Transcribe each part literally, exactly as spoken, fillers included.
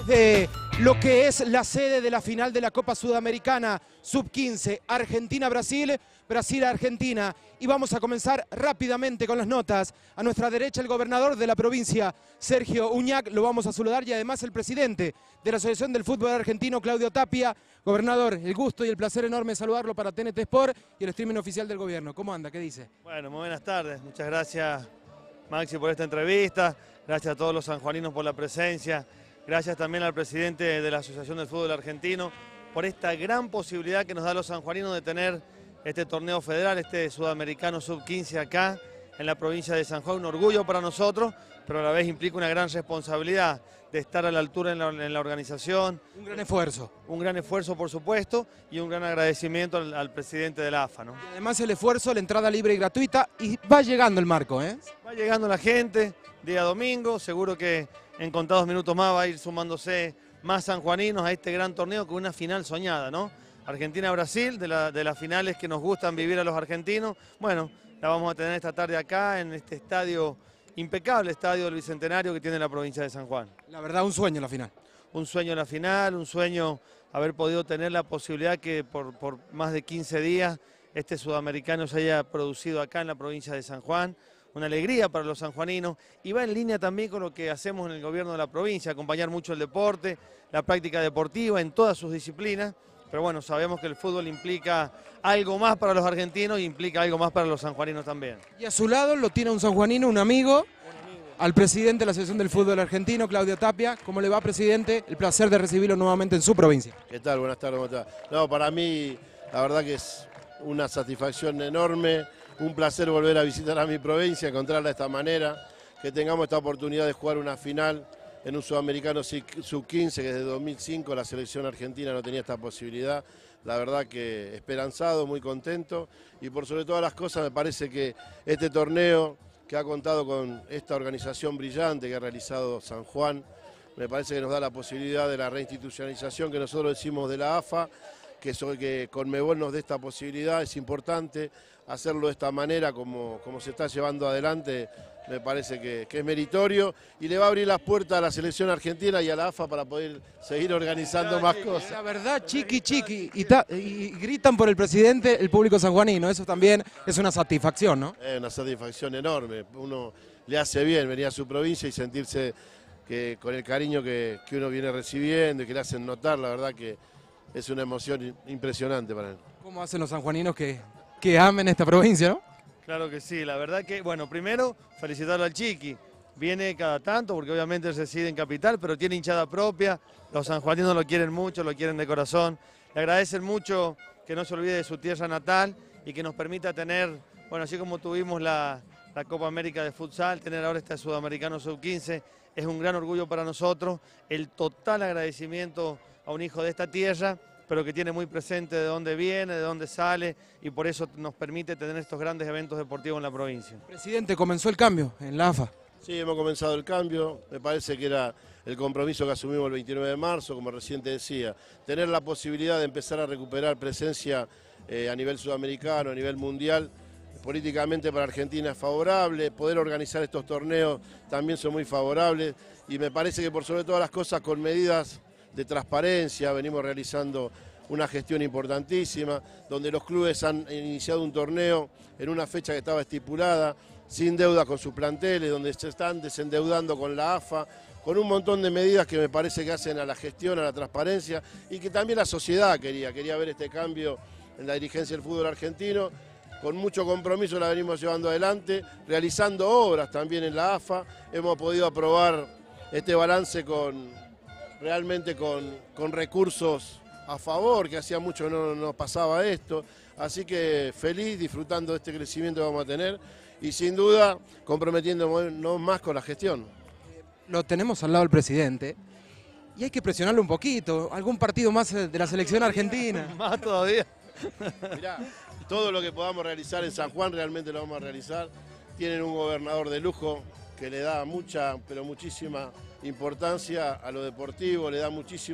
desde lo que es la sede de la final de la Copa Sudamericana sub quince, Argentina-Brasil, Brasil-Argentina. Y vamos a comenzar rápidamente con las notas. A nuestra derecha el gobernador de la provincia, Sergio Uñac, lo vamos a saludar, y además el presidente de la Asociación del Fútbol Argentino, Claudio Tapia. Gobernador, el gusto y el placer enorme saludarlo para T N T Sport y el streaming oficial del gobierno. ¿Cómo anda? ¿Qué dice? Bueno, muy buenas tardes. Muchas gracias, Maxi, por esta entrevista. Gracias a todos los sanjuaninos por la presencia. Gracias también al presidente de la Asociación del Fútbol Argentino por esta gran posibilidad que nos da a los sanjuaninos de tener este torneo federal, este sudamericano sub quince acá en la provincia de San Juan. Un orgullo para nosotros, pero a la vez implica una gran responsabilidad de estar a la altura en la, en la organización. Un gran esfuerzo. Un gran esfuerzo, por supuesto, y un gran agradecimiento al, al presidente de la A F A, ¿no? Y además el esfuerzo, la entrada libre y gratuita, y va llegando el marco, ¿eh? Va llegando la gente, día domingo, seguro que en contados minutos más va a ir sumándose más sanjuaninos a este gran torneo con una final soñada, ¿no? Argentina-Brasil, de, la, de las finales que nos gustan vivir a los argentinos. Bueno, la vamos a tener esta tarde acá en este estadio, impecable estadio del Bicentenario que tiene la provincia de San Juan. La verdad, un sueño la final. Un sueño la final, un sueño haber podido tener la posibilidad que por, por más de quince días este sudamericano se haya producido acá en la provincia de San Juan. Una alegría para los sanjuaninos y va en línea también con lo que hacemos en el gobierno de la provincia, acompañar mucho el deporte, la práctica deportiva en todas sus disciplinas. Pero bueno, sabemos que el fútbol implica algo más para los argentinos y implica algo más para los sanjuaninos también. Y a su lado lo tiene un sanjuanino, un amigo, un amigo. Al presidente de la Asociación del Fútbol Argentino, Claudio Tapia. ¿Cómo le va, presidente? El placer de recibirlo nuevamente en su provincia. ¿Qué tal? Buenas tardes, ¿cómo está? No, para mí, la verdad que es una satisfacción enorme, un placer volver a visitar a mi provincia, encontrarla de esta manera, que tengamos esta oportunidad de jugar una final en un sudamericano sub quince, que desde dos mil cinco la selección argentina no tenía esta posibilidad. La verdad que esperanzado, muy contento, y por sobre todas las cosas me parece que este torneo que ha contado con esta organización brillante que ha realizado San Juan, me parece que nos da la posibilidad de la reinstitucionalización que nosotros decimos de la A F A, que, so, que Conmebol nos dé esta posibilidad. Es importante hacerlo de esta manera como, como se está llevando adelante. Me parece que, que es meritorio y le va a abrir las puertas a la selección argentina y a la A F A para poder seguir organizando más cosas. La verdad, chiqui, chiqui, y, ta, y gritan por el presidente el público sanjuanino, eso también es una satisfacción, ¿no? Es una satisfacción enorme, uno le hace bien venir a su provincia y sentirse que con el cariño que, que uno viene recibiendo y que le hacen notar, la verdad que es una emoción impresionante para él. ¿Cómo hacen los sanjuaninos que, que amen esta provincia, no? Claro que sí, la verdad que, bueno, primero felicitarlo al Chiqui. Viene cada tanto porque obviamente él reside en Capital, pero tiene hinchada propia. Los sanjuaninos lo quieren mucho, lo quieren de corazón. Le agradecen mucho que no se olvide de su tierra natal y que nos permita tener, bueno, así como tuvimos la, la Copa América de futsal, tener ahora este sudamericano sub quince, es un gran orgullo para nosotros. El total agradecimiento a un hijo de esta tierra, pero que tiene muy presente de dónde viene, de dónde sale, y por eso nos permite tener estos grandes eventos deportivos en la provincia. Presidente, comenzó el cambio en la A F A. Sí, hemos comenzado el cambio, me parece que era el compromiso que asumimos el veintinueve de marzo, como recién te decía, tener la posibilidad de empezar a recuperar presencia eh, a nivel sudamericano, a nivel mundial. Políticamente para Argentina es favorable, poder organizar estos torneos también son muy favorables, y me parece que por sobre todas las cosas con medidas de transparencia, venimos realizando una gestión importantísima, donde los clubes han iniciado un torneo en una fecha que estaba estipulada, sin deudas con sus planteles, donde se están desendeudando con la A F A, con un montón de medidas que me parece que hacen a la gestión, a la transparencia, y que también la sociedad quería, quería ver este cambio en la dirigencia del fútbol argentino. Con mucho compromiso la venimos llevando adelante, realizando obras también en la A F A, hemos podido aprobar este balance con realmente con, con recursos a favor, que hacía mucho no, no pasaba esto, así que feliz, disfrutando de este crecimiento que vamos a tener y sin duda comprometiéndonos más con la gestión. Lo tenemos al lado del presidente y hay que presionarlo un poquito, algún partido más de la selección argentina. Más todavía. Mirá, todo lo que podamos realizar en San Juan realmente lo vamos a realizar. Tienen un gobernador de lujo que le da mucha, pero muchísima importancia a lo deportivo, le da muchísimo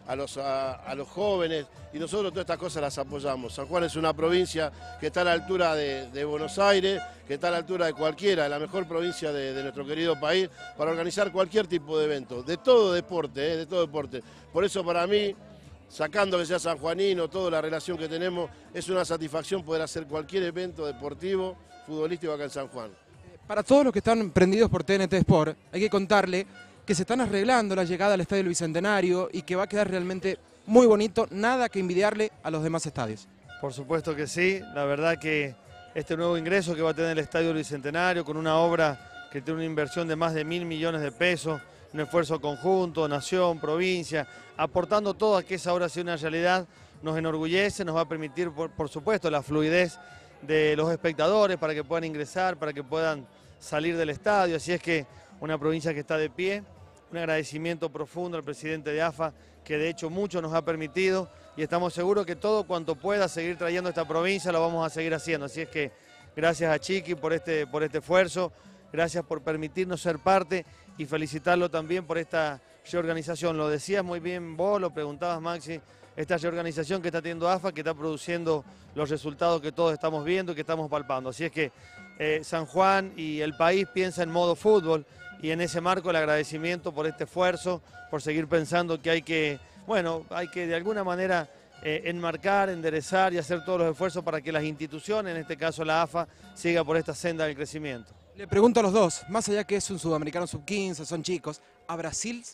a los, a, a los jóvenes, y nosotros todas estas cosas las apoyamos. San Juan es una provincia que está a la altura de, de Buenos Aires, que está a la altura de cualquiera, de la mejor provincia de, de nuestro querido país, para organizar cualquier tipo de evento, de todo deporte, ¿eh? de todo deporte. Por eso para mí, sacando que sea sanjuanino, toda la relación que tenemos, es una satisfacción poder hacer cualquier evento deportivo, futbolístico acá en San Juan. Para todos los que están prendidos por T N T Sport, hay que contarle que se están arreglando la llegada al Estadio del Bicentenario y que va a quedar realmente muy bonito, nada que envidiarle a los demás estadios. Por supuesto que sí, la verdad que este nuevo ingreso que va a tener el Estadio del Bicentenario, con una obra que tiene una inversión de más de mil millones de pesos, un esfuerzo conjunto, nación, provincia, aportando todo a que esa obra sea una realidad, nos enorgullece, nos va a permitir, por, por supuesto, la fluidez de los espectadores para que puedan ingresar, para que puedan salir del estadio, así es que una provincia que está de pie, un agradecimiento profundo al presidente de A F A, que de hecho mucho nos ha permitido, y estamos seguros que todo cuanto pueda seguir trayendo esta provincia lo vamos a seguir haciendo, así es que gracias a Chiqui por este, por este esfuerzo, gracias por permitirnos ser parte y felicitarlo también por esta reorganización. Lo decías muy bien vos, lo preguntabas Maxi, esta reorganización que está teniendo A F A, que está produciendo los resultados que todos estamos viendo y que estamos palpando. Así es que eh, San Juan y el país piensa en modo fútbol y en ese marco el agradecimiento por este esfuerzo, por seguir pensando que hay que, bueno, hay que de alguna manera eh, enmarcar, enderezar y hacer todos los esfuerzos para que las instituciones, en este caso la A F A, siga por esta senda del crecimiento. Le pregunto a los dos, más allá que es un sudamericano sub quince, son chicos, a Brasil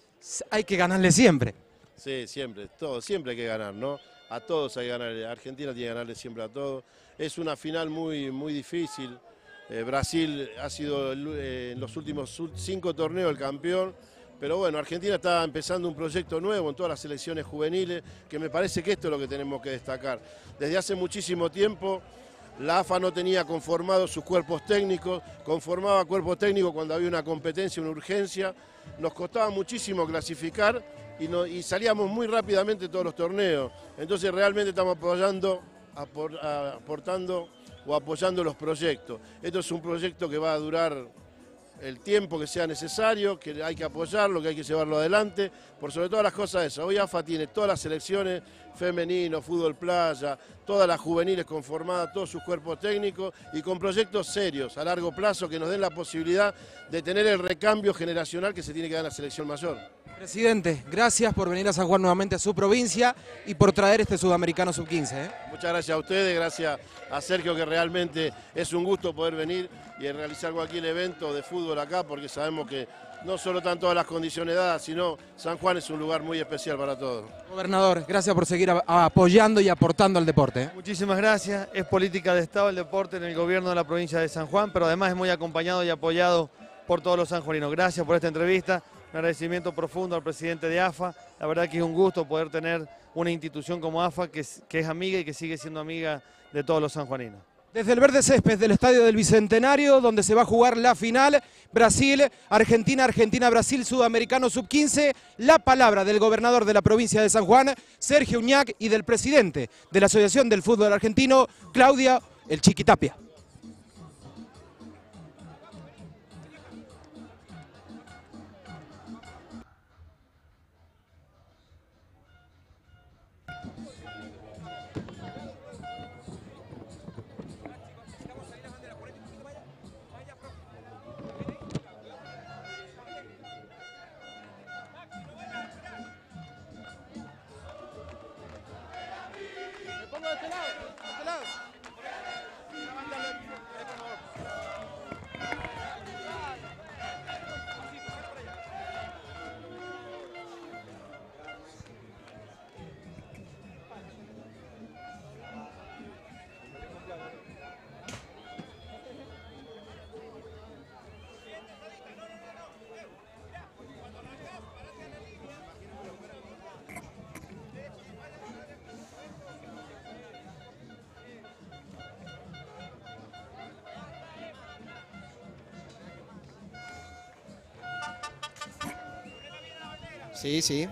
hay que ganarle siempre. Sí, siempre, todo, siempre hay que ganar, ¿no? A todos hay que ganarle, Argentina tiene que ganarle siempre a todos. Es una final muy, muy difícil. Eh, Brasil ha sido eh, en los últimos cinco torneos el campeón, pero bueno, Argentina está empezando un proyecto nuevo en todas las selecciones juveniles, que me parece que esto es lo que tenemos que destacar. Desde hace muchísimo tiempo la A F A no tenía conformados sus cuerpos técnicos, conformaba cuerpos técnicos cuando había una competencia, una urgencia, nos costaba muchísimo clasificar y, no, y salíamos muy rápidamente todos los torneos, entonces realmente estamos apoyando, apor, aportando o apoyando los proyectos. Esto es un proyecto que va a durar el tiempo que sea necesario, que hay que apoyarlo, que hay que llevarlo adelante, por sobre todas las cosas eso. Hoy A F A tiene todas las selecciones, femenino, fútbol playa, todas las juveniles conformadas, todos sus cuerpos técnicos y con proyectos serios a largo plazo que nos den la posibilidad de tener el recambio generacional que se tiene que dar en la selección mayor. Presidente, gracias por venir a San Juan nuevamente a su provincia y por traer este sudamericano sub quince. ¿eh? Muchas gracias a ustedes, gracias a Sergio, que realmente es un gusto poder venir y realizar cualquier evento de fútbol acá, porque sabemos que no solo están todas las condiciones dadas, sino San Juan es un lugar muy especial para todos. Gobernador, gracias por seguir a, a apoyando y aportando al deporte. ¿eh? Muchísimas gracias, es política de Estado el deporte en el gobierno de la provincia de San Juan, pero además es muy acompañado y apoyado por todos los sanjuaninos. Gracias por esta entrevista. Un agradecimiento profundo al presidente de A F A. La verdad que es un gusto poder tener una institución como A F A que es, que es amiga y que sigue siendo amiga de todos los sanjuaninos. Desde el verde césped del Estadio del Bicentenario, donde se va a jugar la final, Brasil, Argentina, Argentina-Brasil, Sudamericano sub quince, la palabra del gobernador de la provincia de San Juan, Sergio Uñac, y del presidente de la Asociación del Fútbol Argentino, Claudia El Chiqui Tapia. De este lado, de este lado. Sí, sí.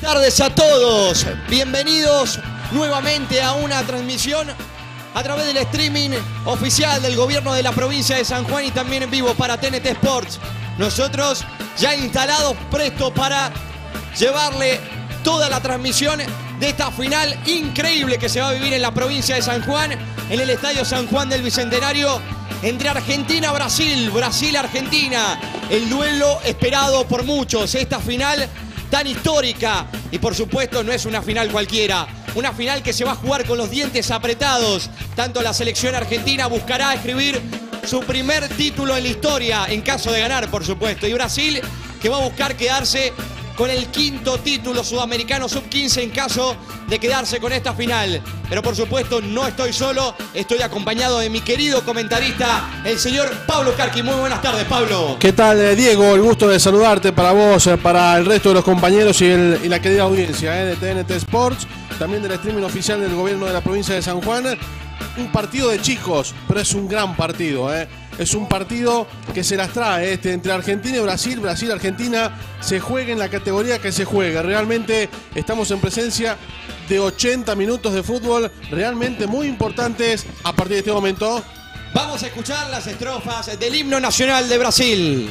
Buenas tardes a todos, bienvenidos nuevamente a una transmisión a través del streaming oficial del gobierno de la provincia de San Juan y también en vivo para T N T Sports. Nosotros ya instalados, prestos para llevarle toda la transmisión de esta final increíble que se va a vivir en la provincia de San Juan, en el Estadio San Juan del Bicentenario, entre Argentina-Brasil, Brasil-Argentina, el duelo esperado por muchos, esta final tan histórica y por supuesto no es una final cualquiera, una final que se va a jugar con los dientes apretados. Tanto la selección argentina buscará escribir su primer título en la historia en caso de ganar, por supuesto, y Brasil que va a buscar quedarse con el quinto título sudamericano sub quince en caso de quedarse con esta final. Pero por supuesto no estoy solo, estoy acompañado de mi querido comentarista, el señor Pablo Carqui. Muy buenas tardes, Pablo. ¿Qué tal, Diego? El gusto de saludarte para vos, para el resto de los compañeros y, el, y la querida audiencia eh, de T N T Sports, también del streaming oficial del gobierno de la provincia de San Juan. Un partido de chicos, pero es un gran partido, ¿eh? Es un partido que se las trae este, entre Argentina y Brasil. Brasil-Argentina se juega en la categoría que se juegue. Realmente estamos en presencia de ochenta minutos de fútbol realmente muy importantes a partir de este momento. Vamos a escuchar las estrofas del himno nacional de Brasil.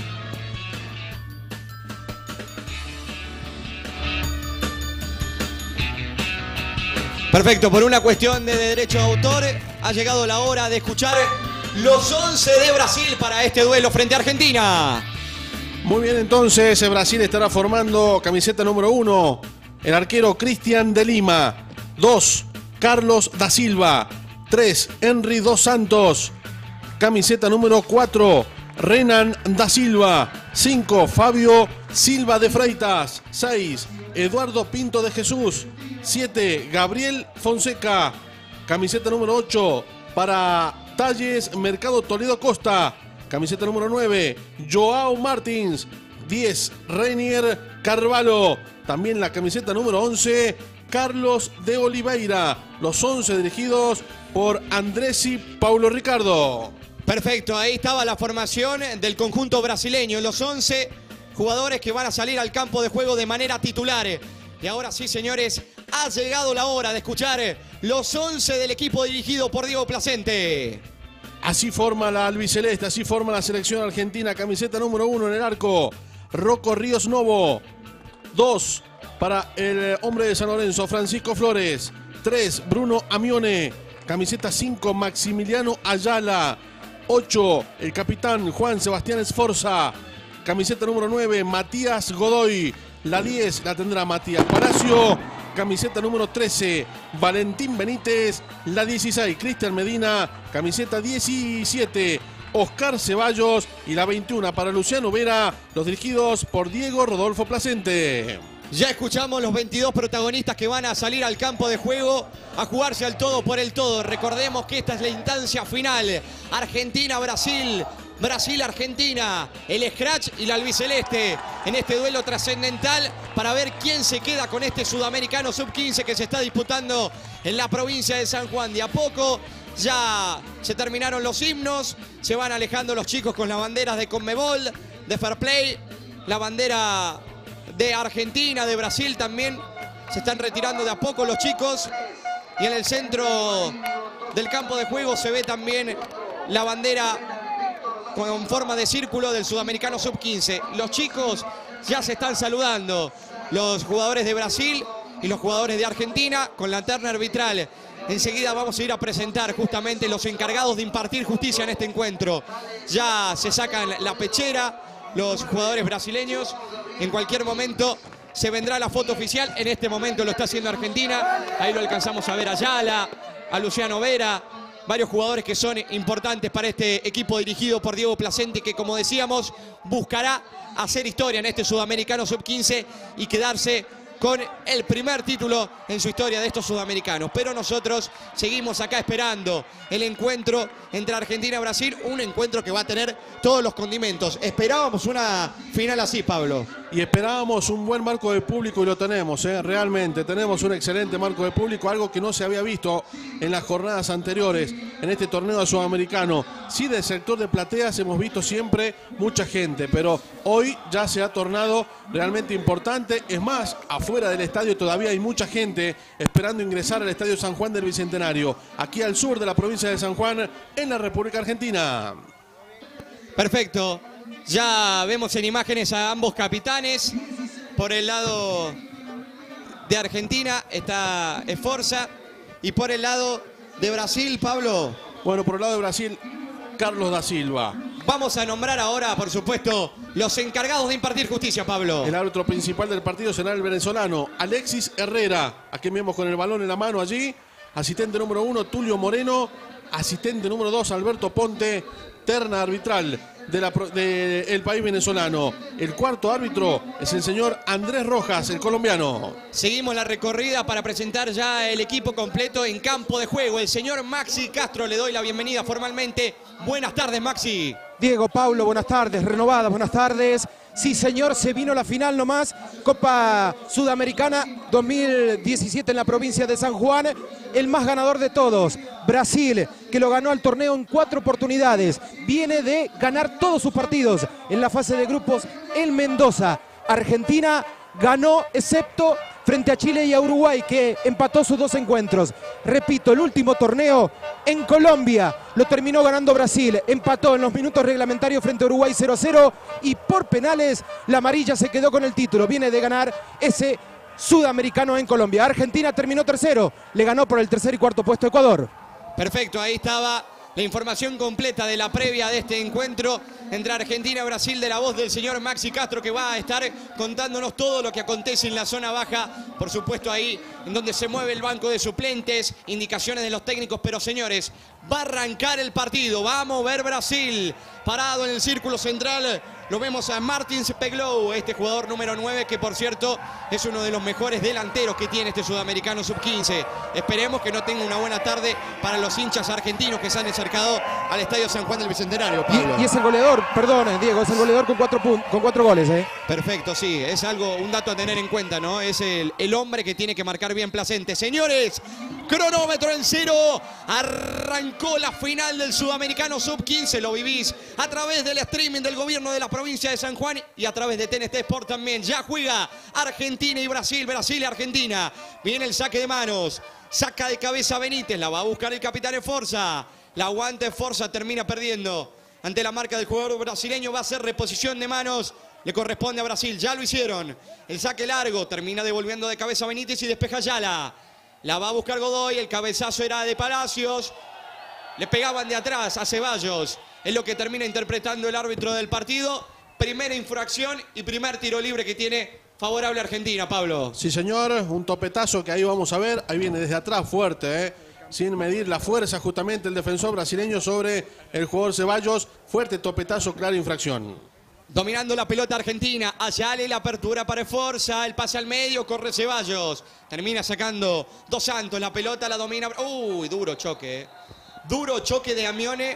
Perfecto, por una cuestión de derecho de autor, ha llegado la hora de escuchar los once de Brasil para este duelo frente a Argentina. Muy bien, entonces Brasil estará formando camiseta número uno, el arquero Cristian de Lima. Dos, Carlos da Silva. Tres, Henry dos Santos. Camiseta número cuatro, Renan da Silva. Cinco, Fabio Silva de Freitas. Seis, Eduardo Pinto de Jesús. Siete, Gabriel Fonseca. Camiseta número ocho para Talles Mercado Toledo Costa. Camiseta número nueve, Joao Martins. diez, Reinier Carvalho. También la camiseta número once, Carlos de Oliveira. Los once dirigidos por Andresi Paulo Ricardo. Perfecto, ahí estaba la formación del conjunto brasileño. Los once jugadores que van a salir al campo de juego de manera titular. Y ahora sí, señores, ha llegado la hora de escuchar los once del equipo dirigido por Diego Placente. Así forma la albiceleste, así forma la selección argentina. Camiseta número uno en el arco, Rocco Ríos Novo. Dos, para el hombre de San Lorenzo, Francisco Flores. Tres, Bruno Amione. Camiseta cinco, Maximiliano Ayala. Ocho, el capitán Juan Sebastián Esforza. Camiseta número nueve, Matías Godoy. La diez la tendrá Matías Palacio. Camiseta número trece, Valentín Benítez. La dieciséis, Cristian Medina. Camiseta diecisiete, Oscar Ceballos. Y la veintiuno para Luciano Vera. Los dirigidos por Diego Rodolfo Placente. Ya escuchamos los veintidós protagonistas que van a salir al campo de juego a jugarse al todo por el todo. Recordemos que esta es la instancia final. Argentina-Brasil. Brasil-Argentina, el scratch y la albiceleste en este duelo trascendental para ver quién se queda con este sudamericano sub quince que se está disputando en la provincia de San Juan. De a poco ya se terminaron los himnos, se van alejando los chicos con las banderas de Conmebol, de Fair Play, la bandera de Argentina, de Brasil también. Se están retirando de a poco los chicos y en el centro del campo de juego se ve también la bandera con forma de círculo del sudamericano sub quince. Los chicos ya se están saludando, los jugadores de Brasil y los jugadores de Argentina con la terna arbitral. Enseguida vamos a ir a presentar justamente los encargados de impartir justicia en este encuentro. Ya se sacan la pechera los jugadores brasileños. En cualquier momento se vendrá la foto oficial. En este momento lo está haciendo Argentina. Ahí lo alcanzamos a ver a Ayala, a Luciano Vera. Varios jugadores que son importantes para este equipo dirigido por Diego Placente, que como decíamos buscará hacer historia en este sudamericano sub quince y quedarse con el primer título en su historia de estos sudamericanos. Pero nosotros seguimos acá esperando el encuentro entre Argentina y Brasil, un encuentro que va a tener todos los condimentos. Esperábamos una final así, Pablo. Y esperábamos un buen marco de público y lo tenemos, ¿eh? Realmente tenemos un excelente marco de público, algo que no se había visto en las jornadas anteriores en este torneo sudamericano. Sí, del sector de plateas hemos visto siempre mucha gente, pero hoy ya se ha tornado realmente importante. Es más, afuera del estadio todavía hay mucha gente esperando ingresar al Estadio San Juan del Bicentenario, aquí al sur de la provincia de San Juan, en la República Argentina. Perfecto. Ya vemos en imágenes a ambos capitanes. Por el lado de Argentina está Esforza. Y por el lado de Brasil, Pablo. Bueno, por el lado de Brasil, Carlos da Silva. Vamos a nombrar ahora, por supuesto, los encargados de impartir justicia, Pablo. El árbitro principal del partido será el venezolano Alexis Herrera. Aquí vemos con el balón en la mano allí. Asistente número uno, Tulio Moreno. Asistente número dos, Alberto Ponte. Terna arbitral del de el país venezolano. El cuarto árbitro es el señor Andrés Rojas, el colombiano. Seguimos la recorrida para presentar ya el equipo completo en campo de juego. El señor Maxi Castro, le doy la bienvenida formalmente. Buenas tardes, Maxi. Diego, Paulo, buenas tardes, renovadas, buenas tardes. Sí, señor, se vino la final nomás. Copa Sudamericana dos mil diecisiete en la provincia de San Juan. El más ganador de todos, Brasil, que lo ganó al torneo en cuatro oportunidades. Viene de ganar todos sus partidos en la fase de grupos en Mendoza. Argentina ganó excepto frente a Chile y a Uruguay, que empató sus dos encuentros. Repito, el último torneo en Colombia lo terminó ganando Brasil. Empató en los minutos reglamentarios frente a Uruguay cero a cero y por penales la amarilla se quedó con el título. Viene de ganar ese sudamericano en Colombia. Argentina terminó tercero, le ganó por el tercer y cuarto puesto a Ecuador. Perfecto, ahí estaba la información completa de la previa de este encuentro entre Argentina y Brasil, de la voz del señor Maxi Castro, que va a estar contándonos todo lo que acontece en la zona baja. Por supuesto, ahí en donde se mueve el banco de suplentes, indicaciones de los técnicos. Pero, señores, va a arrancar el partido. Va a mover Brasil. Parado en el círculo central lo vemos a Martins Peglow, este jugador número nueve, que por cierto es uno de los mejores delanteros que tiene este sudamericano sub quince. Esperemos que no tenga una buena tarde para los hinchas argentinos que se han acercado al Estadio San Juan del Bicentenario, Pablo. Y, y es el goleador, perdón, Diego, es el goleador con cuatro, con cuatro goles. ¿eh? Perfecto, sí, es algo, un dato a tener en cuenta, ¿no? Es el, el hombre que tiene que marcar bien Placente. Señores, cronómetro en cero. Arrancó la final del sudamericano sub quince. Lo vivís a través del streaming del gobierno de la provincia de San Juan y a través de T N T Sport también. Ya juega Argentina y Brasil, Brasil y Argentina. Viene el saque de manos. Saca de cabeza Benítez, la va a buscar el capitán Esforza. La aguanta Esforza, termina perdiendo ante la marca del jugador brasileño. Va a ser reposición de manos. Le corresponde a Brasil, ya lo hicieron. El saque largo, termina devolviendo de cabeza Benítez y despeja Ayala. La va a buscar Godoy, el cabezazo era de Palacios. Le pegaban de atrás a Ceballos. Es lo que termina interpretando el árbitro del partido. Primera infracción y primer tiro libre que tiene favorable a Argentina, Pablo. Sí, señor, un topetazo que ahí vamos a ver. Ahí viene desde atrás fuerte, ¿eh? Sin medir la fuerza justamente el defensor brasileño sobre el jugador Ceballos. Fuerte topetazo, clara infracción. Dominando la pelota Argentina. Ayala, la apertura para Esforza. El pase al medio, corre Ceballos. Termina sacando Dos Santos. La pelota la domina. Uy, duro choque. Duro choque de Amione.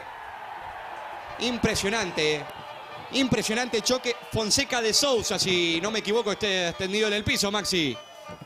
Impresionante. Impresionante choque. Fonseca de Sousa, si no me equivoco, esté extendido en el piso, Maxi.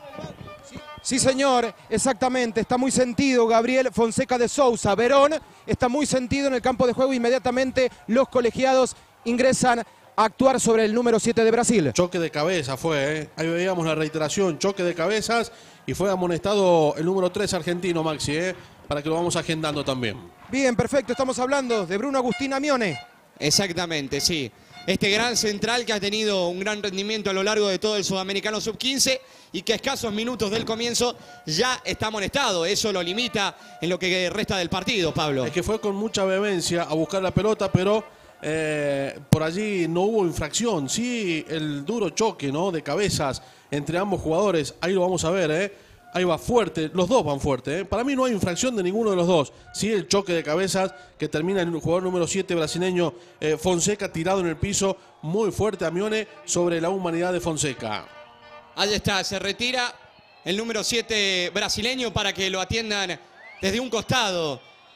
Sí, señor, exactamente. Está muy sentido Gabriel Fonseca de Sousa. Verón está muy sentido en el campo de juego. Inmediatamente los colegiados ingresan a actuar sobre el número siete de Brasil. Choque de cabeza fue, ¿eh? Ahí veíamos la reiteración, choque de cabezas, y fue amonestado el número tres argentino, Maxi, ¿eh? Para que lo vamos agendando también. Bien, perfecto, estamos hablando de Bruno Agustín Amione. Exactamente, sí. Este gran central que ha tenido un gran rendimiento a lo largo de todo el sudamericano sub quince y que a escasos minutos del comienzo ya está amonestado. Eso lo limita en lo que resta del partido, Pablo. Es que fue con mucha vehemencia a buscar la pelota, pero eh, por allí no hubo infracción. Sí, el duro choque, ¿no?, de cabezas entre ambos jugadores. Ahí lo vamos a ver, ¿eh? Ahí va fuerte, los dos van fuerte, ¿eh? Para mí no hay infracción de ninguno de los dos. Sí, el choque de cabezas que termina en el jugador número siete brasileño, eh, Fonseca, tirado en el piso, muy fuerte Amione sobre la humanidad de Fonseca. Ahí está, se retira el número siete brasileño para que lo atiendan desde un costado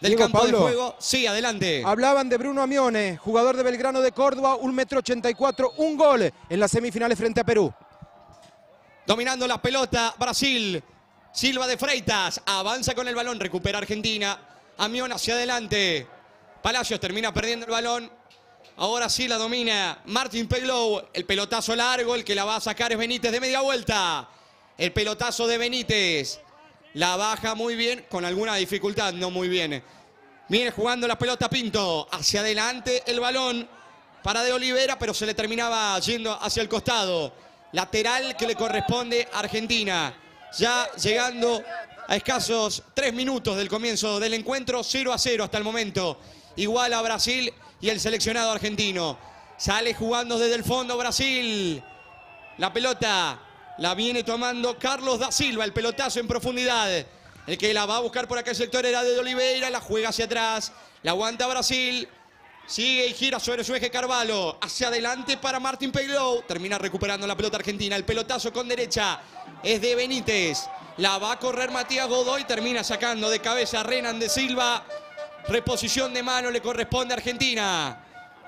del Diego, campo Pablo, de juego. Sí, adelante. Hablaban de Bruno Amione, jugador de Belgrano de Córdoba, un metro ochenta y cuatro, un gol en las semifinales frente a Perú. Dominando la pelota, Brasil. Silva de Freitas, avanza con el balón, recupera Argentina. Amione hacia adelante. Palacios termina perdiendo el balón. Ahora sí la domina Martín Peglow. El pelotazo largo, el que la va a sacar es Benítez de media vuelta. El pelotazo de Benítez. La baja muy bien, con alguna dificultad, no muy bien. Viene jugando la pelota Pinto. Hacia adelante el balón para De Oliveira, pero se le terminaba yendo hacia el costado. Lateral que le corresponde a Argentina. Ya llegando a escasos tres minutos del comienzo del encuentro. cero a cero hasta el momento. Igual a Brasil y el seleccionado argentino. Sale jugando desde el fondo Brasil. La pelota la viene tomando Carlos da Silva. El pelotazo en profundidad. El que la va a buscar por aquel sector era de Oliveira. La juega hacia atrás. La aguanta Brasil. Sigue y gira sobre su eje Carvalho. Hacia adelante para Martín Peglow. Termina recuperando la pelota argentina. El pelotazo con derecha es de Benítez. La va a correr Matías Godoy. Termina sacando de cabeza a Renan de Silva. Reposición de mano le corresponde a Argentina.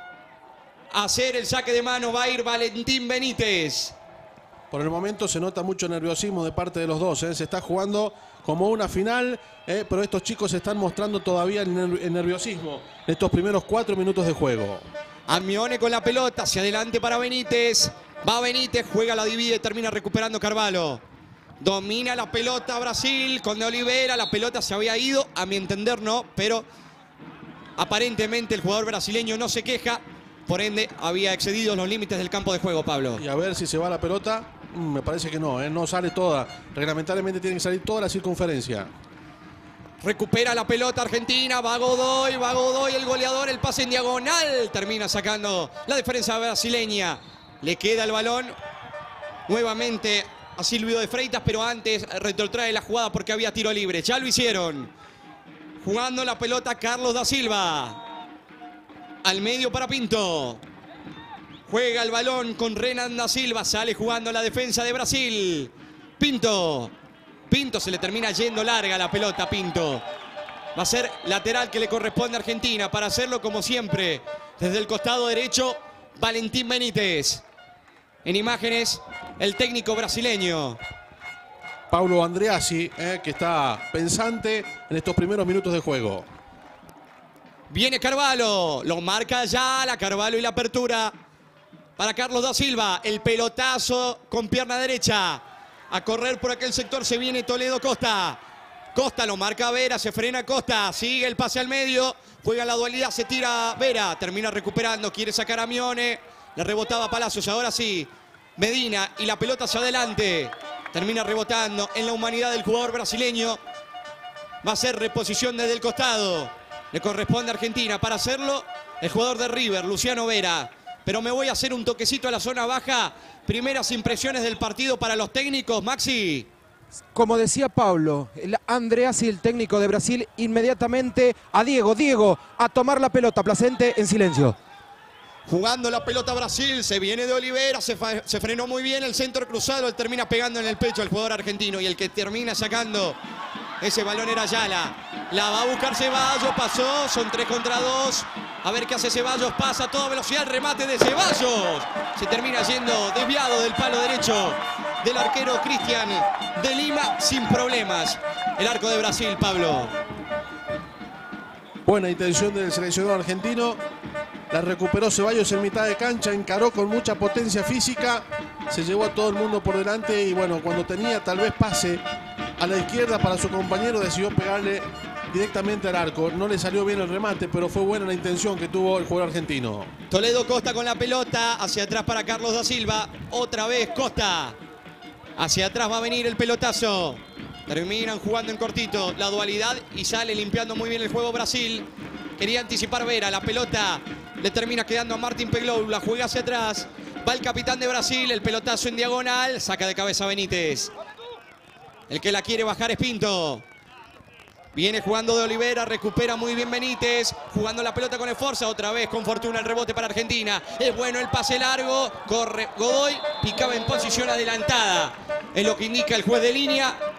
A hacer el saque de mano va a ir Valentín Benítez. Por el momento se nota mucho nerviosismo de parte de los dos. ¿eh? Se está jugando como una final, ¿eh? pero estos chicos se están mostrando todavía el, ner el nerviosismo en estos primeros cuatro minutos de juego. Amione con la pelota, hacia adelante para Benítez. Va Benítez, juega, la divide, termina recuperando Carvalho. Domina la pelota Brasil con De Oliveira. La pelota se había ido, a mi entender no, pero aparentemente el jugador brasileño no se queja. Por ende, había excedido los límites del campo de juego, Pablo. Y a ver si se va la pelota. Me parece que no, ¿eh? no sale toda. Reglamentariamente tiene que salir toda la circunferencia. Recupera la pelota Argentina, va Godoy, va Godoy, el goleador, el pase en diagonal. Termina sacando la defensa brasileña. Le queda el balón nuevamente a Silvio de Freitas, pero antes retrotrae la jugada porque había tiro libre. Ya lo hicieron. Jugando la pelota Carlos da Silva. Al medio para Pinto. Juega el balón con Renan da Silva. Sale jugando la defensa de Brasil. Pinto. Pinto se le termina yendo larga la pelota a Pinto. Va a ser lateral que le corresponde a Argentina. Para hacerlo como siempre. Desde el costado derecho, Valentín Benítez. En imágenes, el técnico brasileño. Paulo Andreassi, eh, que está pensante en estos primeros minutos de juego. Viene Carvalho. Lo marca ya la Carvalho y la apertura. Para Carlos da Silva, el pelotazo con pierna derecha. A correr por aquel sector se viene Toledo Costa. Costa lo marca Vera, se frena Costa. Sigue el pase al medio, juega la dualidad, se tira Vera. Termina recuperando, quiere sacar a Amione. Le rebotaba Palacios, ahora sí. Medina y la pelota hacia adelante. Termina rebotando en la humanidad del jugador brasileño. Va a ser reposición desde el costado. Le corresponde a Argentina. Para hacerlo, el jugador de River, Luciano Vera. Pero me voy a hacer un toquecito a la zona baja. Primeras impresiones del partido para los técnicos, Maxi. Como decía Pablo, el Andreassi, el técnico de Brasil, inmediatamente a Diego. Diego, a tomar la pelota. Placente en silencio. Jugando la pelota Brasil, se viene de Oliveira, se, se frenó muy bien el centro cruzado, él termina pegando en el pecho al jugador argentino y el que termina sacando ese balón era Ayala. La va a buscar Ceballos, pasó, son tres contra dos. A ver qué hace Ceballos, pasa a toda velocidad, el remate de Ceballos. Se termina yendo desviado del palo derecho del arquero Cristian de Lima sin problemas. El arco de Brasil, Pablo. Buena intención del seleccionador argentino. La recuperó Ceballos en mitad de cancha, encaró con mucha potencia física, se llevó a todo el mundo por delante y bueno, cuando tenía tal vez pase a la izquierda para su compañero, decidió pegarle directamente al arco. No le salió bien el remate, pero fue buena la intención que tuvo el jugador argentino. Toledo Costa con la pelota, hacia atrás para Carlos da Silva, otra vez Costa. Hacia atrás va a venir el pelotazo. Terminan jugando en cortito la dualidad y sale limpiando muy bien el juego Brasil. Quería anticipar Vera, la pelota le termina quedando a Martín Peglow, la juega hacia atrás. Va el capitán de Brasil, el pelotazo en diagonal, saca de cabeza Benítez. El que la quiere bajar es Pinto. Viene jugando de Oliveira, recupera muy bien Benítez. Jugando la pelota con esfuerzo, otra vez con fortuna el rebote para Argentina. Es bueno el pase largo, corre Godoy, picaba en posición adelantada. Es lo que indica el juez de línea.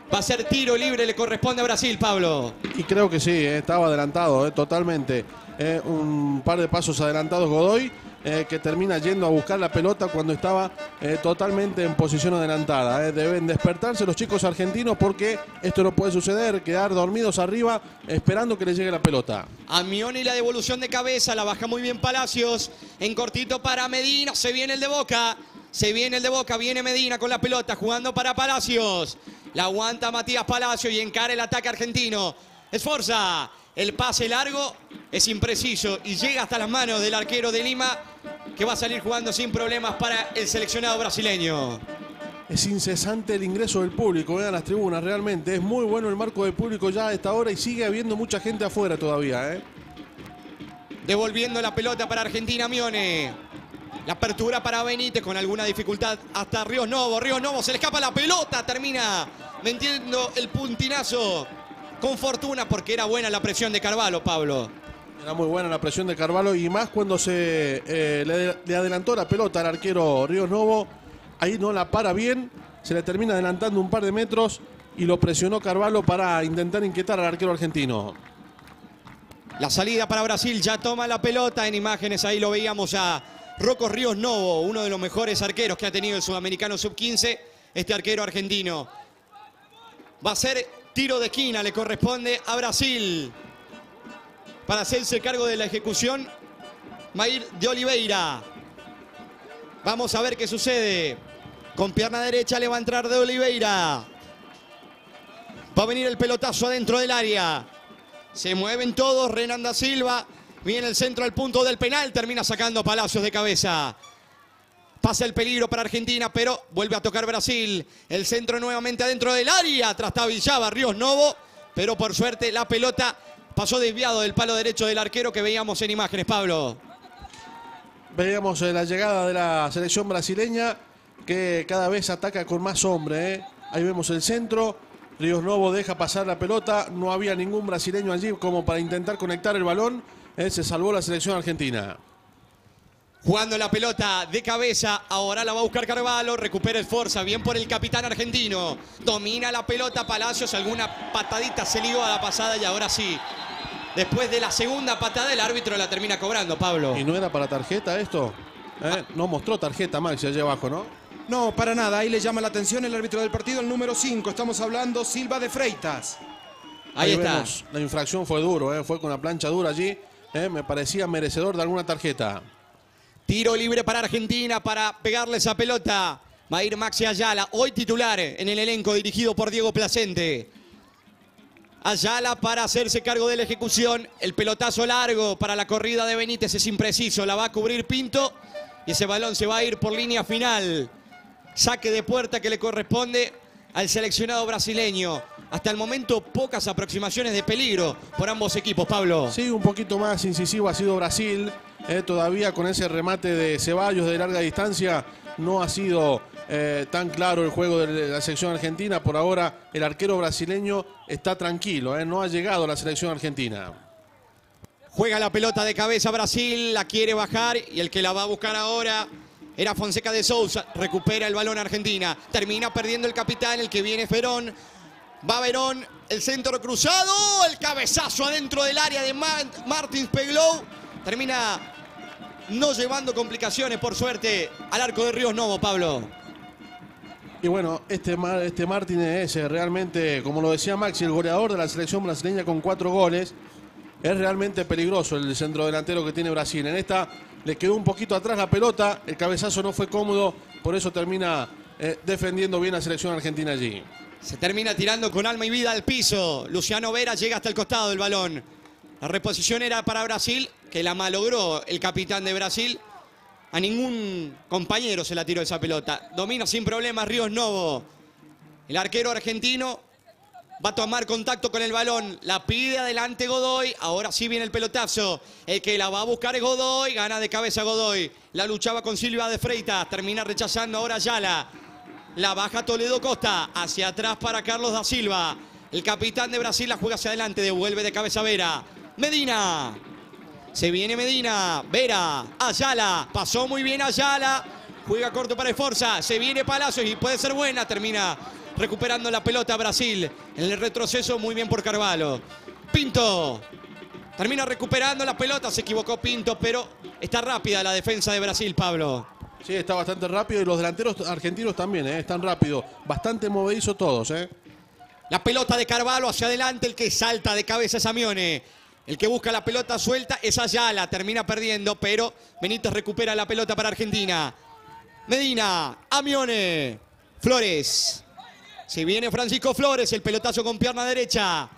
Va a ser tiro libre, le corresponde a Brasil, Pablo. Y creo que sí, eh, estaba adelantado, eh, totalmente. Eh, un par de pasos adelantados Godoy, eh, que termina yendo a buscar la pelota cuando estaba eh, totalmente en posición adelantada. Eh. Deben despertarse los chicos argentinos porque esto no puede suceder, quedar dormidos arriba esperando que les llegue la pelota. A Mioni la devolución de cabeza, la baja muy bien Palacios. En cortito para Medina, se viene el de Boca. Se viene el de Boca, viene Medina con la pelota, jugando para Palacios. La aguanta Matías Palacios y encara el ataque argentino. Esforza, el pase largo es impreciso y llega hasta las manos del arquero de Lima, que va a salir jugando sin problemas para el seleccionado brasileño. Es incesante el ingreso del público, vean las tribunas, realmente. Es muy bueno el marco del público ya a esta hora y sigue habiendo mucha gente afuera todavía, ¿eh? Devolviendo la pelota para Argentina, Mione. La apertura para Benítez con alguna dificultad hasta Ríos Novo. Ríos Novo se le escapa la pelota, termina metiendo el puntinazo con fortuna porque era buena la presión de Carvalho, Pablo. Era muy buena la presión de Carvalho y más cuando se eh, le, le adelantó la pelota al arquero Ríos Novo. Ahí no la para bien, se le termina adelantando un par de metros y lo presionó Carvalho para intentar inquietar al arquero argentino. La salida para Brasil, ya toma la pelota. En imágenes ahí lo veíamos a Rocco Ríos Novo, uno de los mejores arqueros que ha tenido el sudamericano sub quince, este arquero argentino. Va a ser tiro de esquina, le corresponde a Brasil. Para hacerse cargo de la ejecución, Maír de Oliveira. Vamos a ver qué sucede. Con pierna derecha le va a entrar de Oliveira. Va a venir el pelotazo adentro del área. Se mueven todos, Renan da Silva. Viene el centro al punto del penal, termina sacando Palacios de cabeza. Pasa el peligro para Argentina, pero vuelve a tocar Brasil. El centro nuevamente adentro del área. Trastabillaba Ríos Novo, pero por suerte la pelota pasó desviado del palo derecho del arquero que veíamos en imágenes, Pablo. Veíamos la llegada de la selección brasileña que cada vez ataca con más hombre, ¿eh? Ahí vemos el centro. Ríos Novo deja pasar la pelota. No había ningún brasileño allí como para intentar conectar el balón. Eh, se salvó la selección argentina. Jugando la pelota de cabeza, ahora la va a buscar Carvalho, recupera el Forza, bien por el capitán argentino. Domina la pelota Palacios, alguna patadita se lió a la pasada y ahora sí. Después de la segunda patada el árbitro la termina cobrando, Pablo. ¿Y no era para tarjeta esto? ¿Eh? No mostró tarjeta Maxi allá abajo, ¿no? No, para nada, ahí le llama la atención el árbitro del partido, el número cinco, estamos hablando Silva de Freitas. Ahí, Ahí está. Vemos, la infracción fue duro, ¿eh? Fue con la plancha dura allí. Eh, me parecía merecedor de alguna tarjeta. Tiro libre para Argentina para pegarle esa pelota. Va a ir Maxi Ayala, hoy titular en el elenco dirigido por Diego Placente. Ayala para hacerse cargo de la ejecución. El pelotazo largo para la corrida de Benítez es impreciso. La va a cubrir Pinto y ese balón se va a ir por línea final. Saque de puerta que le corresponde al seleccionado brasileño. Hasta el momento pocas aproximaciones de peligro por ambos equipos, Pablo. Sí, un poquito más incisivo ha sido Brasil. Eh, todavía con ese remate de Ceballos de larga distancia no ha sido eh, tan claro el juego de la selección argentina. Por ahora el arquero brasileño está tranquilo, eh, no ha llegado a la selección argentina. Juega la pelota de cabeza Brasil, la quiere bajar y el que la va a buscar ahora era Fonseca de Sousa. Recupera el balón Argentina, termina perdiendo el capitán, el que viene Ferón. Va Verón, el centro cruzado, el cabezazo adentro del área de Martins Peglou. Termina no llevando complicaciones, por suerte, al arco de Ríos Novo, Pablo. Y bueno, este, este Martínez es realmente, como lo decía Maxi, el goleador de la selección brasileña con cuatro goles. Es realmente peligroso el centrodelantero que tiene Brasil. En esta le quedó un poquito atrás la pelota, el cabezazo no fue cómodo, por eso termina eh, defendiendo bien la selección argentina allí. Se termina tirando con alma y vida al piso. Luciano Vera llega hasta el costado del balón. La reposición era para Brasil, que la malogró el capitán de Brasil. A ningún compañero se la tiró esa pelota. Domina sin problemas Ríos Novo. El arquero argentino va a tomar contacto con el balón. La pide adelante Godoy. Ahora sí viene el pelotazo. El que la va a buscar es Godoy. Gana de cabeza Godoy. La luchaba con Silva de Freitas. Termina rechazando ahora Ayala. La baja Toledo Costa. Hacia atrás para Carlos da Silva. El capitán de Brasil la juega hacia adelante. Devuelve de cabeza Vera. Medina. Se viene Medina, Vera, Ayala, pasó muy bien Ayala, juega corto para Esforza, se viene Palacios y puede ser buena, termina recuperando la pelota Brasil. En el retroceso muy bien por Carvalho. Pinto, termina recuperando la pelota, se equivocó Pinto, pero está rápida la defensa de Brasil, Pablo. Sí, está bastante rápido y los delanteros argentinos también, ¿eh? Están rápidos, bastante movedizo todos, ¿eh? La pelota de Carvalho hacia adelante, el que salta de cabeza es Amione. El que busca la pelota suelta es Ayala, termina perdiendo, pero Benítez recupera la pelota para Argentina. Medina, Amione, Flores. Se viene Francisco Flores, el pelotazo con pierna derecha.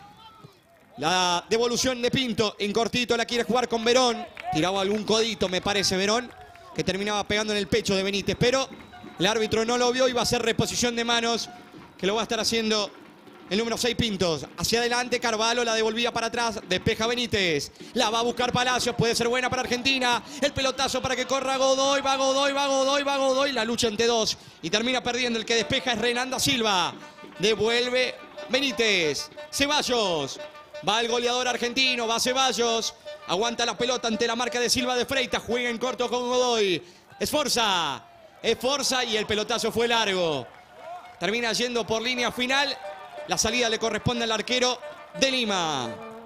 La devolución de Pinto, en cortito la quiere jugar con Verón. Tiraba algún codito, me parece, Verón, que terminaba pegando en el pecho de Benítez, pero el árbitro no lo vio y va a ser reposición de manos, que lo va a estar haciendo el número seis Pintos. Hacia adelante Carvalho, la devolvía para atrás, despeja Benítez. La va a buscar Palacios, puede ser buena para Argentina. El pelotazo para que corra Godoy, va Godoy, va Godoy, va Godoy. La lucha entre dos y termina perdiendo. El que despeja es Renan da Silva. Devuelve Benítez. Ceballos. Va el goleador argentino, va Ceballos. Aguanta la pelota ante la marca de Silva de Freitas. Juega en corto con Godoy. Esforza. Esforza y el pelotazo fue largo. Termina yendo por línea final. La salida le corresponde al arquero de Lima.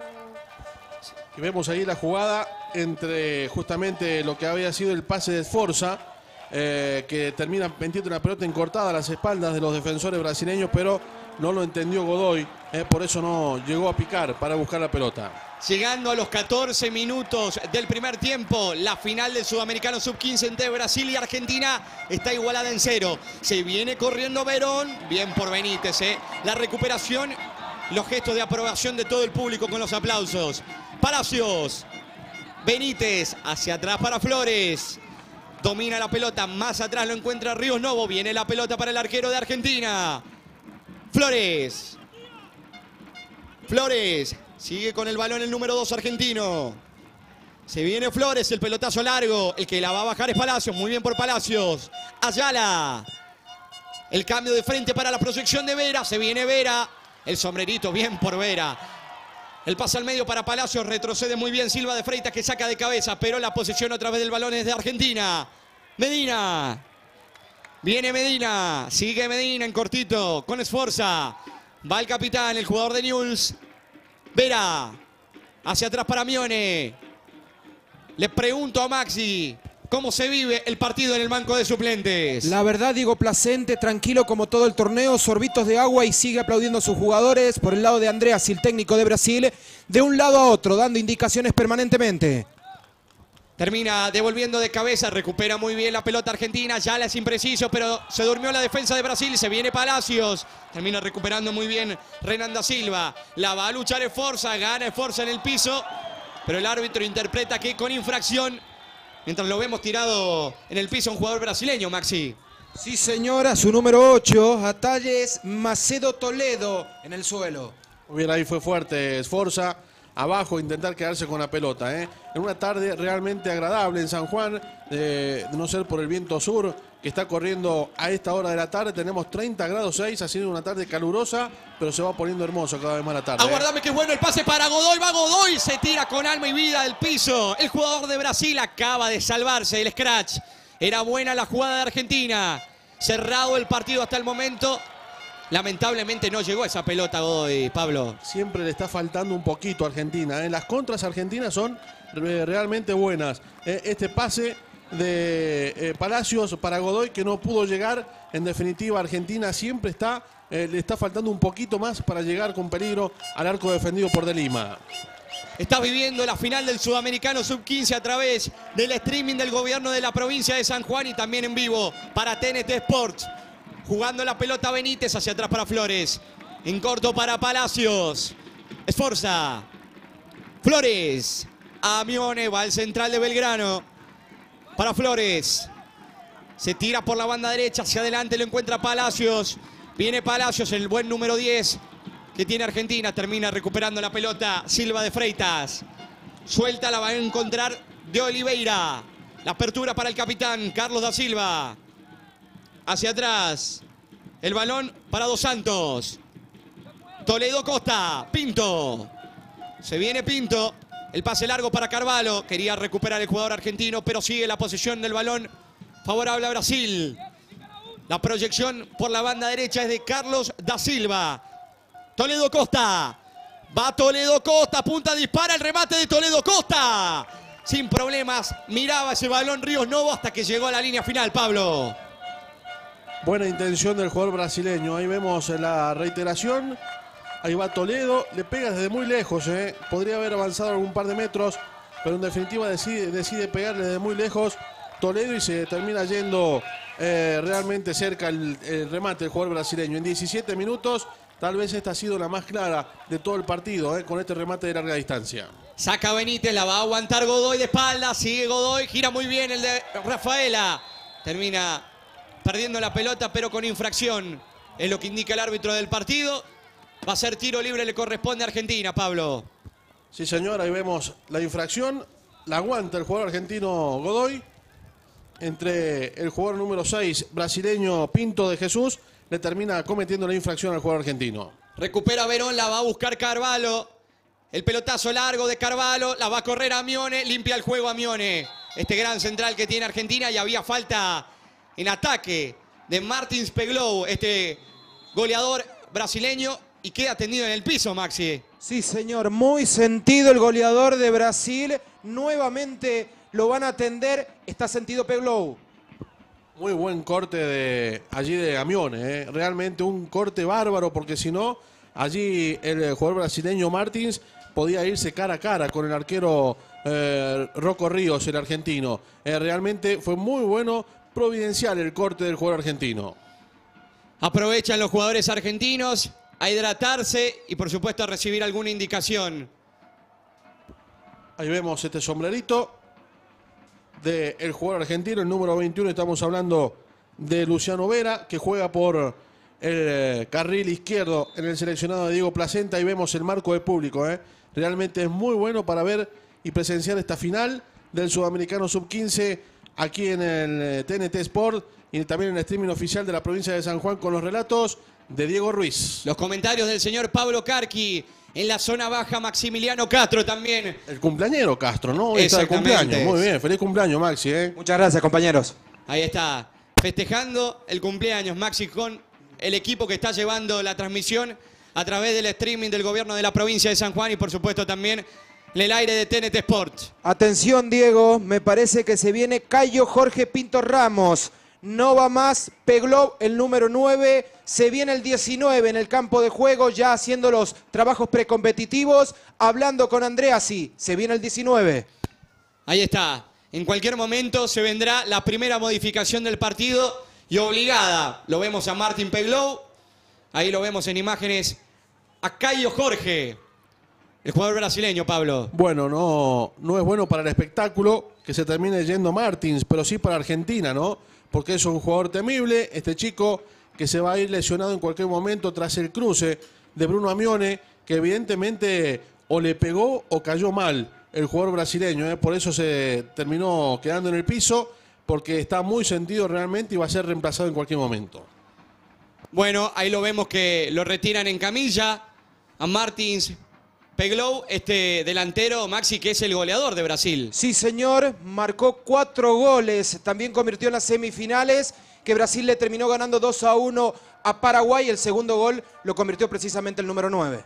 Y vemos ahí la jugada entre justamente lo que había sido el pase de Esforza, eh, que termina metiendo una pelota encortada a las espaldas de los defensores brasileños, pero no lo entendió Godoy, eh, por eso no llegó a picar para buscar la pelota. Llegando a los catorce minutos del primer tiempo, la final del Sudamericano sub quince entre Brasil y Argentina está igualada en cero. Se viene corriendo Verón, bien por Benítez, ¿eh? La recuperación, los gestos de aprobación de todo el público con los aplausos. Palacios, Benítez, hacia atrás para Flores. Domina la pelota, más atrás lo encuentra Ríos Novo. Viene la pelota para el arquero de Argentina. Flores. Flores. Sigue con el balón el número dos argentino. Se viene Flores, el pelotazo largo. El que la va a bajar es Palacios. Muy bien por Palacios. Ayala. El cambio de frente para la proyección de Vera. Se viene Vera. El sombrerito, bien por Vera. El pase al medio para Palacios. Retrocede muy bien Silva de Freitas, que saca de cabeza. Pero la posesión otra vez del balón es de Argentina. Medina. Viene Medina. Sigue Medina en cortito. Con Esforza. Va el capitán, el jugador de Newell's. Vera, hacia atrás para Mione. Le pregunto a Maxi, ¿cómo se vive el partido en el banco de suplentes? La verdad, digo, placente, tranquilo como todo el torneo, sorbitos de agua y sigue aplaudiendo a sus jugadores. Por el lado de Andreas, el técnico de Brasil, de un lado a otro, dando indicaciones permanentemente. Termina devolviendo de cabeza, recupera muy bien la pelota argentina. Ayala es impreciso, pero se durmió la defensa de Brasil. Se viene Palacios. Termina recuperando muy bien Renan da Silva. La va a luchar Esforza, gana Esforza en el piso. Pero el árbitro interpreta que con infracción, mientras lo vemos tirado en el piso, un jugador brasileño, Maxi. Sí, señora, su número ocho, Atalles Macedo Toledo en el suelo. Muy bien, ahí fue fuerte Esforza. Abajo, intentar quedarse con la pelota, ¿eh? En una tarde realmente agradable en San Juan, eh, de no ser por el viento sur que está corriendo a esta hora de la tarde. Tenemos treinta grados seis, ha sido una tarde calurosa, pero se va poniendo hermoso cada vez más la tarde. Aguardame, ¿eh? Que bueno el pase para Godoy, va Godoy, se tira con alma y vida del piso. El jugador de Brasil acaba de salvarse el scratch. Era buena la jugada de Argentina. Cerrado el partido hasta el momento. Lamentablemente no llegó esa pelota Godoy, Pablo. Siempre le está faltando un poquito a Argentina, ¿eh? Las contras argentinas son eh, realmente buenas. Eh, este pase de eh, Palacios para Godoy que no pudo llegar. En definitiva, Argentina siempre está, eh, le está faltando un poquito más para llegar con peligro al arco defendido por De Lima. Estás viviendo la final del Sudamericano sub quince a través del streaming del gobierno de la provincia de San Juan y también en vivo para T N T Sports. Jugando la pelota Benítez hacia atrás para Flores. En corto para Palacios. Esforza. Flores. Amione va al central de Belgrano. Para Flores. Se tira por la banda derecha. Hacia adelante lo encuentra Palacios. Viene Palacios, el buen número diez que tiene Argentina. Termina recuperando la pelota Silva de Freitas. Suelta, la va a encontrar de Oliveira. La apertura para el capitán Carlos da Silva. Hacia atrás. El balón para Dos Santos. Toledo Costa. Pinto. Se viene Pinto. El pase largo para Carvalho. Quería recuperar el jugador argentino, pero sigue la posesión del balón favorable a Brasil. La proyección por la banda derecha es de Carlos da Silva. Toledo Costa. Va Toledo Costa. Punta, dispara el remate de Toledo Costa. Sin problemas. Miraba ese balón Ríos Novo hasta que llegó a la línea final, Pablo. Buena intención del jugador brasileño. Ahí vemos la reiteración. Ahí va Toledo. Le pega desde muy lejos. ¿eh? Podría haber avanzado algún par de metros. Pero en definitiva decide, decide pegarle desde muy lejos Toledo y se termina yendo eh, realmente cerca el, el remate del jugador brasileño. En diecisiete minutos, tal vez esta ha sido la más clara de todo el partido, eh, con este remate de larga distancia. Saca Benítez, la va a aguantar Godoy de espalda. Sigue Godoy, gira muy bien el de Rafaela. Termina perdiendo la pelota, pero con infracción. Es lo que indica el árbitro del partido. Va a ser tiro libre, le corresponde a Argentina, Pablo. Sí, señor, ahí vemos la infracción. La aguanta el jugador argentino Godoy. Entre el jugador número seis, brasileño Pinto de Jesús, le termina cometiendo la infracción al jugador argentino. Recupera Verón, la va a buscar Carvalho. El pelotazo largo de Carvalho, la va a correr Amione, limpia el juego Amione. Este gran central que tiene Argentina, y había falta en ataque de Martins Peglou, este goleador brasileño, y queda tendido en el piso, Maxi. Sí, señor, muy sentido el goleador de Brasil. Nuevamente lo van a atender, está sentido Peglou. Muy buen corte de allí de Amione, ¿eh? Realmente un corte bárbaro, porque si no, allí el jugador brasileño Martins podía irse cara a cara con el arquero eh, Rocco Ríos, el argentino. Eh, realmente fue muy bueno, providencial el corte del jugador argentino. Aprovechan los jugadores argentinos a hidratarse y por supuesto a recibir alguna indicación. Ahí vemos este sombrerito del jugador argentino, el número veintiuno. Estamos hablando de Luciano Vera, que juega por el carril izquierdo en el seleccionado de Diego Placenta. Y vemos el marco de público. ¿eh? Realmente es muy bueno para ver y presenciar esta final del Sudamericano sub quince aquí en el T N T Sport y también en el streaming oficial de la provincia de San Juan, con los relatos de Diego Ruiz. Los comentarios del señor Pablo Carqui. En la zona baja, Maximiliano Castro también. El cumpleañero Castro, ¿no? Hoy está de cumpleaños. Muy bien, feliz cumpleaños, Maxi. ¿eh? Muchas gracias, compañeros. Ahí está, festejando el cumpleaños, Maxi, con el equipo que está llevando la transmisión a través del streaming del gobierno de la provincia de San Juan y por supuesto también en el aire de T N T Sport. Atención, Diego, me parece que se viene Cayo Jorge Pinto Ramos. No va más Peglou, el número nueve. Se viene el diecinueve en el campo de juego, ya haciendo los trabajos precompetitivos. Hablando con Andreasi, se viene el diecinueve. Ahí está. En cualquier momento se vendrá la primera modificación del partido y obligada. Lo vemos a Martín Peglou. Ahí lo vemos en imágenes a Cayo Jorge, el jugador brasileño, Pablo. Bueno, no, no es bueno para el espectáculo que se termine yendo Martins, pero sí para Argentina, ¿no? Porque es un jugador temible, este chico que se va a ir lesionado en cualquier momento tras el cruce de Bruno Amione, que evidentemente o le pegó o cayó mal el jugador brasileño, ¿eh? Por eso se terminó quedando en el piso, porque está muy sentido realmente y va a ser reemplazado en cualquier momento. Bueno, ahí lo vemos que lo retiran en camilla a Martins Peglou, este delantero, Maxi, que es el goleador de Brasil. Sí, señor, marcó cuatro goles, también convirtió en las semifinales, que Brasil le terminó ganando dos a uno a Paraguay. El segundo gol lo convirtió precisamente el número nueve.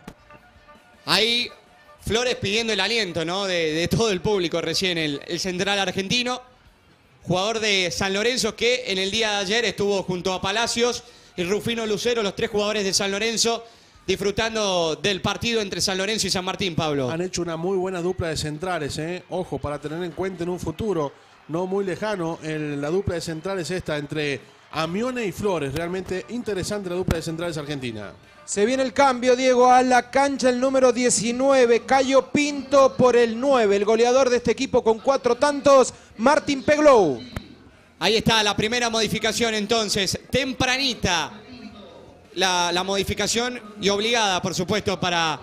Ahí Flores pidiendo el aliento, ¿no? de, de todo el público recién, el, el central argentino, jugador de San Lorenzo, que en el día de ayer estuvo junto a Palacios y Rufino Lucero, los tres jugadores de San Lorenzo, disfrutando del partido entre San Lorenzo y San Martín, Pablo. Han hecho una muy buena dupla de centrales, ¿eh? Ojo, para tener en cuenta en un futuro no muy lejano, el, la dupla de centrales esta entre Amione y Flores. Realmente interesante la dupla de centrales argentina. Se viene el cambio, Diego, a la cancha el número diecinueve, Cayo Pinto por el nueve, el goleador de este equipo con cuatro tantos, Martín Peglou. Ahí está la primera modificación entonces, tempranita. La, la modificación y obligada, por supuesto, para,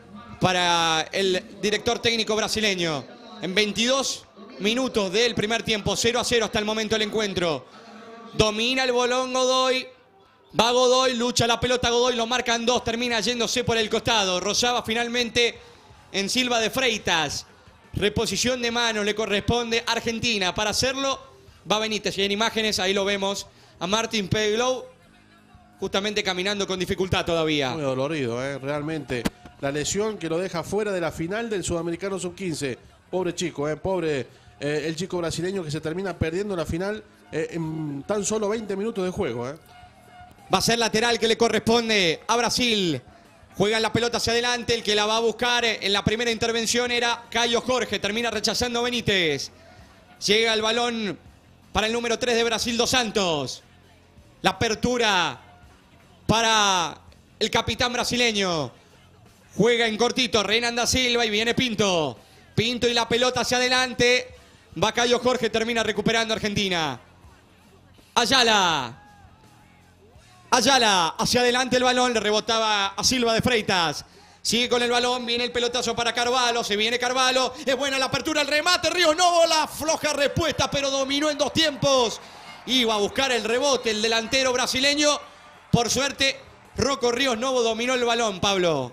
para el director técnico brasileño. En veintidós minutos del primer tiempo, cero a cero hasta el momento del encuentro. Domina el bolón Godoy. Va Godoy, lucha la pelota Godoy, lo marcan dos, termina yéndose por el costado. Rozaba finalmente en Silva de Freitas. Reposición de manos le corresponde a Argentina. Para hacerlo va Benítez. Y en imágenes ahí lo vemos a Martín Peglow justamente caminando con dificultad todavía. Muy dolorido, ¿eh? Realmente. La lesión que lo deja fuera de la final del Sudamericano sub quince. Pobre chico, ¿eh? Pobre eh, el chico brasileño que se termina perdiendo la final eh, en tan solo veinte minutos de juego, ¿eh? Va a ser lateral que le corresponde a Brasil. Juega la pelota hacia adelante. El que la va a buscar en la primera intervención era Caio Jorge. Termina rechazando Benítez. Llega el balón para el número tres de Brasil, Dos Santos. La apertura para el capitán brasileño. Juega en cortito Renan da Silva y viene Pinto. Pinto y la pelota hacia adelante. Va Caio Jorge, termina recuperando Argentina. Ayala. Ayala, hacia adelante el balón, le rebotaba a Silva de Freitas. Sigue con el balón, viene el pelotazo para Carvalho, se viene Carvalho. Es buena la apertura, el remate, Ríos Novo, la floja respuesta, pero dominó en dos tiempos. Iba a buscar el rebote el delantero brasileño. Por suerte, Rocco Ríos Novo dominó el balón, Pablo.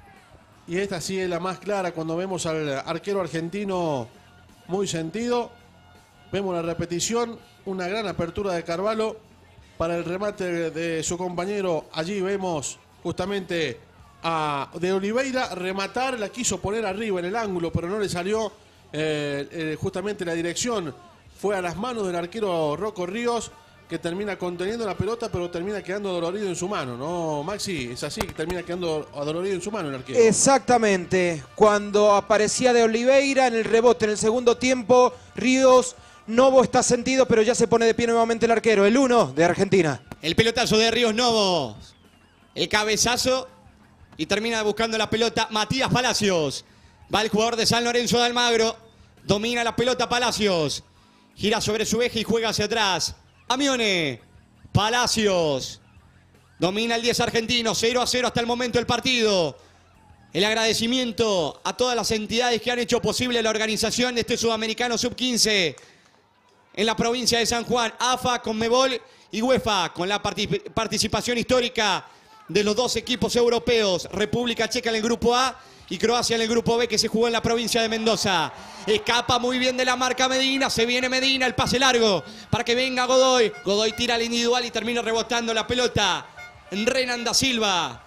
Y esta sí es la más clara cuando vemos al arquero argentino muy sentido. Vemos la repetición, una gran apertura de Carvalho para el remate de su compañero. Allí vemos justamente a De Oliveira rematar, la quiso poner arriba en el ángulo, pero no le salió eh, eh, justamente la dirección. Fue a las manos del arquero Rocco Ríos, que termina conteniendo la pelota, pero termina quedando dolorido en su mano, ¿no, Maxi? Es así, que termina quedando dolorido en su mano el arquero. Exactamente. Cuando aparecía De Oliveira en el rebote en el segundo tiempo, Ríos Novo está sentido, pero ya se pone de pie nuevamente el arquero, el uno de Argentina. El pelotazo de Ríos Novo. El cabezazo y termina buscando la pelota Matías Palacios. Va el jugador de San Lorenzo de Almagro. Domina la pelota Palacios. Gira sobre su eje y juega hacia atrás. Amione. Palacios. Domina el diez argentino. cero a cero hasta el momento el partido. El agradecimiento a todas las entidades que han hecho posible la organización de este Sudamericano sub quince en la provincia de San Juan. A F A, Conmebol y UEFA, con la partic- participación histórica de los dos equipos europeos. República Checa en el grupo A y Croacia en el grupo B, que se jugó en la provincia de Mendoza. Escapa muy bien de la marca Medina. Se viene Medina, el pase largo para que venga Godoy. Godoy tira al individual y termina rebotando la pelota. Renan da Silva.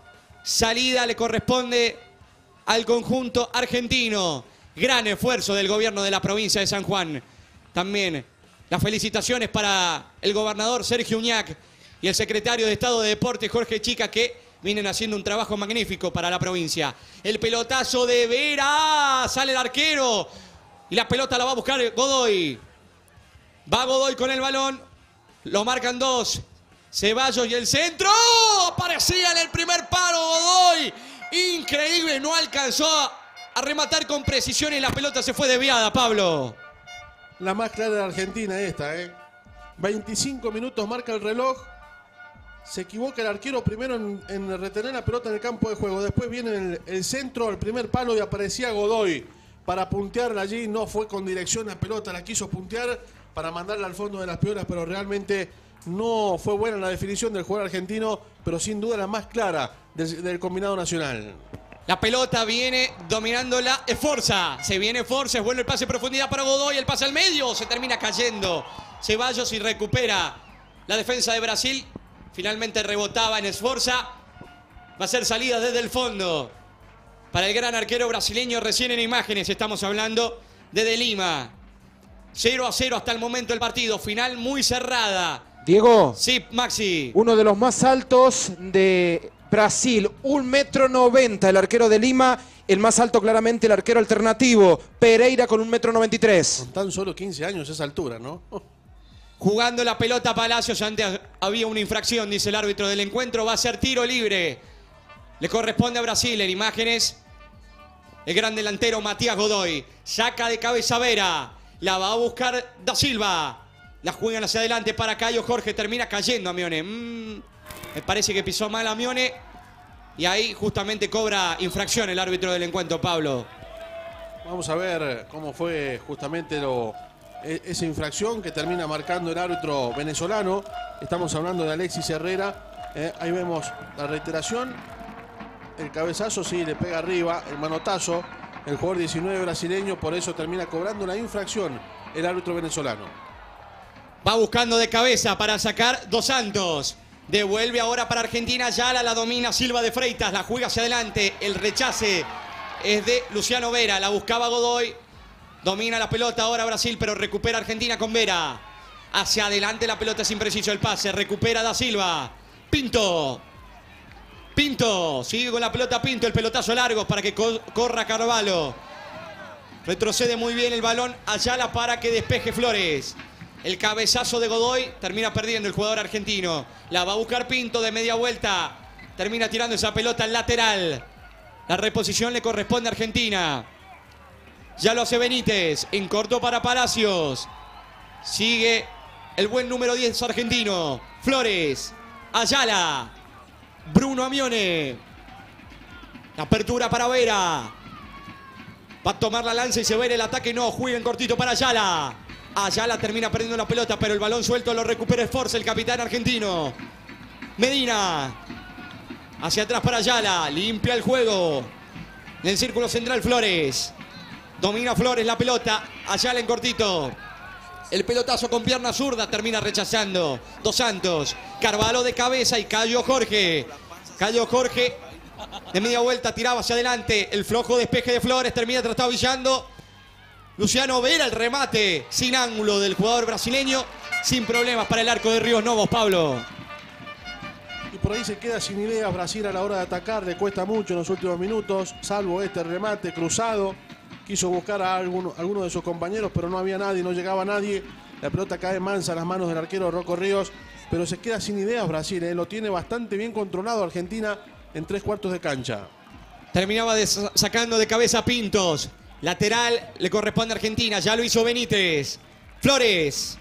Salida le corresponde al conjunto argentino. Gran esfuerzo del gobierno de la provincia de San Juan. También las felicitaciones para el gobernador Sergio Uñac y el secretario de Estado de Deportes Jorge Chica, que vienen haciendo un trabajo magnífico para la provincia. El pelotazo de Vera. Sale el arquero. Y la pelota la va a buscar Godoy. Va Godoy con el balón. Lo marcan dos. Ceballos y el centro. Aparecía en el primer paro Godoy. Increíble. No alcanzó a rematar con precisión y la pelota se fue desviada, Pablo. La más clara de Argentina esta, ¿eh? veinticinco minutos marca el reloj. Se equivoca el arquero primero en, en retener la pelota en el campo de juego. Después viene el, el centro, el primer palo, y aparecía Godoy para puntearla allí. No fue con dirección la pelota, la quiso puntear para mandarla al fondo de las piolas, pero realmente no fue buena la definición del jugador argentino, pero sin duda la más clara del, del combinado nacional. La pelota viene dominándola, es Forza. Se viene Forza, es bueno el pase en profundidad para Godoy, el pase al medio, se termina cayendo Ceballos y recupera la defensa de Brasil. Finalmente rebotaba en Esforza. Va a ser salida desde el fondo para el gran arquero brasileño. Recién en imágenes estamos hablando de De Lima. cero a cero hasta el momento el partido. Final muy cerrada. Diego. Sí, Maxi. Uno de los más altos de Brasil. Un metro noventa el arquero de Lima. El más alto claramente el arquero alternativo. Pereira con un metro noventa y tres. Con tan solo quince años esa altura, ¿no? Jugando la pelota Palacios, antes había una infracción, dice el árbitro del encuentro, va a ser tiro libre. Le corresponde a Brasil en imágenes. El gran delantero Matías Godoy, saca de cabeza Vera, la va a buscar Da Silva. La juegan hacia adelante para Caio Jorge, termina cayendo Amione. Mm, me parece que pisó mal Amione y ahí justamente cobra infracción el árbitro del encuentro, Pablo. Vamos a ver cómo fue justamente lo... esa infracción que termina marcando el árbitro venezolano. Estamos hablando de Alexis Herrera. Eh, ahí vemos la reiteración. El cabezazo sí le pega arriba. El manotazo el jugador diecinueve brasileño, por eso termina cobrando una infracción el árbitro venezolano. Va buscando de cabeza para sacar Dos Santos. Devuelve ahora para Argentina. Ayala la domina Silva de Freitas. La juega hacia adelante. El rechace es de Luciano Vera. La buscaba Godoy. Domina la pelota ahora Brasil, pero recupera Argentina con Vera. Hacia adelante la pelota es impreciso el pase. Recupera Da Silva. Pinto. Pinto. Sigue con la pelota Pinto. El pelotazo largo para que co corra Carvalho. Retrocede muy bien el balón Ayala para que despeje Flores. El cabezazo de Godoy termina perdiendo el jugador argentino. La va a buscar Pinto de media vuelta. Termina tirando esa pelota al lateral. La reposición le corresponde a Argentina. Ya lo hace Benítez. En corto para Palacios. Sigue el buen número diez argentino. Flores. Ayala. Bruno Amione. La apertura para Vera. Va a tomar la lanza y se va a ir el ataque. No, juega en cortito para Ayala. Ayala termina perdiendo la pelota, pero el balón suelto lo recupera Esforza, el capitán argentino. Medina. Hacia atrás para Ayala. Limpia el juego. En el círculo central Flores. Domina Flores la pelota. Ayala en cortito. El pelotazo con pierna zurda termina rechazando Dos Santos. Carvalho de cabeza y Cayo Jorge. Cayo Jorge de media vuelta tiraba hacia adelante. El flojo despeje de Flores termina trastabillando. Luciano Vera el remate sin ángulo del jugador brasileño. Sin problemas para el arco de Ríos Novos, Pablo. Y por ahí se queda sin ideas Brasil a la hora de atacar. Le cuesta mucho en los últimos minutos, salvo este remate cruzado. Quiso buscar a alguno, alguno de sus compañeros, pero no había nadie, no llegaba nadie. La pelota cae mansa a las manos del arquero Rocco Ríos, pero se queda sin ideas Brasil. ¿eh? Lo tiene bastante bien controlado Argentina en tres cuartos de cancha. Terminaba de sacando de cabeza Pintos. Lateral le corresponde a Argentina. Ya lo hizo Benítez. Flores.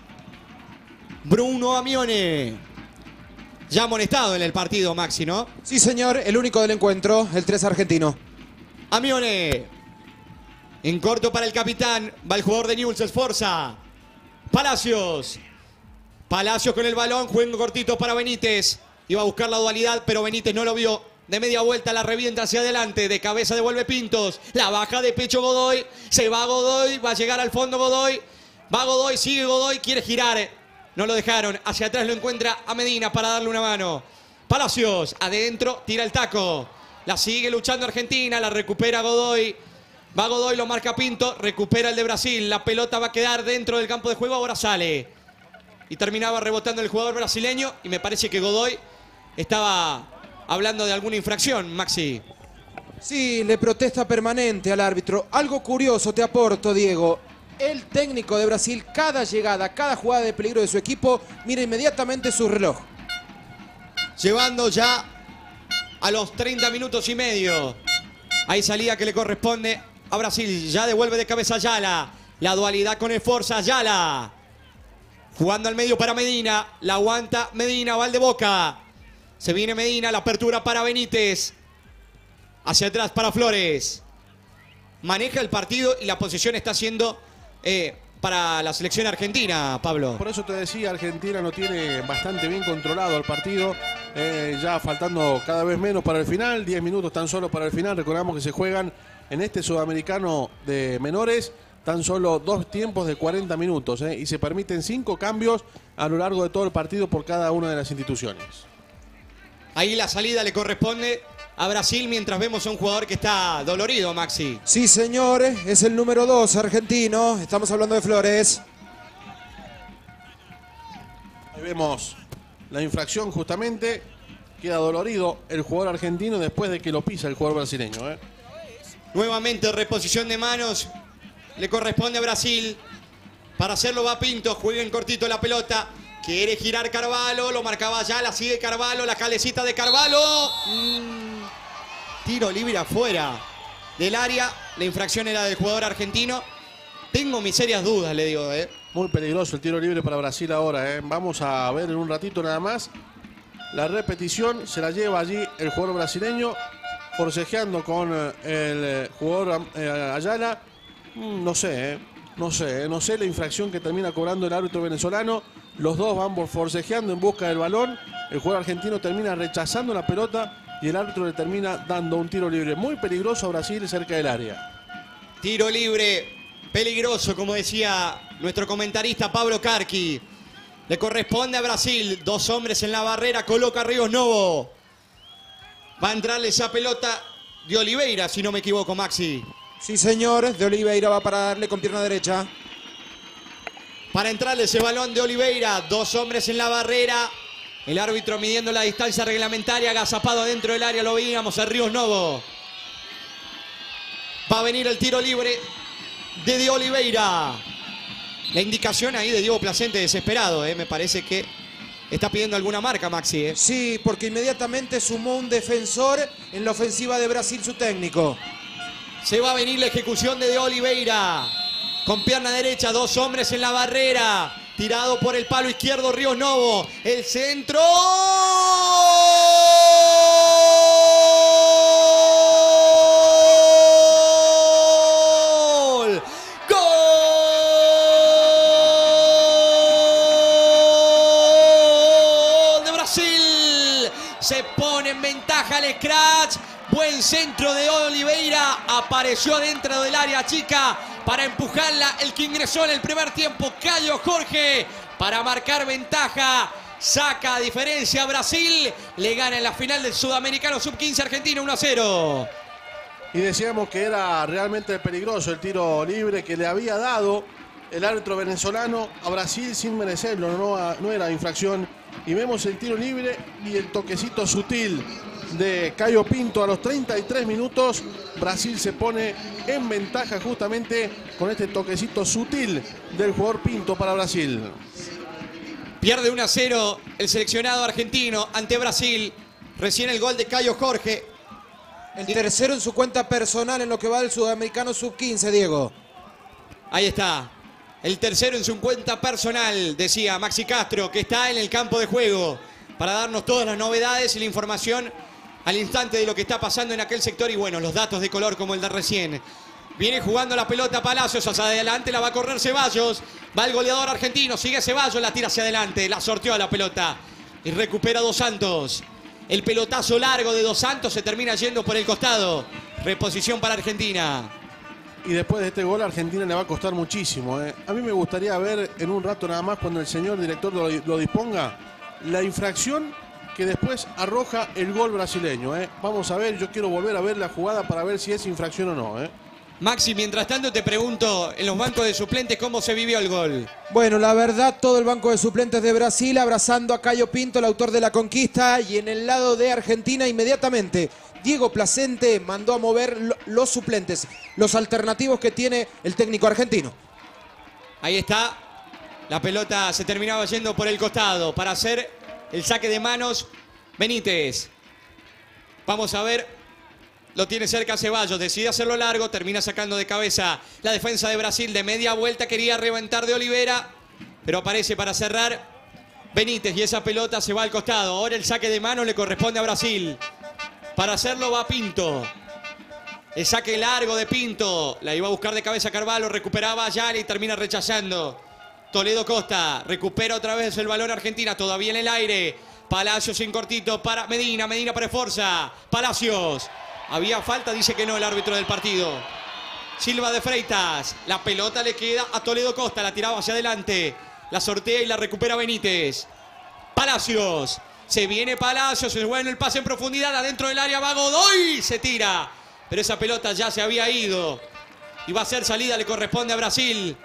Bruno Amione. Ya amonestado en el partido, Maxi, ¿no? Sí, señor. El único del encuentro, el tres argentino. Amione. En corto para el capitán. Va el jugador de Newell's, Esforza. Palacios. Palacios con el balón. Juego cortito para Benítez. Iba a buscar la dualidad, pero Benítez no lo vio. De media vuelta la revienta hacia adelante. De cabeza devuelve Pintos. La baja de pecho Godoy. Se va Godoy. Va a llegar al fondo Godoy. Va Godoy. Sigue Godoy. Quiere girar. No lo dejaron. Hacia atrás lo encuentra a Medina para darle una mano. Palacios. Adentro. Tira el taco. La sigue luchando Argentina. La recupera Godoy. Va Godoy. Lo marca Pinto. Recupera el de Brasil. La pelota va a quedar dentro del campo de juego. Ahora sale. Y terminaba rebotando el jugador brasileño. Y me parece que Godoy estaba hablando de alguna infracción, Maxi. Sí, le protesta permanente al árbitro. Algo curioso te aporto, Diego. El técnico de Brasil, cada llegada, cada jugada de peligro de su equipo, mira inmediatamente su reloj. Llevando ya a los treinta minutos y medio. Hay salida que le corresponde a Brasil. Ya devuelve de cabeza Ayala. La dualidad con Esforza. Ayala. Jugando al medio para Medina. La aguanta Medina. Va al de Boca. Se viene Medina, la apertura para Benítez. Hacia atrás para Flores. Maneja el partido y la posición está siendo eh, para la selección argentina, Pablo. Por eso te decía, Argentina lo tiene bastante bien controlado el partido. Eh, ya faltando cada vez menos para el final. diez minutos tan solo para el final. Recordamos que se juegan en este sudamericano de menores tan solo dos tiempos de cuarenta minutos. Eh, y se permiten cinco cambios a lo largo de todo el partido por cada una de las instituciones. Ahí la salida le corresponde a Brasil mientras vemos a un jugador que está dolorido, Maxi. Sí, señores, es el número dos argentino. Estamos hablando de Flores. Ahí vemos la infracción justamente. Queda dolorido el jugador argentino después de que lo pisa el jugador brasileño. ¿eh? Nuevamente reposición de manos. Le corresponde a Brasil. Para hacerlo va Pinto. Juega en cortito la pelota. Quiere girar Carvalho, lo marcaba ya, la sigue Carvalho, la calecita de Carvalho. Mm, tiro libre afuera del área. La infracción era del jugador argentino. Tengo mis serias dudas, le digo. ¿eh? Muy peligroso el tiro libre para Brasil ahora. ¿eh? Vamos a ver en un ratito nada más. La repetición se la lleva allí el jugador brasileño, forcejeando con el jugador eh, Ayala. Mm, no sé, ¿eh? no sé, ¿eh? no sé la infracción que termina cobrando el árbitro venezolano. Los dos van forcejeando en busca del balón. El jugador argentino termina rechazando la pelota y el árbitro le termina dando un tiro libre muy peligroso a Brasil cerca del área. Tiro libre, peligroso, como decía nuestro comentarista Pablo Carqui. Le corresponde a Brasil. Dos hombres en la barrera, coloca Ríos Novo. Va a entrarle esa pelota de Oliveira, si no me equivoco, Maxi. Sí, señor, de Oliveira va para darle con pierna derecha. Para entrarle ese balón de Oliveira. Dos hombres en la barrera. El árbitro midiendo la distancia reglamentaria. Agazapado adentro del área, lo veíamos a Ríos Novo. Va a venir el tiro libre de De Oliveira. La indicación ahí de Diego Placente desesperado, ¿eh? Me parece que está pidiendo alguna marca, Maxi. ¿eh? Sí, porque inmediatamente sumó un defensor en la ofensiva de Brasil, su técnico. Se va a venir la ejecución de De Oliveira. Con pierna derecha, dos hombres en la barrera. Tirado por el palo izquierdo Ríos Novo. El centro. Se pone en ventaja el Scratch. Buen centro de Oliveira. Apareció dentro del área chica para empujarla. El que ingresó en el primer tiempo, Caio Jorge, para marcar ventaja. Saca a diferencia a Brasil. Le gana en la final del Sudamericano sub quince Argentina uno a cero. Y decíamos que era realmente peligroso el tiro libre que le había dado el árbitro venezolano a Brasil sin merecerlo. No, no era infracción. Y vemos el tiro libre y el toquecito sutil de Caio Pinto a los treinta y tres minutos. Brasil se pone en ventaja justamente con este toquecito sutil del jugador Pinto para Brasil. Pierde uno a cero el seleccionado argentino ante Brasil. Recién el gol de Caio Jorge. El tercero en su cuenta personal en lo que va del Sudamericano sub quince, Diego. Ahí está. El tercero en su cuenta personal, decía Maxi Castro, que está en el campo de juego para darnos todas las novedades y la información al instante de lo que está pasando en aquel sector. Y bueno, los datos de color como el de recién. Viene jugando la pelota Palacios hacia adelante, la va a correr Ceballos. Va el goleador argentino, sigue Ceballos, la tira hacia adelante, la sorteó a la pelota. Y recupera Dos Santos. El pelotazo largo de Dos Santos se termina yendo por el costado. Reposición para Argentina. Y después de este gol a Argentina le va a costar muchísimo. ¿eh? A mí me gustaría ver en un rato nada más, cuando el señor director lo, lo disponga, la infracción que después arroja el gol brasileño. ¿eh? Vamos a ver, yo quiero volver a ver la jugada para ver si es infracción o no. ¿eh? Maxi, mientras tanto te pregunto, en los bancos de suplentes, ¿cómo se vivió el gol? Bueno, la verdad, todo el banco de suplentes de Brasil abrazando a Caio Pinto, el autor de la conquista, y en el lado de Argentina inmediatamente Diego Placente mandó a mover los suplentes, los alternativos que tiene el técnico argentino. Ahí está, la pelota se terminaba yendo por el costado para hacer el saque de manos Benítez. Vamos a ver, lo tiene cerca Ceballos, decide hacerlo largo, termina sacando de cabeza la defensa de Brasil de media vuelta, quería reventar de Oliveira, pero aparece para cerrar Benítez y esa pelota se va al costado. Ahora el saque de manos le corresponde a Brasil. Para hacerlo va Pinto. El saque largo de Pinto. La iba a buscar de cabeza Carvalho. Recuperaba a Yali y termina rechazando. Toledo Costa. Recupera otra vez el balón Argentina. Todavía en el aire. Palacios en cortito para Medina. Medina para Esforza. Palacios. Había falta. Dice que no el árbitro del partido. Silva de Freitas. La pelota le queda a Toledo Costa. La tiraba hacia adelante. La sortea y la recupera Benítez. Palacios. Se viene Palacios, es bueno el pase en profundidad, adentro del área va Godoy, se tira. Pero esa pelota ya se había ido. Y va a ser salida, le corresponde a Brasil.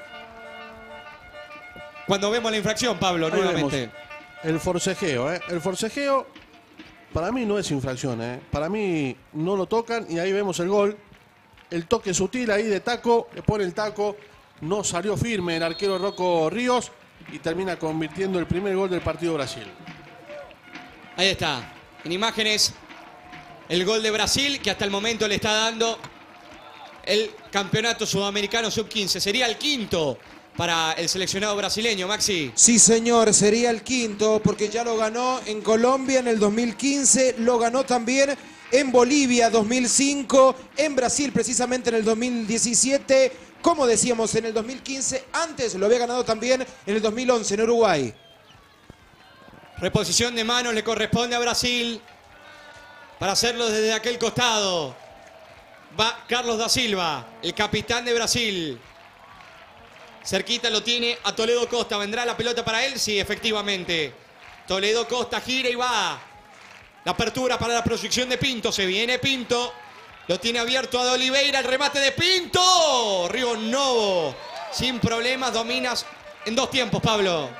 Cuando vemos la infracción, Pablo, Ahí nuevamente. El forcejeo, ¿eh? El forcejeo para mí no es infracción, ¿eh? Para mí no lo tocan y ahí vemos el gol. El toque sutil ahí de taco, le pone el taco. No salió firme el arquero Rocco Ríos y termina convirtiendo el primer gol del partido Brasil. Ahí está, en imágenes, el gol de Brasil, que hasta el momento le está dando el campeonato sudamericano sub quince. Sería el quinto para el seleccionado brasileño, Maxi. Sí, señor, sería el quinto, porque ya lo ganó en Colombia en el dos mil quince, lo ganó también en Bolivia dos mil cinco, en Brasil precisamente en el dos mil diecisiete, como decíamos en el dos mil quince, antes lo había ganado también en el dos mil once en Uruguay. Reposición de manos le corresponde a Brasil para hacerlo desde aquel costado. Va Carlos da Silva, el capitán de Brasil. Cerquita lo tiene a Toledo Costa. ¿Vendrá la pelota para él? Sí, efectivamente. Toledo Costa gira y va. La apertura para la proyección de Pinto. Se viene Pinto. Lo tiene abierto a de Oliveira. El remate de Pinto. Río Novo. Sin problemas. Dominas en dos tiempos, Pablo.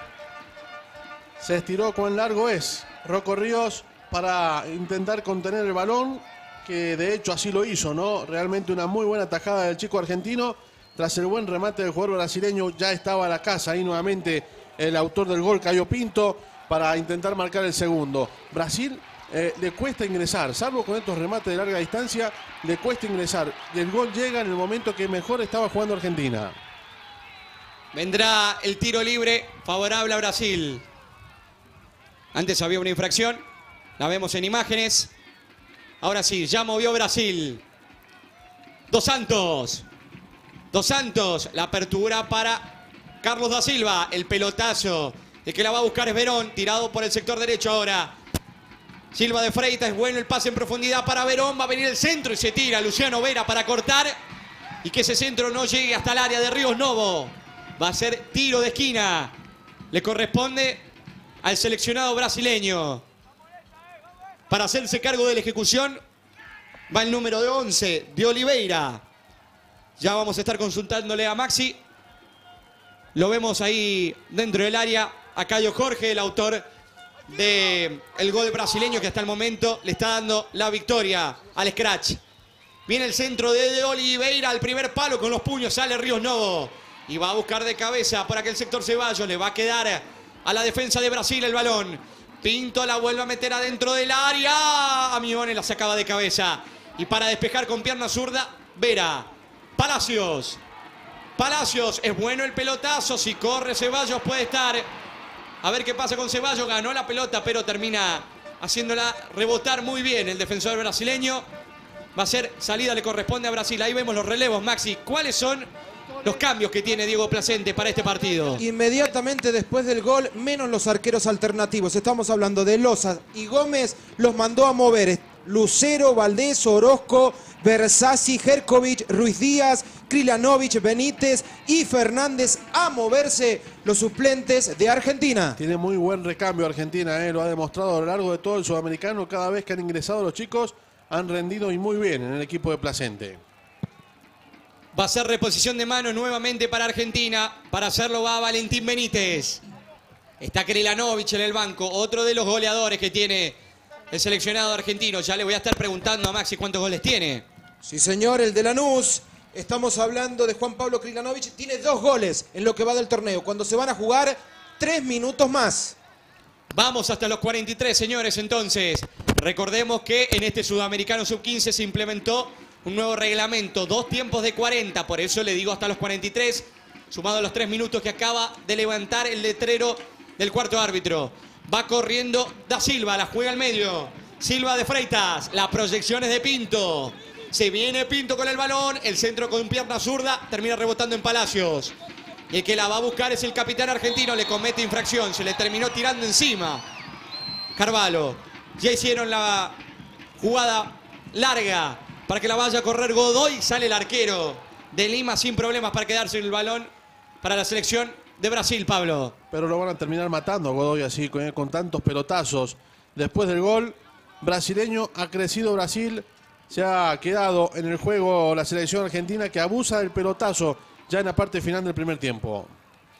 Se estiró cuán largo es Rocco Ríos para intentar contener el balón, que de hecho así lo hizo, ¿no? Realmente una muy buena tajada del chico argentino. Tras el buen remate del jugador brasileño, ya estaba a la casa ahí nuevamente el autor del gol, Caio Pinto, para intentar marcar el segundo. Brasil eh, le cuesta ingresar, salvo con estos remates de larga distancia, le cuesta ingresar. Y el gol llega en el momento que mejor estaba jugando Argentina. Vendrá el tiro libre favorable a Brasil. Antes había una infracción, la vemos en imágenes. Ahora sí, ya movió Brasil. Dos Santos. Dos Santos, la apertura para Carlos da Silva. El pelotazo, el que la va a buscar es Verón, tirado por el sector derecho ahora. Silva de Freitas, es bueno el pase en profundidad para Verón. Va a venir el centro y se tira Luciano Vera para cortar. Y que ese centro no llegue hasta el área de Ríos Novo. Va a ser tiro de esquina. Le corresponde al seleccionado brasileño. Para hacerse cargo de la ejecución va el número de once, de Oliveira. Ya vamos a estar consultándole a Maxi. Lo vemos ahí dentro del área. A Caio Jorge, el autor del gol brasileño que hasta el momento le está dando la victoria al Scratch. Viene el centro de, de Oliveira al primer palo con los puños. Sale Ríos Novo. Y va a buscar de cabeza por aquel sector Ceballos. Le va a quedar a la defensa de Brasil el balón. Pinto la vuelve a meter adentro del área. Amione la sacaba de cabeza. Y para despejar con pierna zurda, Vera. Palacios. Palacios. Es bueno el pelotazo. Si corre Ceballos puede estar. A ver qué pasa con Ceballos. Ganó la pelota, pero termina haciéndola rebotar muy bien el defensor brasileño. Va a ser salida, le corresponde a Brasil. Ahí vemos los relevos, Maxi. ¿Cuáles son los cambios que tiene Diego Placente para este partido? Inmediatamente después del gol, menos los arqueros alternativos. Estamos hablando de Loza y Gómez, los mandó a mover. Lucero, Valdés, Orozco, Bersasi, Herkovic, Ruiz Díaz, Krilanovic, Benítez y Fernández a moverse los suplentes de Argentina. Tiene muy buen recambio Argentina, eh, lo ha demostrado a lo largo de todo el sudamericano. Cada vez que han ingresado los chicos, han rendido y muy bien en el equipo de Placente. Va a ser reposición de mano nuevamente para Argentina. Para hacerlo va Valentín Benítez. Está Krilanovic en el banco, otro de los goleadores que tiene el seleccionado argentino. Ya le voy a estar preguntando a Maxi cuántos goles tiene. Sí, señor, el de Lanús. Estamos hablando de Juan Pablo Krilanovic. Tiene dos goles en lo que va del torneo, cuando se van a jugar tres minutos más. Vamos hasta los cuarenta y tres, señores, entonces. Recordemos que en este Sudamericano sub quince se implementó un nuevo reglamento, dos tiempos de cuarenta, por eso le digo hasta los cuarenta y tres, sumado a los tres minutos que acaba de levantar el letrero del cuarto árbitro. Va corriendo da Silva, la juega al medio. Silva de Freitas, la proyección es de Pinto. Se viene Pinto con el balón, el centro con pierna zurda, termina rebotando en Palacios. Y el que la va a buscar es el capitán argentino, le comete infracción, se le terminó tirando encima. Carvalho, ya hicieron la jugada larga para que la vaya a correr Godoy, sale el arquero de Lima sin problemas para quedarse en el balón para la selección de Brasil, Pablo. Pero lo van a terminar matando a Godoy así, con, con tantos pelotazos. Después del gol brasileño, ha crecido Brasil, se ha quedado en el juego la selección argentina que abusa del pelotazo ya en la parte final del primer tiempo.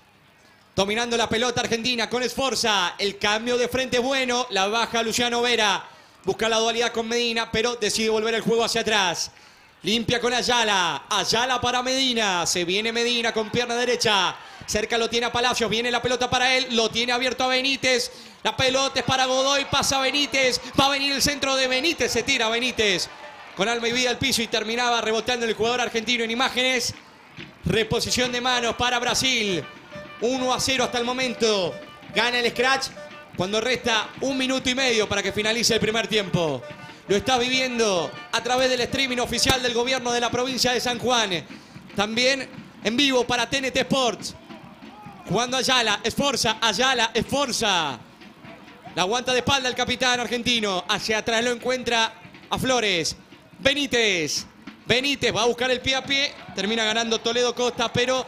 Dominando la pelota Argentina con Sforza, el cambio de frente es bueno, la baja Luciano Vera. Busca la dualidad con Medina, pero decide volver el juego hacia atrás. Limpia con Ayala. Ayala para Medina. Se viene Medina con pierna derecha. Cerca lo tiene a Palacios. Viene la pelota para él. Lo tiene abierto a Benítez. La pelota es para Godoy. Pasa Benítez. Va a venir el centro de Benítez. Se tira Benítez con alma y vida al piso y terminaba reboteando el jugador argentino en imágenes. Reposición de manos para Brasil. uno a cero hasta el momento. Gana el Scratch cuando resta un minuto y medio para que finalice el primer tiempo. Lo está viviendo a través del streaming oficial del gobierno de la provincia de San Juan. También en vivo para T N T Sports. Jugando Ayala, Sforza, Ayala, Sforza. La aguanta de espalda el capitán argentino. Hacia atrás lo encuentra a Flores. Benítez. Benítez va a buscar el pie a pie. Termina ganando Toledo Costa, pero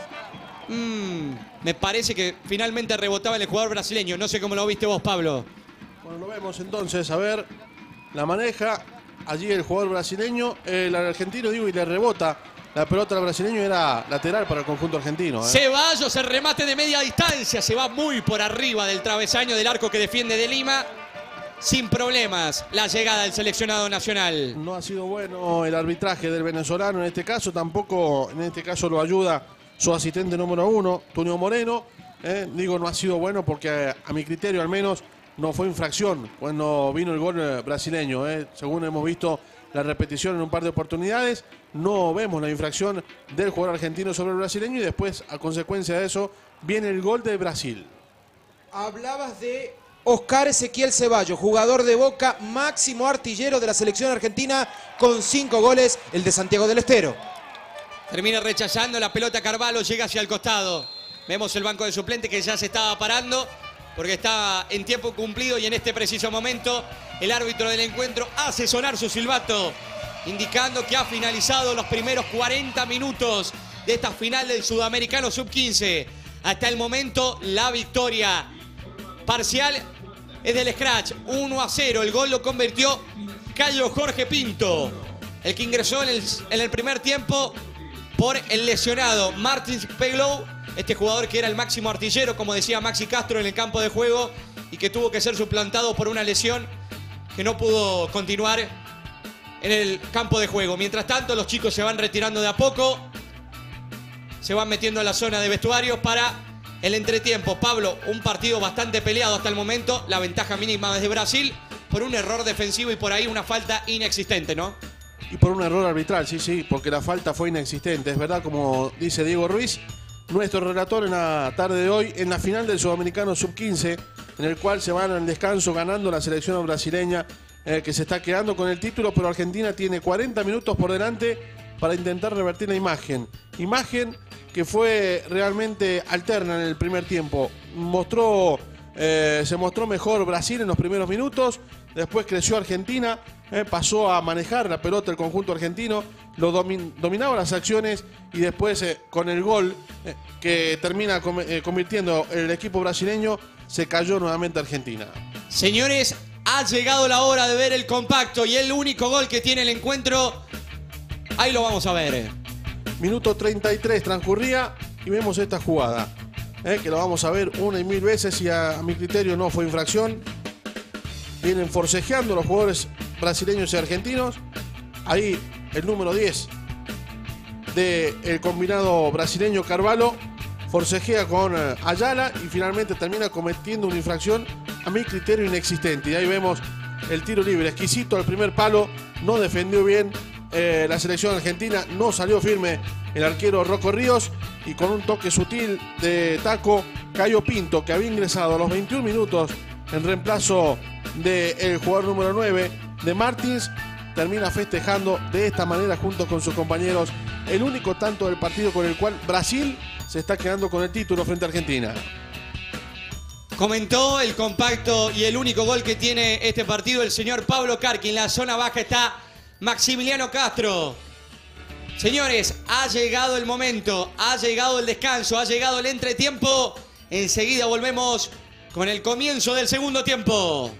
mmm, me parece que finalmente rebotaba el jugador brasileño. No sé cómo lo viste vos, Pablo. Bueno, lo vemos entonces. A ver, la maneja allí el jugador brasileño. El argentino, digo, y le rebota. La pelota del brasileño era lateral para el conjunto argentino. ¿eh? Ceballos, el remate de media distancia. Se va muy por arriba del travesaño del arco que defiende de Lima. Sin problemas la llegada del seleccionado nacional. No ha sido bueno el arbitraje del venezolano en este caso. Tampoco en este caso lo ayuda su asistente número uno, Tunio Moreno. ¿eh? Digo, no ha sido bueno porque a mi criterio al menos no fue infracción cuando vino el gol brasileño. ¿eh? Según hemos visto la repetición en un par de oportunidades, no vemos la infracción del jugador argentino sobre el brasileño y después, a consecuencia de eso, viene el gol de Brasil. Hablabas de Oscar Ezequiel Ceballos, jugador de Boca, máximo artillero de la selección argentina con cinco goles, el de Santiago del Estero. Termina rechazando la pelota Carvalho, llega hacia el costado. Vemos el banco de suplente que ya se estaba parando porque está en tiempo cumplido y en este preciso momento el árbitro del encuentro hace sonar su silbato, indicando que ha finalizado los primeros cuarenta minutos de esta final del Sudamericano sub quince. Hasta el momento la victoria parcial es del Scratch, uno a cero. El gol lo convirtió Cayo Jorge Pinto, el que ingresó en el, en el primer tiempo por el lesionado Martins Peglow, este jugador que era el máximo artillero, como decía Maxi Castro, en el campo de juego y que tuvo que ser suplantado por una lesión que no pudo continuar en el campo de juego. Mientras tanto, los chicos se van retirando de a poco, se van metiendo en la zona de vestuarios para el entretiempo. Pablo, un partido bastante peleado hasta el momento. La ventaja mínima es de Brasil por un error defensivo y por ahí una falta inexistente, ¿no? Y por un error arbitral, sí, sí, porque la falta fue inexistente. Es verdad, como dice Diego Ruiz, nuestro relator en la tarde de hoy, en la final del Sudamericano sub quince, en el cual se van al descanso ganando la selección brasileña, eh, que se está quedando con el título, pero Argentina tiene cuarenta minutos por delante para intentar revertir la imagen. Imagen que fue realmente alterna en el primer tiempo. Mostró, eh, se mostró mejor Brasil en los primeros minutos, después creció Argentina, eh, pasó a manejar la pelota el conjunto argentino, lo domin, dominaba las acciones y después eh, con el gol eh, que termina com eh, convirtiendo el equipo brasileño, se cayó nuevamente Argentina. Señores, ha llegado la hora de ver el compacto y el único gol que tiene el encuentro. Ahí lo vamos a ver. Minuto treinta y tres transcurría y vemos esta jugada, eh, que lo vamos a ver una y mil veces y a, a mi criterio no fue infracción. Vienen forcejeando los jugadores brasileños y argentinos. Ahí el número diez del combinado brasileño Carvalho forcejea con eh, Ayala y finalmente termina cometiendo una infracción a mi criterio inexistente. Y ahí vemos el tiro libre exquisito al primer palo, no defendió bien eh, la selección argentina, no salió firme el arquero Rocco Ríos y con un toque sutil de taco, Cayo Pinto, que había ingresado a los veintiún minutos en reemplazo del jugador número nueve de Martins, termina festejando de esta manera junto con sus compañeros el único tanto del partido con el cual Brasil se está quedando con el título frente a Argentina. Comentó el compacto y el único gol que tiene este partido el señor Pablo Carqui. En la zona baja está Maximiliano Castro. Señores, ha llegado el momento, ha llegado el descanso, ha llegado el entretiempo. Enseguida volvemos con el comienzo del segundo tiempo.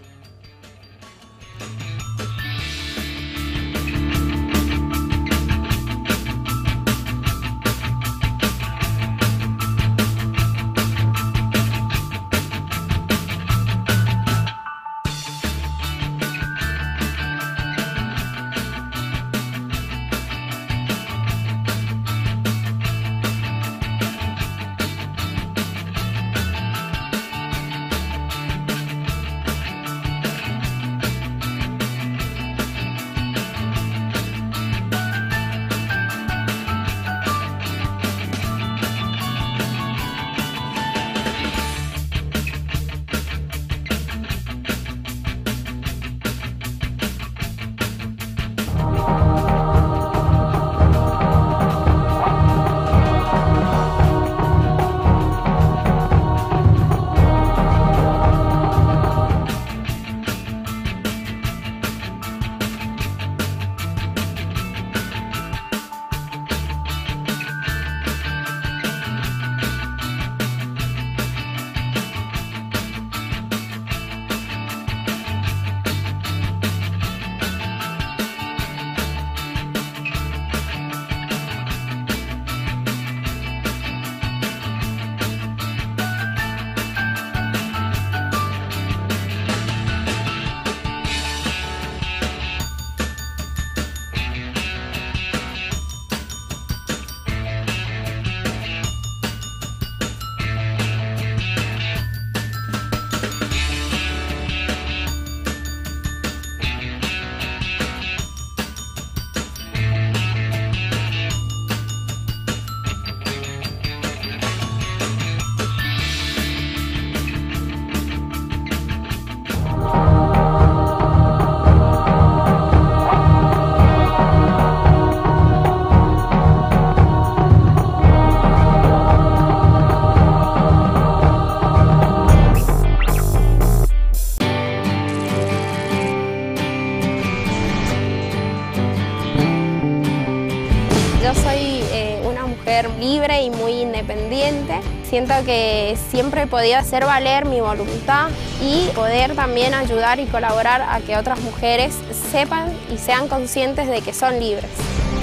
libre y muy independiente. Siento que siempre he podido hacer valer mi voluntad y poder también ayudar y colaborar a que otras mujeres sepan y sean conscientes de que son libres.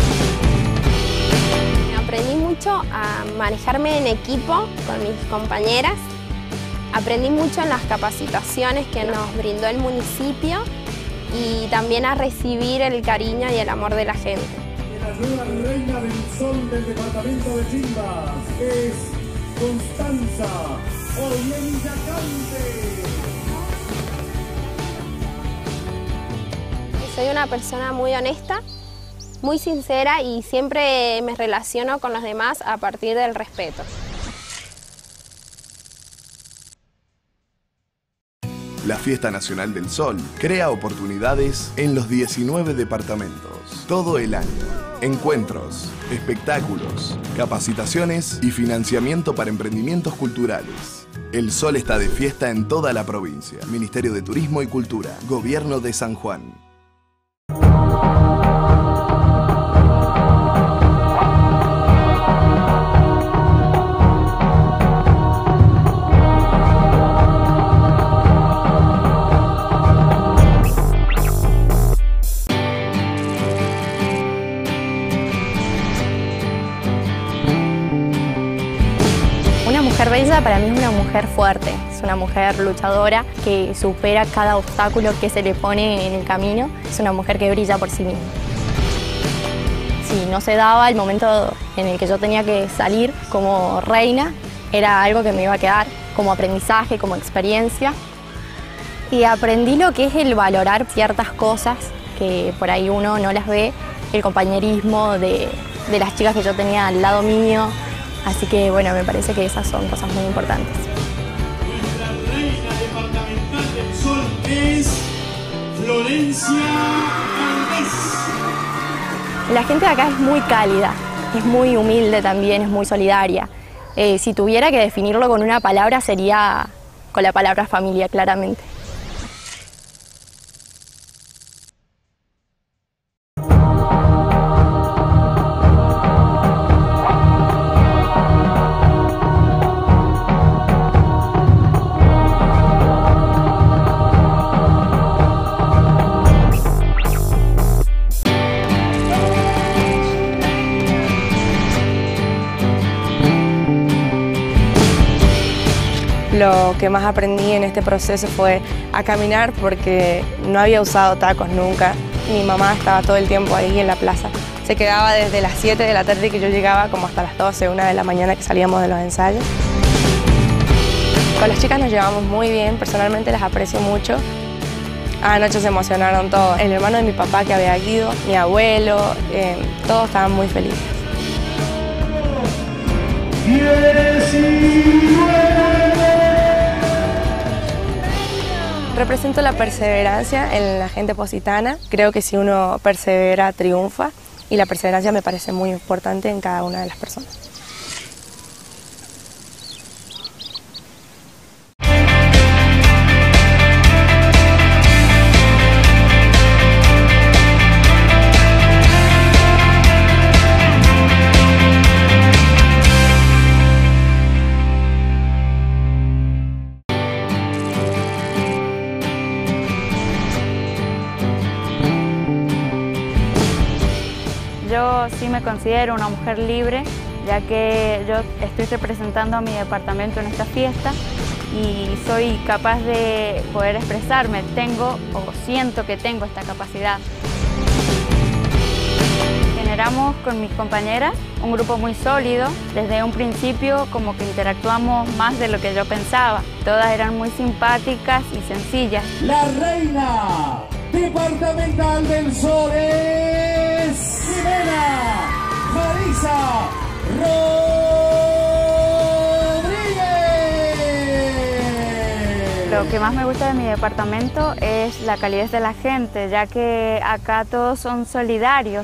Aprendí mucho a manejarme en equipo con mis compañeras. Aprendí mucho en las capacitaciones que nos brindó el municipio y también a recibir el cariño y el amor de la gente. La nueva reina del sol del departamento de Chimbas es Constanza Ollendacante. Soy una persona muy honesta, muy sincera y siempre me relaciono con los demás a partir del respeto. La Fiesta Nacional del Sol crea oportunidades en los diecinueve departamentos, todo el año. Encuentros, espectáculos, capacitaciones y financiamiento para emprendimientos culturales. El Sol está de fiesta en toda la provincia. Ministerio de Turismo y Cultura, Gobierno de San Juan. Una mujer bella para mí es una mujer fuerte, es una mujer luchadora que supera cada obstáculo que se le pone en el camino, es una mujer que brilla por sí misma. Si no se daba el momento en el que yo tenía que salir como reina, era algo que me iba a quedar como aprendizaje, como experiencia. Y aprendí lo que es el valorar ciertas cosas que por ahí uno no las ve, el compañerismo de, de las chicas que yo tenía al lado mío. Así que, bueno, me parece que esas son cosas muy importantes. Nuestra reina departamental del sol es Florencia Valdés. La gente de acá es muy cálida, es muy humilde también, es muy solidaria. Eh, si tuviera que definirlo con una palabra, sería con la palabra familia, claramente. Lo que más aprendí en este proceso fue a caminar porque no había usado tacos nunca. Mi mamá estaba todo el tiempo ahí en la plaza. Se quedaba desde las siete de la tarde que yo llegaba como hasta las doce, una de la mañana que salíamos de los ensayos. Con las chicas nos llevamos muy bien, personalmente las aprecio mucho. Anoche se emocionaron todos. El hermano de mi papá que había ido, mi abuelo, eh, todos estaban muy felices. Represento la perseverancia en la gente positana. Creo que si uno persevera, triunfa. Y la perseverancia me parece muy importante en cada una de las personas. Yo sí me considero una mujer libre, ya que yo estoy representando a mi departamento en esta fiesta y soy capaz de poder expresarme. Tengo o siento que tengo esta capacidad. Generamos con mis compañeras un grupo muy sólido. Desde un principio como que interactuamos más de lo que yo pensaba. Todas eran muy simpáticas y sencillas. La reina departamental del sol es Jimena Marisa Rodríguez. Lo que más me gusta de mi departamento es la calidez de la gente, ya que acá todos son solidarios.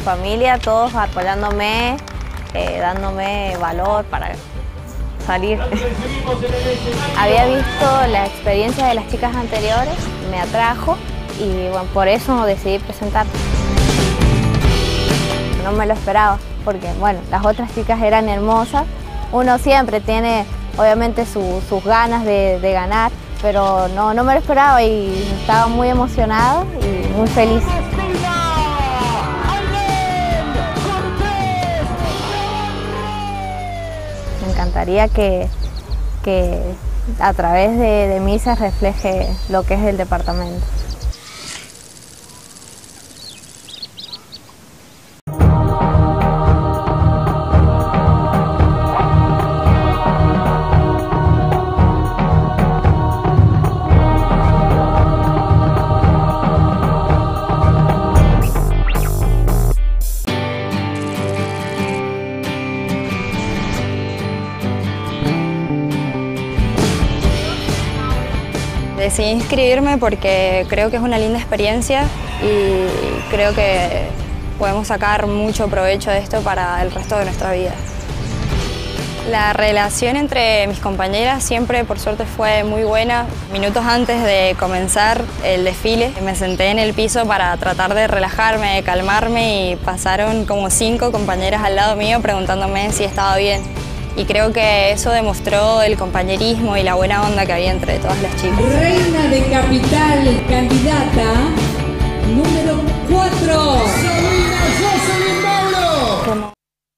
familia, todos apoyándome, eh, dándome valor para salir. Había visto la experiencia de las chicas anteriores, me atrajo y bueno, por eso decidí presentar. No me lo esperaba, porque bueno, las otras chicas eran hermosas. Uno siempre tiene obviamente su, sus ganas de, de ganar, pero no, no me lo esperaba y estaba muy emocionada y muy feliz. Me encantaría que, que a través de, de mí se refleje lo que es el departamento. Decidí inscribirme porque creo que es una linda experiencia y creo que podemos sacar mucho provecho de esto para el resto de nuestra vida. La relación entre mis compañeras siempre, por suerte, fue muy buena. Minutos antes de comenzar el desfile, me senté en el piso para tratar de relajarme, de calmarme y pasaron como cinco compañeras al lado mío preguntándome si estaba bien. Y creo que eso demostró el compañerismo y la buena onda que había entre todas las chicas. Reina de Capital, candidata número cuatro. Sabina Jocelyn Mauro.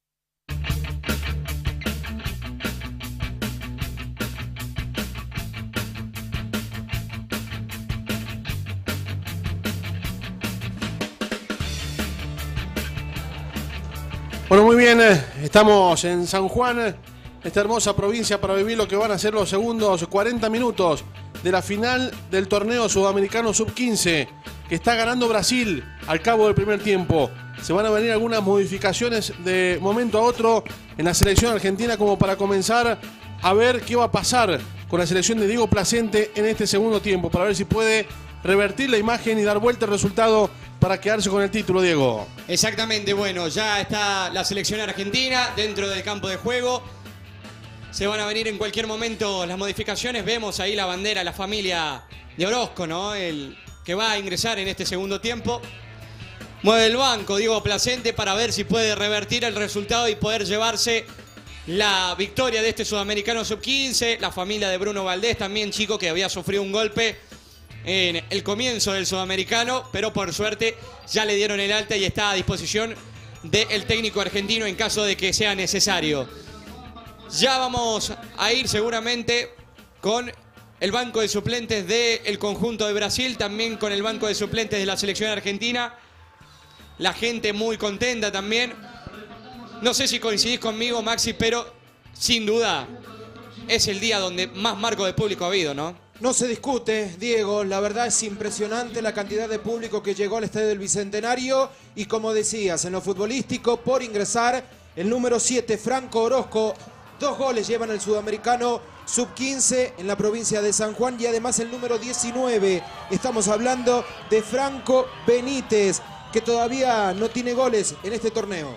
Bueno, muy bien, estamos en San Juan, esta hermosa provincia, para vivir lo que van a ser los segundos cuarenta minutos de la final del torneo sudamericano sub quince, que está ganando Brasil al cabo del primer tiempo. Se van a venir algunas modificaciones de momento a otro en la selección argentina, como para comenzar a ver qué va a pasar con la selección de Diego Placente en este segundo tiempo, para ver si puede revertir la imagen y dar vuelta al resultado para quedarse con el título, Diego. Exactamente, bueno, ya está la selección argentina dentro del campo de juego. Se van a venir en cualquier momento las modificaciones. Vemos ahí la bandera, la familia de Orozco, ¿no? El que va a ingresar en este segundo tiempo. Mueve el banco Diego Placente para ver si puede revertir el resultado y poder llevarse la victoria de este sudamericano sub quince. La familia de Bruno Valdés también, chico, que había sufrido un golpe en el comienzo del sudamericano, pero por suerte ya le dieron el alta y está a disposición del técnico argentino en caso de que sea necesario. Ya vamos a ir seguramente con el banco de suplentes del conjunto de Brasil, también con el banco de suplentes de la selección argentina. La gente muy contenta también. No sé si coincidís conmigo, Maxi, pero sin duda es el día donde más marco de público ha habido, ¿no? No se discute, Diego, la verdad es impresionante la cantidad de público que llegó al Estadio del Bicentenario y, como decías, en lo futbolístico, por ingresar el número siete, Franco Orozco, dos goles llevan el sudamericano sub quince en la provincia de San Juan, y además el número diecinueve, estamos hablando de Franco Benítez, que todavía no tiene goles en este torneo.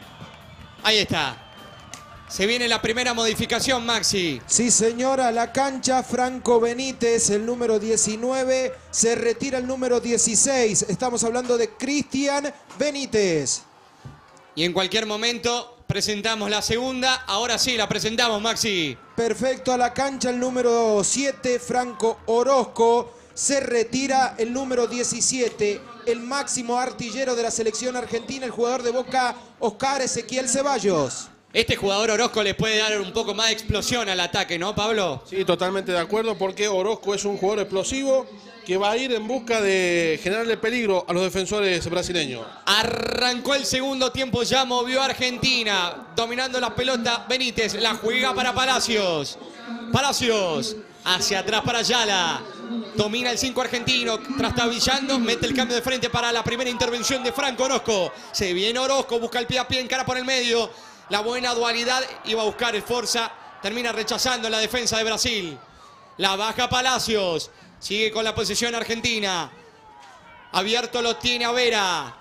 Ahí está. Se viene la primera modificación, Maxi. Sí, señora, la cancha Franco Benítez, el número diecinueve, se retira el número dieciséis. Estamos hablando de Cristian Benítez. Y en cualquier momento presentamos la segunda. Ahora sí, la presentamos, Maxi. Perfecto, a la cancha el número siete, Franco Orozco. Se retira el número diecisiete, el máximo artillero de la selección argentina, el jugador de Boca, Oscar Ezequiel Ceballos. Este jugador Orozco le puede dar un poco más de explosión al ataque, ¿no, Pablo? Sí, totalmente de acuerdo, porque Orozco es un jugador explosivo que va a ir en busca de generarle peligro a los defensores brasileños. Arrancó el segundo tiempo, ya movió Argentina, dominando la pelota Benítez, la juega para Palacios. Palacios, hacia atrás para Ayala. Domina el cinco argentino, trastabillando, mete el cambio de frente para la primera intervención de Franco Orozco. Se viene Orozco, busca el pie a pie, encara por el medio. La buena dualidad, iba a buscar el Forza, termina rechazando la defensa de Brasil. La baja Palacios, sigue con la posesión argentina. Abierto lo tiene a Vera.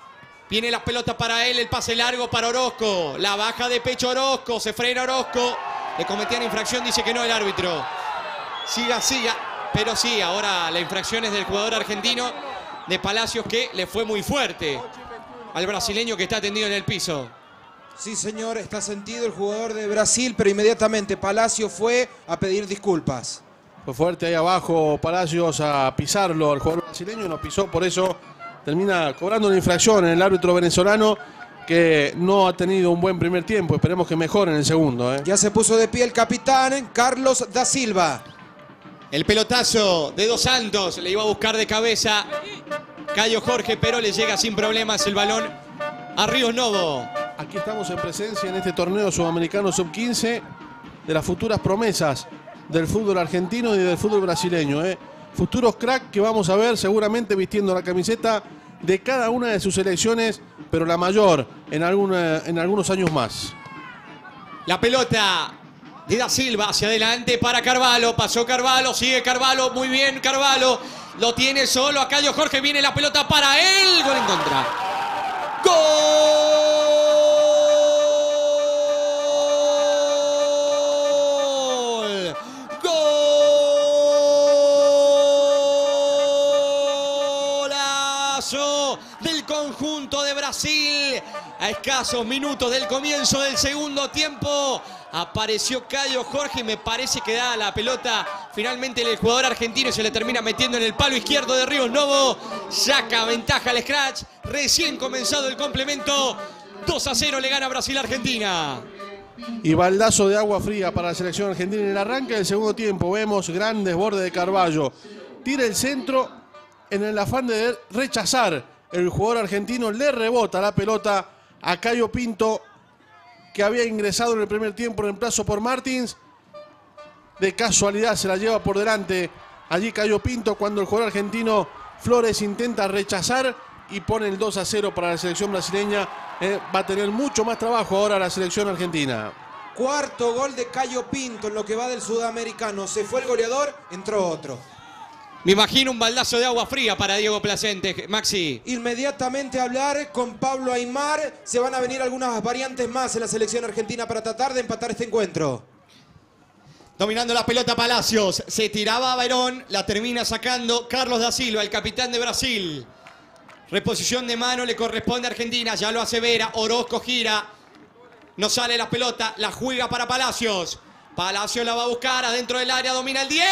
Viene la pelota para él, el pase largo para Orozco. La baja de pecho Orozco, se frena Orozco. Le cometían infracción, dice que no el árbitro. Siga, siga. Pero sí, ahora la infracción es del jugador argentino de Palacios, que le fue muy fuerte al brasileño que está tendido en el piso. Sí, señor, está sentido el jugador de Brasil, pero inmediatamente Palacios fue a pedir disculpas. Fue fuerte ahí abajo Palacios a pisarlo, el jugador brasileño no pisó, por eso termina cobrando una infracción en el árbitro venezolano, que no ha tenido un buen primer tiempo. Esperemos que mejore en el segundo. ¿eh? Ya se puso de pie el capitán Carlos da Silva. El pelotazo de Dos Santos, le iba a buscar de cabeza Cayo Jorge, pero le llega sin problemas el balón a Ríos Novo. Aquí estamos en presencia en este torneo sudamericano sub quince de las futuras promesas del fútbol argentino y del fútbol brasileño. ¿eh? Futuros crack que vamos a ver seguramente vistiendo la camiseta de cada una de sus selecciones, pero la mayor en, alguna, en algunos años más. La pelota de Da Silva hacia adelante para Carvalho. Pasó Carvalho, sigue Carvalho, muy bien Carvalho. Lo tiene solo a Cayo Jorge, viene la pelota para él. Gol en contra. ¡Gol! ¡Golazo del conjunto de Brasil! A escasos minutos del comienzo del segundo tiempo apareció Cayo Jorge y me parece que da la pelota finalmente el jugador argentino y se le termina metiendo en el palo izquierdo de Ríos Novo. Saca ventaja al Scratch. Recién comenzado el complemento. dos a cero le gana Brasil a Argentina. Y baldazo de agua fría para la selección argentina en el arranque del segundo tiempo. Vemos gran desborde de Carvalho. Tira el centro en el afán de rechazar. El jugador argentino le rebota la pelota a Cayo Pinto, que había ingresado en el primer tiempo en reemplazo por Martins. De casualidad se la lleva por delante allí Cayo Pinto cuando el jugador argentino Flores intenta rechazar y pone el dos a cero para la selección brasileña. Eh, va a tener mucho más trabajo ahora la selección argentina. Cuarto gol de Cayo Pinto en lo que va del sudamericano. Se fue el goleador, entró otro. Me imagino un baldazo de agua fría para Diego Placente, Maxi. Inmediatamente hablar con Pablo Aimar. Se van a venir algunas variantes más en la selección argentina para tratar de empatar este encuentro. Dominando la pelota Palacios. Se tiraba a Verón. La termina sacando Carlos da Silva, el capitán de Brasil. Reposición de mano le corresponde a Argentina. Ya lo asevera. Orozco gira. No sale la pelota. La juega para Palacios. Palacios la va a buscar. Adentro del área domina el Diego.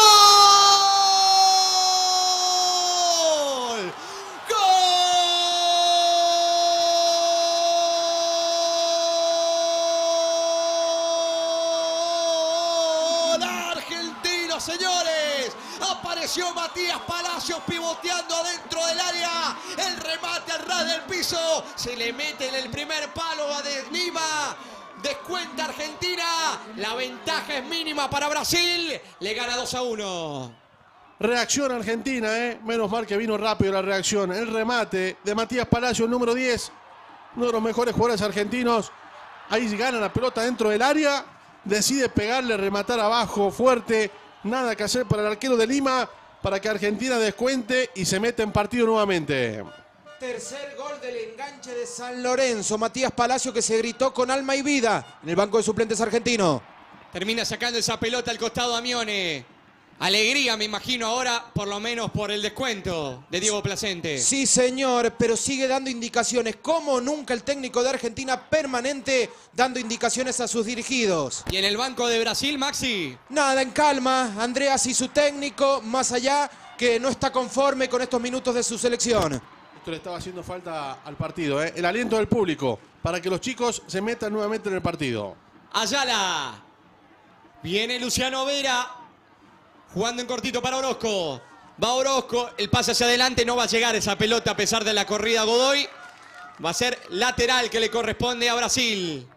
Señores, apareció Matías Palacios pivoteando adentro del área, el remate al ras del piso, se le mete en el primer palo a De Lima, descuenta Argentina, la ventaja es mínima para Brasil, le gana dos a uno. Reacción Argentina, ¿eh? Menos mal que vino rápido la reacción, el remate de Matías Palacios, número diez, uno de los mejores jugadores argentinos, ahí gana la pelota dentro del área, decide pegarle, rematar abajo, fuerte. Nada que hacer para el arquero de Lima para que Argentina descuente y se mete en partido nuevamente. Tercer gol del enganche de San Lorenzo. Matías Palacio, que se gritó con alma y vida en el banco de suplentes argentino. Termina sacando esa pelota al costado a Mione. Alegría, me imagino ahora, por lo menos por el descuento de Diego Placente. Sí, señor, pero sigue dando indicaciones. Como nunca el técnico de Argentina, permanente, dando indicaciones a sus dirigidos. ¿Y en el banco de Brasil, Maxi? Nada, en calma. Andreas y su técnico, más allá, que no está conforme con estos minutos de su selección. Esto le estaba haciendo falta al partido, ¿eh? El aliento del público, para que los chicos se metan nuevamente en el partido. Ayala. Viene Luciano Vera. Jugando en cortito para Orozco. Va Orozco, el pase hacia adelante, no va a llegar esa pelota a pesar de la corrida a Godoy. Va a ser lateral que le corresponde a Brasil.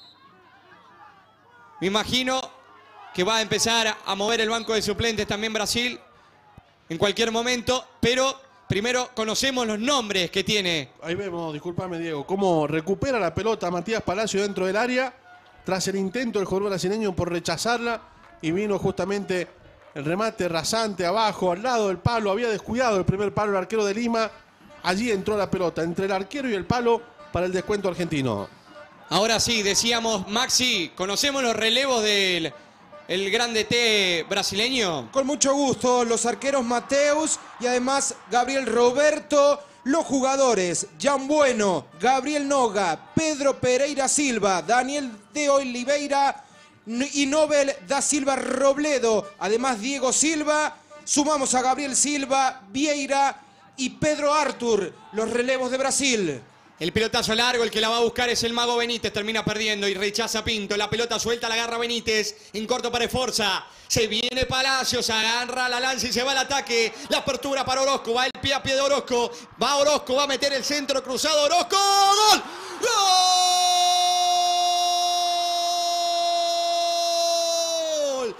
Me imagino que va a empezar a mover el banco de suplentes también Brasil en cualquier momento, pero primero conocemos los nombres que tiene. Ahí vemos, discúlpame Diego, cómo recupera la pelota Matías Palacio dentro del área tras el intento del jugador brasileño por rechazarla y vino justamente el remate rasante abajo, al lado del palo. Había descuidado el primer palo el arquero de Lima. Allí entró la pelota entre el arquero y el palo para el descuento argentino. Ahora sí, decíamos, Maxi, ¿conocemos los relevos del el grande T brasileño? Con mucho gusto, los arqueros Mateus y además Gabriel Roberto, los jugadores Jan Bueno, Gabriel Noga, Pedro Pereira Silva, Daniel de Oliveira y Nobel da Silva Robledo, además Diego Silva, sumamos a Gabriel Silva, Vieira y Pedro Artur, los relevos de Brasil. El pelotazo largo, el que la va a buscar es el Mago Benítez, termina perdiendo y rechaza Pinto. La pelota suelta, la agarra Benítez, en corto para Esforza. Se viene Palacios, agarra la lanza y se va al ataque. La apertura para Orozco, va el pie a pie de Orozco. Va Orozco, va a meter el centro cruzado, Orozco, ¡gol! ¡Gol!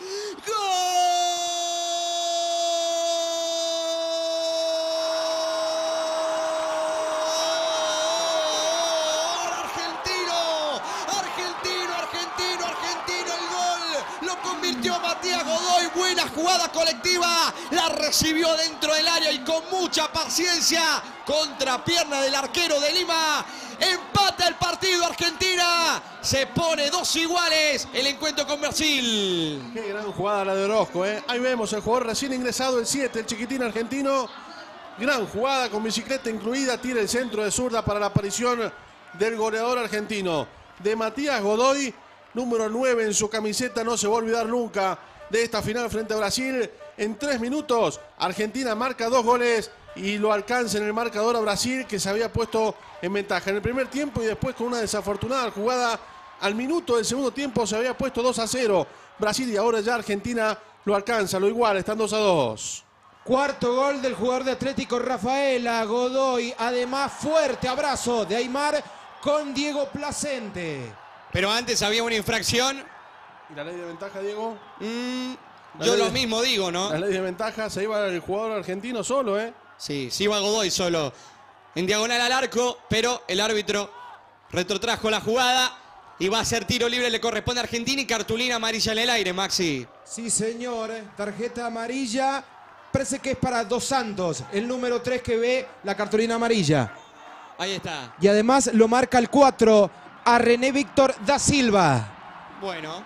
Matías Godoy, buena jugada colectiva, la recibió dentro del área y con mucha paciencia, contrapierna del arquero de Lima, empata el partido Argentina, se pone dos iguales el encuentro con Brasil. Qué gran jugada la de Orozco, ¿eh? Ahí vemos el jugador recién ingresado, el siete, el chiquitín argentino, gran jugada con bicicleta incluida, tira el centro de zurda para la aparición del goleador argentino, de Matías Godoy, número nueve en su camiseta, no se va a olvidar nunca de esta final frente a Brasil. En tres minutos, Argentina marca dos goles y lo alcanza en el marcador a Brasil, que se había puesto en ventaja en el primer tiempo y después con una desafortunada jugada al minuto del segundo tiempo se había puesto dos a cero Brasil y ahora ya Argentina lo alcanza, lo igual, están dos a dos. Cuarto gol del jugador de Atlético Rafaela, Godoy, además fuerte abrazo de Aymar con Diego Placente. Pero antes había una infracción. ¿Y la ley de ventaja, Diego? Mm, yo lo de, mismo digo, ¿no? La ley de ventaja, se iba el jugador argentino solo, ¿eh? Sí, se iba Godoy solo. En diagonal al arco, pero el árbitro retrotrajo la jugada y va a ser tiro libre, le corresponde a Argentina y cartulina amarilla en el aire, Maxi. Sí, señor. Tarjeta amarilla. Parece que es para Dos Santos, el número tres que ve la cartulina amarilla. Ahí está. Y además lo marca el cuatro. A René Víctor da Silva. Bueno,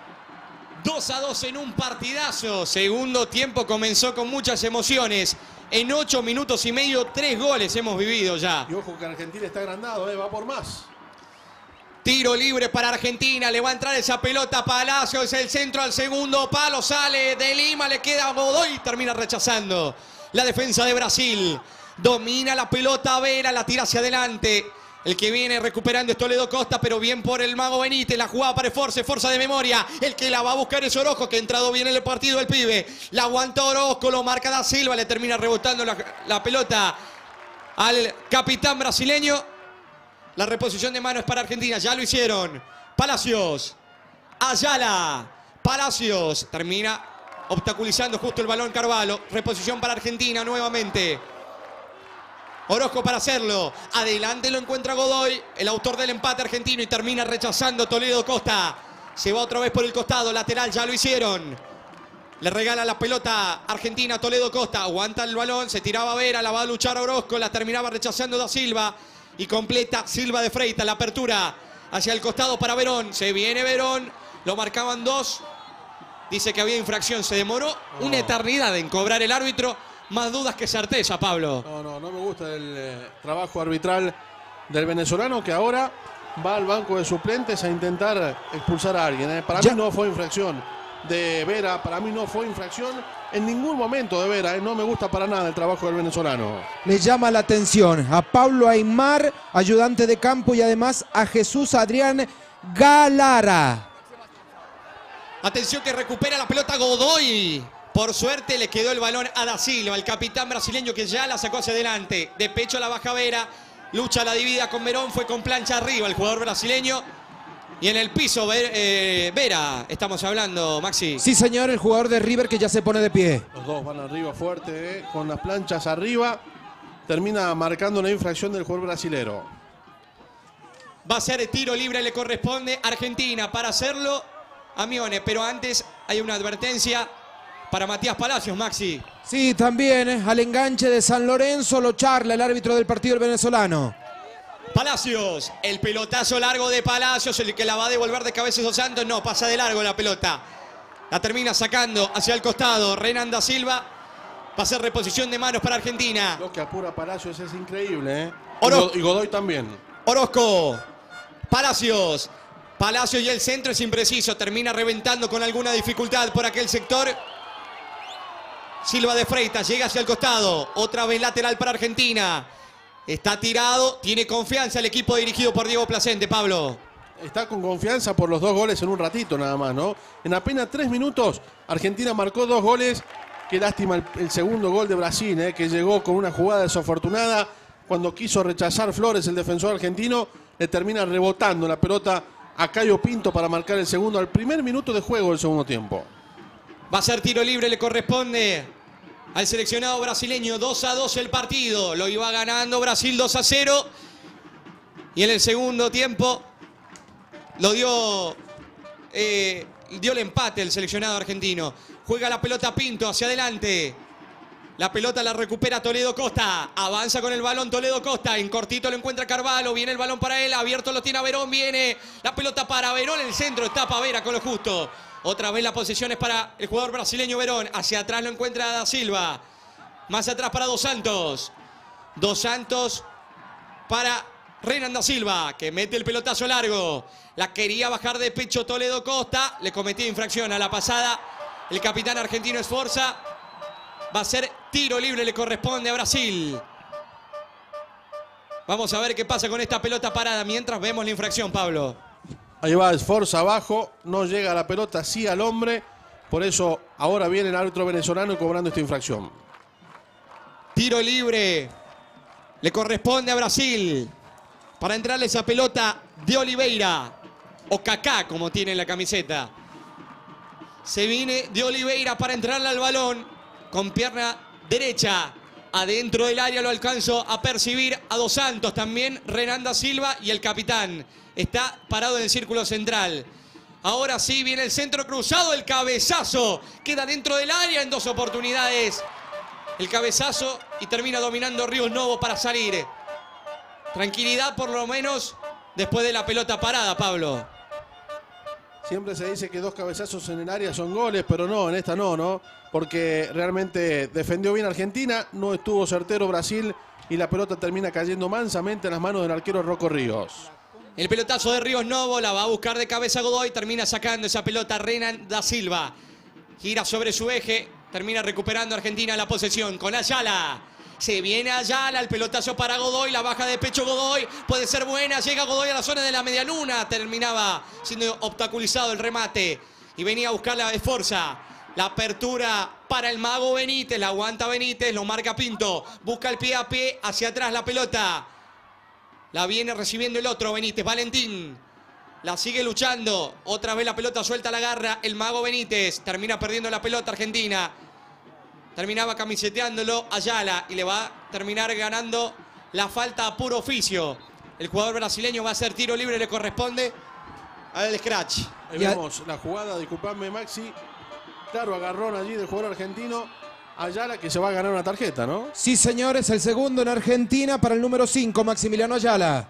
dos a dos en un partidazo. Segundo tiempo comenzó con muchas emociones. En ocho minutos y medio, tres goles hemos vivido ya. Y ojo que Argentina está agrandado, ¿eh? Va por más. Tiro libre para Argentina, le va a entrar esa pelota Palacios, el centro al segundo palo, sale de Lima, le queda a Godoy, termina rechazando. La defensa de Brasil, domina la pelota Vera, la tira hacia adelante. El que viene recuperando es Toledo Costa, pero bien por el Mago Benítez. La jugada para Esforza, Forza de memoria. El que la va a buscar es Orozco, que ha entrado bien en el partido el pibe. La aguanta Orozco, lo marca da Silva, le termina rebotando la, la pelota al capitán brasileño. La reposición de mano es para Argentina, ya lo hicieron. Palacios, Ayala, Palacios, termina obstaculizando justo el balón Carvalho. Reposición para Argentina nuevamente. Orozco para hacerlo, adelante lo encuentra Godoy, el autor del empate argentino y termina rechazando Toledo Costa. Se va otra vez por el costado, lateral, ya lo hicieron. Le regala la pelota Argentina, Toledo Costa, aguanta el balón, se tiraba Vera, la va a luchar Orozco, la terminaba rechazando da Silva y completa Silva de Freitas, la apertura hacia el costado para Verón. Se viene Verón, lo marcaban dos, dice que había infracción, se demoró oh. una eternidad en cobrar el árbitro. Más dudas que certeza, Pablo. No, no, no me gusta el eh, trabajo arbitral del venezolano que ahora va al banco de suplentes a intentar expulsar a alguien. ¿eh? Para ya. mí no fue infracción de Vera, para mí no fue infracción en ningún momento de Vera. ¿eh? No me gusta para nada el trabajo del venezolano. Le llama la atención a Pablo Aymar, ayudante de campo, y además a Jesús Adrián Galara. Atención que recupera la pelota Godoy. Por suerte le quedó el balón a da Silva, el capitán brasileño que ya la sacó hacia adelante. De pecho a la baja Vera, lucha la divida con Verón, fue con plancha arriba el jugador brasileño. Y en el piso eh, Vera, estamos hablando, Maxi. Sí, señor, el jugador de River que ya se pone de pie. Los dos van arriba fuerte, eh, con las planchas arriba. Termina marcando una infracción del jugador brasilero. Va a ser tiro libre, le corresponde a Argentina. Para hacerlo, a Mione, pero antes hay una advertencia para Matías Palacios, Maxi. Sí, también eh, al enganche de San Lorenzo lo charla el árbitro del partido el venezolano. Palacios, el pelotazo largo de Palacios, el que la va a devolver de cabeza Dos Santos, no, pasa de largo la pelota. La termina sacando hacia el costado, Renan da Silva. Va a ser reposición de manos para Argentina. Lo que apura Palacios es increíble, ¿eh? Oro... Y Godoy también. Orozco, Palacios. Palacios y el centro es impreciso, termina reventando con alguna dificultad por aquel sector. Silva de Freitas llega hacia el costado, otra vez lateral para Argentina. Está tirado, tiene confianza el equipo dirigido por Diego Placente, Pablo. Está con confianza por los dos goles en un ratito nada más, ¿no? En apenas tres minutos, Argentina marcó dos goles. Qué lástima el, el segundo gol de Brasil, ¿eh? Que llegó con una jugada desafortunada. Cuando quiso rechazar Flores, el defensor argentino, le termina rebotando la pelota a Cayo Pinto para marcar el segundo al primer minuto de juego del segundo tiempo. Va a ser tiro libre, le corresponde al seleccionado brasileño. dos a dos el partido. Lo iba ganando Brasil dos a cero. Y en el segundo tiempo lo dio, eh, dio el empate el seleccionado argentino. Juega la pelota Pinto hacia adelante. La pelota la recupera Toledo Costa. Avanza con el balón Toledo Costa. En cortito lo encuentra Carvalho. Viene el balón para él. Abierto lo tiene a Verón. Viene la pelota para Verón. En el centro está Pavera con lo justo. Otra vez la posesión es para el jugador brasileño Verón. Hacia atrás lo encuentra Da Silva. Más atrás para Dos Santos. Dos Santos para Renan da Silva, que mete el pelotazo largo. La quería bajar de pecho Toledo Costa. Le cometió infracción a la pasada el capitán argentino Sforza. Va a ser tiro libre, le corresponde a Brasil. Vamos a ver qué pasa con esta pelota parada mientras vemos la infracción, Pablo. Ahí va Sforza abajo, no llega la pelota, sí al hombre. Por eso ahora viene el árbitro venezolano cobrando esta infracción. Tiro libre, le corresponde a Brasil. Para entrarle esa pelota de Oliveira, o Kaká como tiene en la camiseta. Se viene de Oliveira para entrarle al balón. Con pierna derecha, adentro del área lo alcanzo a percibir a Dos Santos. También Renan da Silva y el capitán está parado en el círculo central. Ahora sí viene el centro cruzado, el cabezazo. Queda dentro del área en dos oportunidades. El cabezazo y termina dominando Ríos Novo para salir. Tranquilidad por lo menos después de la pelota parada, Pablo. Siempre se dice que dos cabezazos en el área son goles, pero no, en esta no, ¿no? Porque realmente defendió bien Argentina, no estuvo certero Brasil y la pelota termina cayendo mansamente en las manos del arquero Rocco Ríos. El pelotazo de Ríos Novo, la va a buscar de cabeza Godoy, termina sacando esa pelota Renan da Silva. Gira sobre su eje, termina recuperando Argentina la posesión con Ayala. Se viene Ayala, el pelotazo para Godoy, la baja de pecho Godoy, puede ser buena, llega Godoy a la zona de la medialuna, terminaba siendo obstaculizado el remate y venía a buscar la Sforza. La apertura para el mago Benítez, la aguanta Benítez, lo marca Pinto, busca el pie a pie, hacia atrás la pelota. La viene recibiendo el otro Benítez, Valentín. La sigue luchando, otra vez la pelota suelta, la agarra el mago Benítez, termina perdiendo la pelota Argentina. Terminaba camiseteándolo Ayala y le va a terminar ganando la falta a puro oficio. El jugador brasileño va a hacer tiro libre, le corresponde al Scratch. Ahí vemos la jugada, disculpadme Maxi. Claro, agarrón allí del jugador argentino Ayala, que se va a ganar una tarjeta, ¿no? Sí, señores, el segundo en Argentina para el número cinco, Maximiliano Ayala.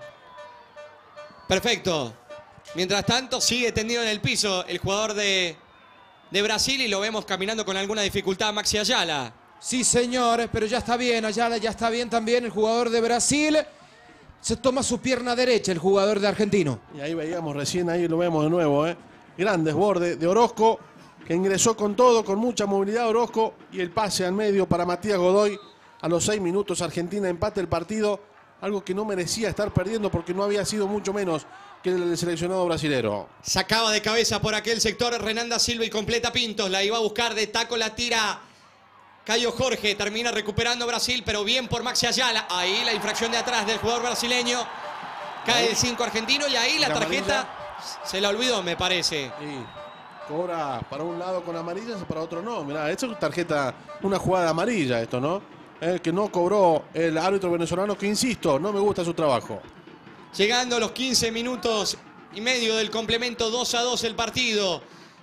Perfecto. Mientras tanto, sigue tendido en el piso el jugador de... de Brasil y lo vemos caminando con alguna dificultad Maxi Ayala. Sí, señor, pero ya está bien, Ayala ya está bien también el jugador de Brasil. Se toma su pierna derecha el jugador de Argentino. Y ahí veíamos recién, ahí lo vemos de nuevo, ¿eh? Gran desborde de Orozco, que ingresó con todo, con mucha movilidad Orozco, y el pase al medio para Matías Godoy. A los seis minutos Argentina empate el partido, algo que no merecía estar perdiendo porque no había sido mucho menos que el seleccionado brasilero. Sacaba de cabeza por aquel sector Renan da Silva y completa Pintos. La iba a buscar de taco, la tira Cayo Jorge. Termina recuperando Brasil, pero bien por Maxi Ayala. Ahí la infracción de atrás del jugador brasileño. Cae el cinco argentino y ahí la tarjeta se la olvidó, me parece. Sí. Cobra para un lado con amarillas y para otro no. Mirá, esto es tarjeta, una jugada amarilla esto, ¿no? El que no cobró el árbitro venezolano, que insisto, no me gusta su trabajo. Llegando a los quince minutos y medio del complemento, dos a dos el partido.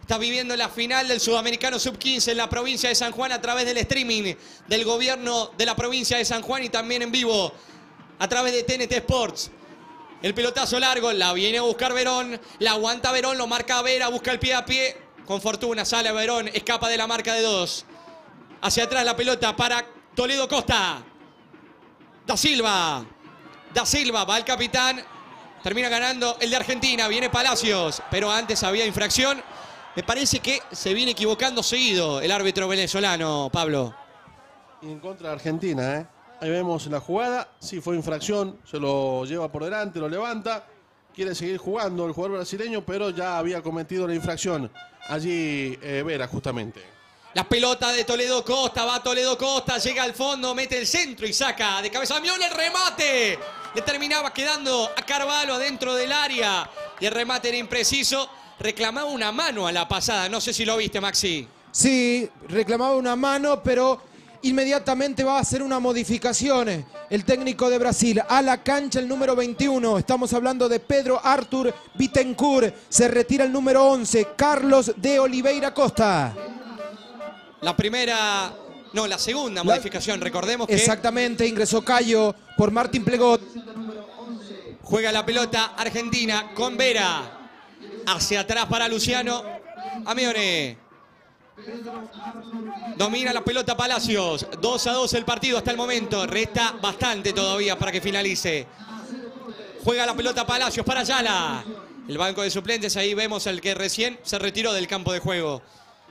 está viviendo la final del Sudamericano sub quince en la provincia de San Juan a través del streaming del gobierno de la provincia de San Juan y también en vivo a través de T N T Sports. El pelotazo largo, la viene a buscar Verón, la aguanta Verón, lo marca Vera, busca el pie a pie. Con fortuna sale Verón, escapa de la marca de dos. Hacia atrás la pelota para Toledo Costa. Da Silva. Da Silva, va el capitán. Termina ganando el de Argentina, viene Palacios. Pero antes había infracción. Me parece que se viene equivocando seguido el árbitro venezolano, Pablo. Y en contra de Argentina, ¿eh? Ahí vemos la jugada, sí fue infracción, se lo lleva por delante, lo levanta, quiere seguir jugando el jugador brasileño, pero ya había cometido la infracción allí eh, Vera justamente. La pelota de Toledo Costa, va Toledo Costa, llega al fondo, mete el centro y saca de cabeza Mione el remate. Le terminaba quedando a Carvalho adentro del área y el remate era impreciso. Reclamaba una mano a la pasada, no sé si lo viste, Maxi. Sí, reclamaba una mano, pero inmediatamente va a hacer una modificación el técnico de Brasil. A la cancha el número veintiuno, estamos hablando de Pedro Arthur Bittencourt. Se retira el número once, Carlos de Oliveira Costa. La primera, no, la segunda la, modificación, recordemos que... Exactamente, ingresó Cayo por Martín Plegot. Juega la pelota Argentina con Vera. Hacia atrás para Luciano Amione. Domina la pelota Palacios. dos a dos el partido hasta el momento. Resta bastante todavía para que finalice. Juega la pelota Palacios para Ayala. El banco de suplentes, ahí vemos al que recién se retiró del campo de juego.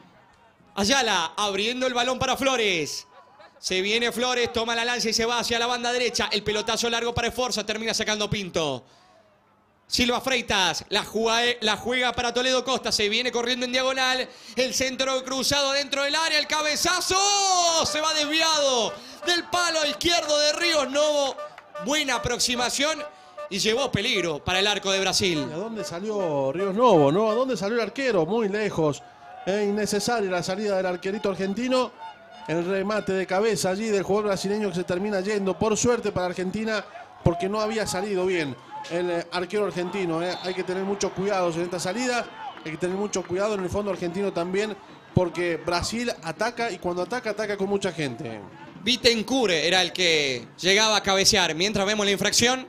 Ayala abriendo el balón para Flores. Se viene Flores, toma la lanza y se va hacia la banda derecha. El pelotazo largo para Esforza, termina sacando Pinto. Silva Freitas, la juega, la juega para Toledo Costa, se viene corriendo en diagonal, el centro cruzado dentro del área, el cabezazo, se va desviado del palo izquierdo de Ríos Novo, buena aproximación y llevó peligro para el arco de Brasil. ¿A dónde salió Ríos Novo, no? ¿A dónde salió el arquero? Muy lejos, es innecesaria la salida del arquerito argentino, el remate de cabeza allí del jugador brasileño que se termina yendo, por suerte para Argentina, porque no había salido bien el arquero argentino, ¿eh? Hay que tener mucho cuidado en esta salida, hay que tener mucho cuidado en el fondo argentino también, porque Brasil ataca y cuando ataca, ataca con mucha gente. Bittencourt era el que llegaba a cabecear, mientras vemos la infracción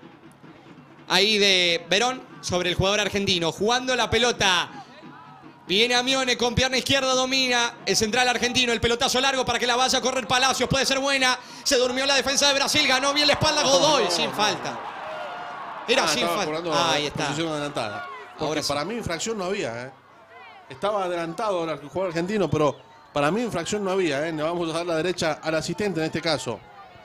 ahí de Verón sobre el jugador argentino, jugando la pelota. Viene Amione con pierna izquierda, domina el central argentino, el pelotazo largo para que la vaya a correr Palacios, puede ser buena, se durmió la defensa de Brasil, ganó bien la espalda Godoy, sin falta. Era ah, sin falta. Ah, ahí está. Posición adelantada. Ahora para sí. mí infracción no había. ¿eh? Estaba adelantado el jugador argentino, pero para mí infracción no había. ¿eh? Le vamos a dar la derecha al asistente en este caso.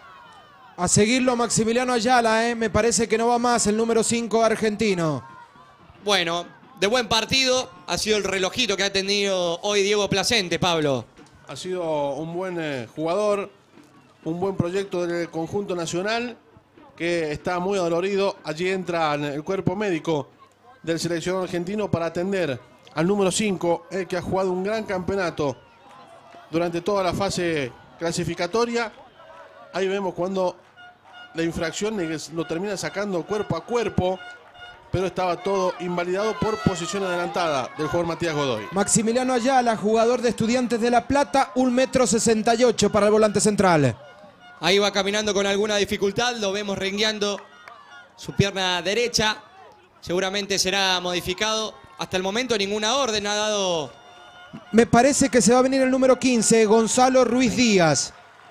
A seguirlo Maximiliano Ayala, ¿eh? Me parece que no va más el número cinco argentino. Bueno, de buen partido. Ha sido el relojito que ha tenido hoy Diego Placente, Pablo. Ha sido un buen eh, jugador, un buen proyecto del conjunto nacional, que está muy adolorido. Allí entra el cuerpo médico del seleccionado argentino para atender al número cinco, el que ha jugado un gran campeonato durante toda la fase clasificatoria. Ahí vemos cuando la infracción lo termina sacando cuerpo a cuerpo, pero estaba todo invalidado por posición adelantada del jugador Matías Godoy. Maximiliano Ayala, jugador de Estudiantes de La Plata, un metro sesenta y ocho para el volante central. Ahí va caminando con alguna dificultad, lo vemos rengueando su pierna derecha. Seguramente será modificado. Hasta el momento ninguna orden ha dado. Me parece que se va a venir el número quince, Gonzalo Ruiz Díaz.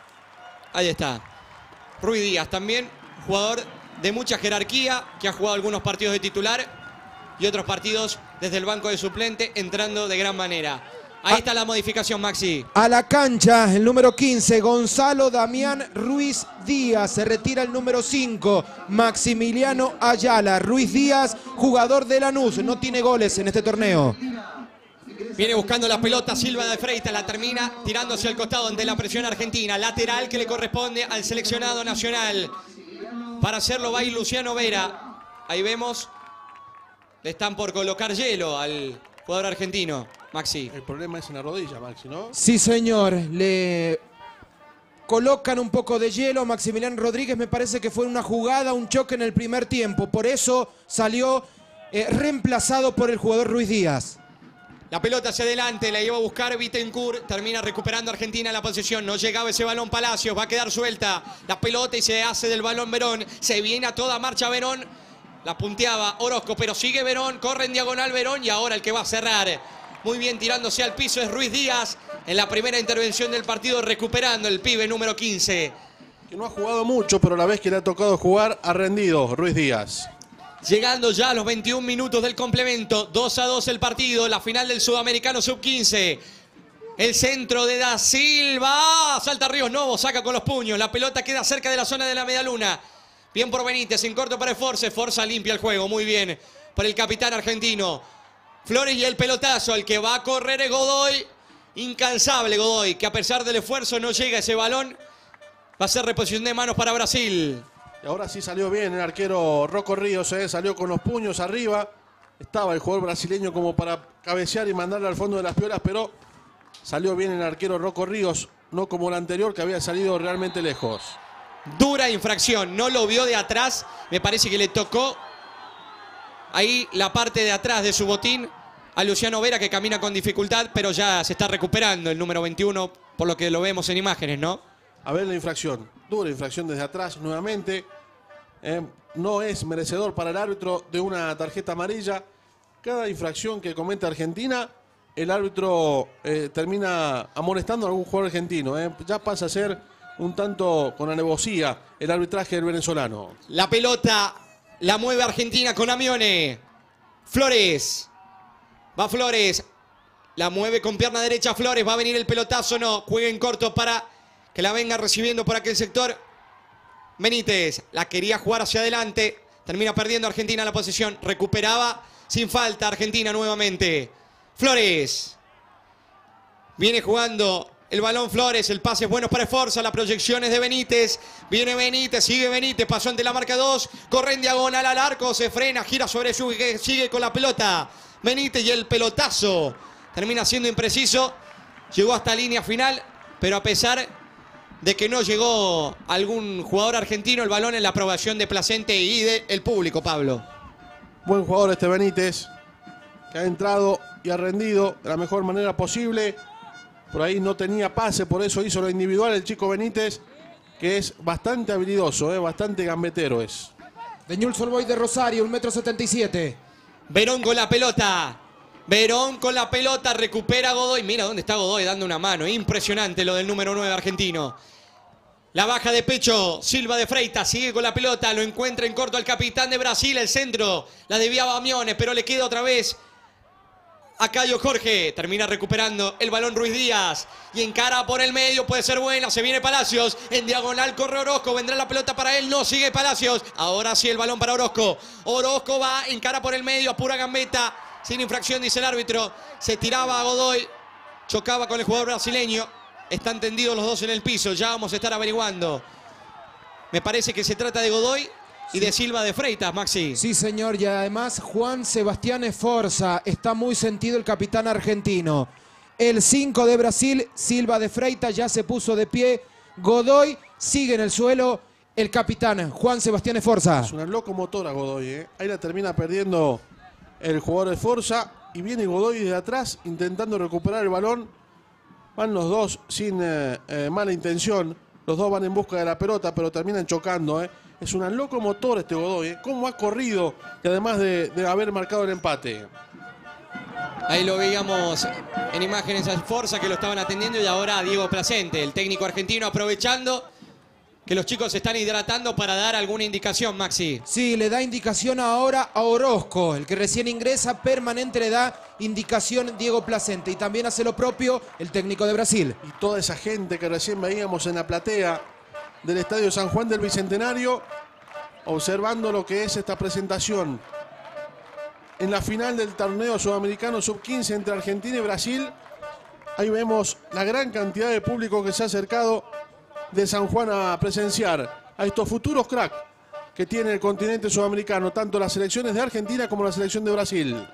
Ahí está. Ruiz Díaz también, jugador de mucha jerarquía, que ha jugado algunos partidos de titular y otros partidos desde el banco de suplente, entrando de gran manera. Ahí está la modificación, Maxi. A la cancha, el número quince, Gonzalo Damián Ruiz Díaz. Se retira el número cinco, Maximiliano Ayala. Ruiz Díaz, jugador de Lanús, no tiene goles en este torneo. Viene buscando la pelota Silva de Freitas, la termina tirándose al costado ante la presión argentina. Lateral que le corresponde al seleccionado nacional. Para hacerlo va a ir Luciano Vera. Ahí vemos, le están por colocar hielo al jugador argentino, Maxi. El problema es en la rodilla, Maxi, ¿no? Sí, señor. Le colocan un poco de hielo. Maximiliano Rodríguez, me parece que fue una jugada, un choque en el primer tiempo. Por eso salió eh, reemplazado por el jugador Ruiz Díaz. La pelota hacia adelante, la lleva a buscar Bittencourt, termina recuperando Argentina la posesión, no llegaba ese balón Palacios, va a quedar suelta la pelota y se hace del balón Verón, se viene a toda marcha Verón, la punteaba Orozco, pero sigue Verón, corre en diagonal Verón y ahora el que va a cerrar, muy bien tirándose al piso es Ruiz Díaz, en la primera intervención del partido recuperando el pibe número quince. Que no ha jugado mucho, pero la vez que le ha tocado jugar ha rendido Ruiz Díaz. Llegando ya a los veintiún minutos del complemento, dos a dos el partido, la final del Sudamericano sub quince. El centro de Da Silva, salta Ríos Novo, saca con los puños, la pelota queda cerca de la zona de la medialuna. Bien por Benítez, en corto para Force, Forza limpia el juego, muy bien por el capitán argentino. Flores y el pelotazo, el que va a correr es Godoy, incansable Godoy, que a pesar del esfuerzo no llega ese balón. Va a ser reposición de manos para Brasil. Y ahora sí salió bien el arquero Rocco Ríos, ¿eh? Salió con los puños arriba. Estaba el jugador brasileño como para cabecear y mandarle al fondo de las piolas, pero salió bien el arquero Rocco Ríos, no como el anterior que había salido realmente lejos. Dura infracción, no lo vio de atrás, me parece que le tocó ahí la parte de atrás de su botín a Luciano Vera, que camina con dificultad, pero ya se está recuperando el número veintiuno, por lo que lo vemos en imágenes, ¿no? A ver la infracción, dura infracción desde atrás nuevamente. Eh, no es merecedor para el árbitro de una tarjeta amarilla. Cada infracción que comete Argentina, el árbitro eh, termina amonestando a algún jugador argentino. Eh. Ya pasa a ser un tanto con alevosía el arbitraje del venezolano. La pelota la mueve Argentina con Amione. Flores. Va Flores. La mueve con pierna derecha Flores. Va a venir el pelotazo, no. Juega en corto para que la venga recibiendo por aquel sector. Benítez la quería jugar hacia adelante. Termina perdiendo Argentina la posesión. Recuperaba sin falta Argentina nuevamente. Flores. Viene jugando el balón Flores. El pase es bueno para Esforza. La proyección es de Benítez. Viene Benítez. Sigue Benítez. Pasó ante la marca dos. Corre en diagonal al arco. Se frena. Gira sobre su. Sigue con la pelota. Benítez y el pelotazo. Termina siendo impreciso. Llegó hasta línea final. Pero a pesar de que no llegó algún jugador argentino, el balón en la aprobación de Placente y del público, Pablo. Buen jugador este Benítez, que ha entrado y ha rendido de la mejor manera posible. Por ahí no tenía pase, por eso hizo lo individual el chico Benítez, que es bastante habilidoso, eh, bastante gambetero es. De Newell's Old Boys de Rosario, un metro setenta y siete. Verón con la pelota. Verón con la pelota, recupera Godoy. Mira dónde está Godoy dando una mano. Impresionante lo del número nueve argentino. La baja de pecho, Silva de Freitas, sigue con la pelota, lo encuentra en corto al capitán de Brasil, el centro, la desviaba a Amione, pero le queda otra vez a Cayo Jorge, termina recuperando el balón Ruiz Díaz, y encara por el medio, puede ser buena, se viene Palacios, en diagonal corre Orozco, vendrá la pelota para él, no sigue Palacios, ahora sí el balón para Orozco, Orozco va, encara por el medio, a pura gambeta, sin infracción dice el árbitro, se tiraba a Godoy, chocaba con el jugador brasileño. Están tendidos los dos en el piso, ya vamos a estar averiguando. Me parece que se trata de Godoy y de Silva de Freitas, Maxi. Sí, señor, y además Juan Sebastián Esforza. Está muy sentido el capitán argentino. El cinco de Brasil, Silva de Freitas, ya se puso de pie. Godoy sigue en el suelo. El capitán Juan Sebastián Esforza. Es una locomotora Godoy, ¿eh? Ahí la termina perdiendo el jugador Esforza. Y viene Godoy de atrás intentando recuperar el balón. Van los dos sin eh, eh, mala intención. Los dos van en busca de la pelota, pero terminan chocando. ¿eh? Es una locomotora este Godoy. ¿eh? ¿Cómo ha corrido? Y además de, de haber marcado el empate. Ahí lo veíamos en imágenes a Forza que lo estaban atendiendo. Y ahora a Diego Placente, el técnico argentino, aprovechando que los chicos se están hidratando para dar alguna indicación, Maxi. Sí, le da indicación ahora a Orozco, el que recién ingresa, permanente le da indicación Diego Placente. Y también hace lo propio el técnico de Brasil. Y toda esa gente que recién veíamos en la platea del Estadio San Juan del Bicentenario, observando lo que es esta presentación en la final del torneo sudamericano sub quince entre Argentina y Brasil. Ahí vemos la gran cantidad de público que se ha acercado de San Juan a presenciar a estos futuros cracks que tiene el continente sudamericano, tanto las selecciones de Argentina como la selección de Brasil.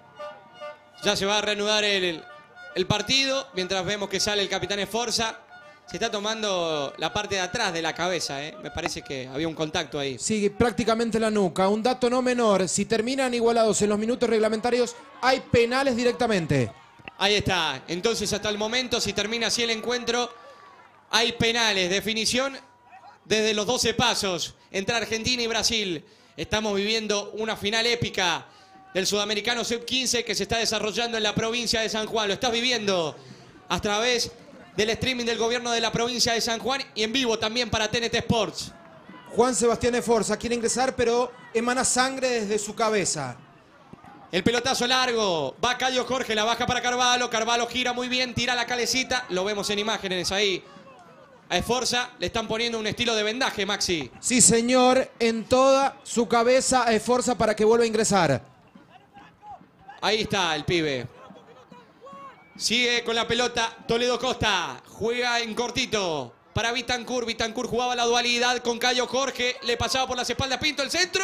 Ya se va a reanudar el, el partido, mientras vemos que sale el capitán Esforza. Se está tomando la parte de atrás de la cabeza, ¿eh? Me parece que había un contacto ahí. Sí, prácticamente la nuca. Un dato no menor, si terminan igualados en los minutos reglamentarios, hay penales directamente. Ahí está. Entonces, hasta el momento, si termina así el encuentro, hay penales. Definición desde los doce pasos entre Argentina y Brasil. Estamos viviendo una final épica del Sudamericano sub quince que se está desarrollando en la provincia de San Juan. Lo estás viviendo a través del streaming del gobierno de la provincia de San Juan y en vivo también para T N T Sports. Juan Sebastián Esforza quiere ingresar, pero emana sangre desde su cabeza. El pelotazo largo, va Cayo Jorge, la baja para Carvalho, Carvalho gira muy bien, tira la calecita, lo vemos en imágenes ahí. A Esforza le están poniendo un estilo de vendaje, Maxi. Sí, señor, en toda su cabeza a Esforza para que vuelva a ingresar. Ahí está el pibe. Sigue con la pelota Toledo Costa, juega en cortito para Bitancur, Bitancur jugaba la dualidad con Cayo Jorge, le pasaba por las espaldas Pinto, el centro.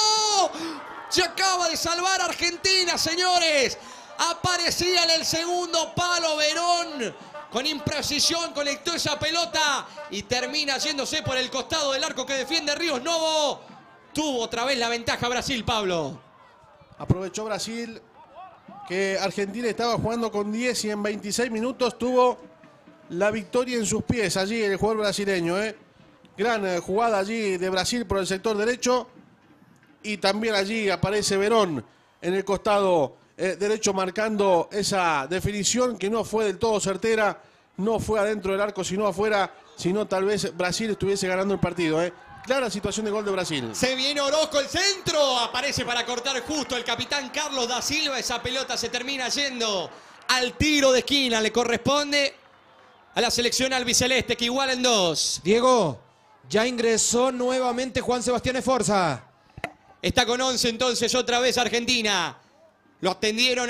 Se acaba de salvar Argentina, señores. Aparecía en el segundo palo Verón. Con imprecisión conectó esa pelota y termina yéndose por el costado del arco que defiende Ríos Novo. Tuvo otra vez la ventaja Brasil, Pablo. Aprovechó Brasil que Argentina estaba jugando con diez y en veintiséis minutos tuvo la victoria en sus pies allí el jugador brasileño. ¿eh? Gran eh, jugada allí de Brasil por el sector derecho. Y también allí aparece Verón en el costado eh, derecho marcando esa definición que no fue del todo certera. No fue adentro del arco, sino afuera. Sino tal vez Brasil estuviese ganando el partido. ¿eh? Clara situación de gol de Brasil. Se viene Orozco el centro. Aparece para cortar justo el capitán Carlos da Silva. Esa pelota se termina yendo al tiro de esquina. Le corresponde a la selección albiceleste que iguala en dos. Diego, ya ingresó nuevamente Juan Sebastián Esforza. Está con once entonces otra vez Argentina. Lo atendieron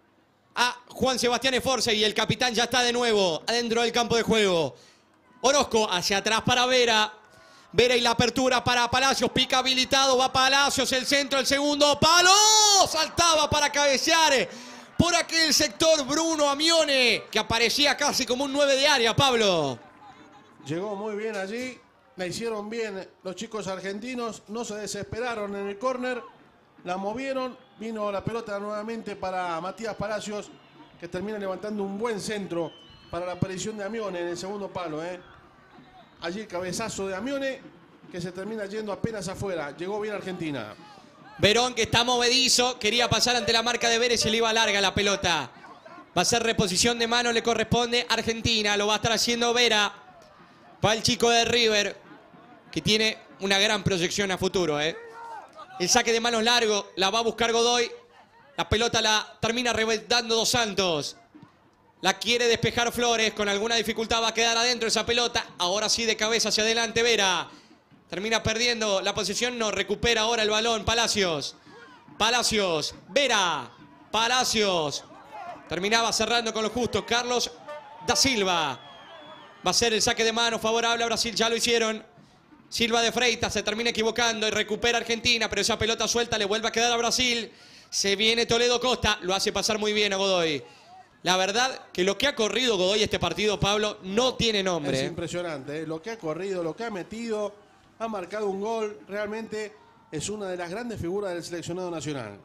a Juan Sebastián Esforza y el capitán ya está de nuevo adentro del campo de juego. Orozco hacia atrás para Vera. Vera y la apertura para Palacios. Pica habilitado, va Palacios, el centro, el segundo palo. Saltaba para cabecear por aquel sector Bruno Amione, que aparecía casi como un nueve de área, Pablo. Llegó muy bien allí. La hicieron bien los chicos argentinos, no se desesperaron en el córner, la movieron, vino la pelota nuevamente para Matías Palacios, que termina levantando un buen centro para la aparición de Amione en el segundo palo. ¿eh? Allí el cabezazo de Amione, que se termina yendo apenas afuera, llegó bien Argentina. Verón, que está movedizo, quería pasar ante la marca de Vélez y le iba larga la pelota. Va a ser reposición de mano, le corresponde a Argentina, lo va a estar haciendo Vera. Va el chico de River, que tiene una gran proyección a futuro. ¿eh? El saque de manos largo, la va a buscar Godoy. La pelota la termina reventando Dos Santos. La quiere despejar Flores, con alguna dificultad va a quedar adentro esa pelota. Ahora sí de cabeza hacia adelante Vera. Termina perdiendo la posición, no recupera ahora el balón Palacios. Palacios, Vera, Palacios. Terminaba cerrando con lo justo Carlos da Silva. Va a ser el saque de mano favorable a Brasil, ya lo hicieron. Silva de Freitas se termina equivocando y recupera Argentina, pero esa pelota suelta le vuelve a quedar a Brasil. Se viene Toledo Costa, lo hace pasar muy bien a Godoy. La verdad que lo que ha corrido Godoy este partido, Pablo, no tiene nombre. Es impresionante, ¿eh? Lo que ha corrido, lo que ha metido, ha marcado un gol, realmente es una de las grandes figuras del seleccionado nacional.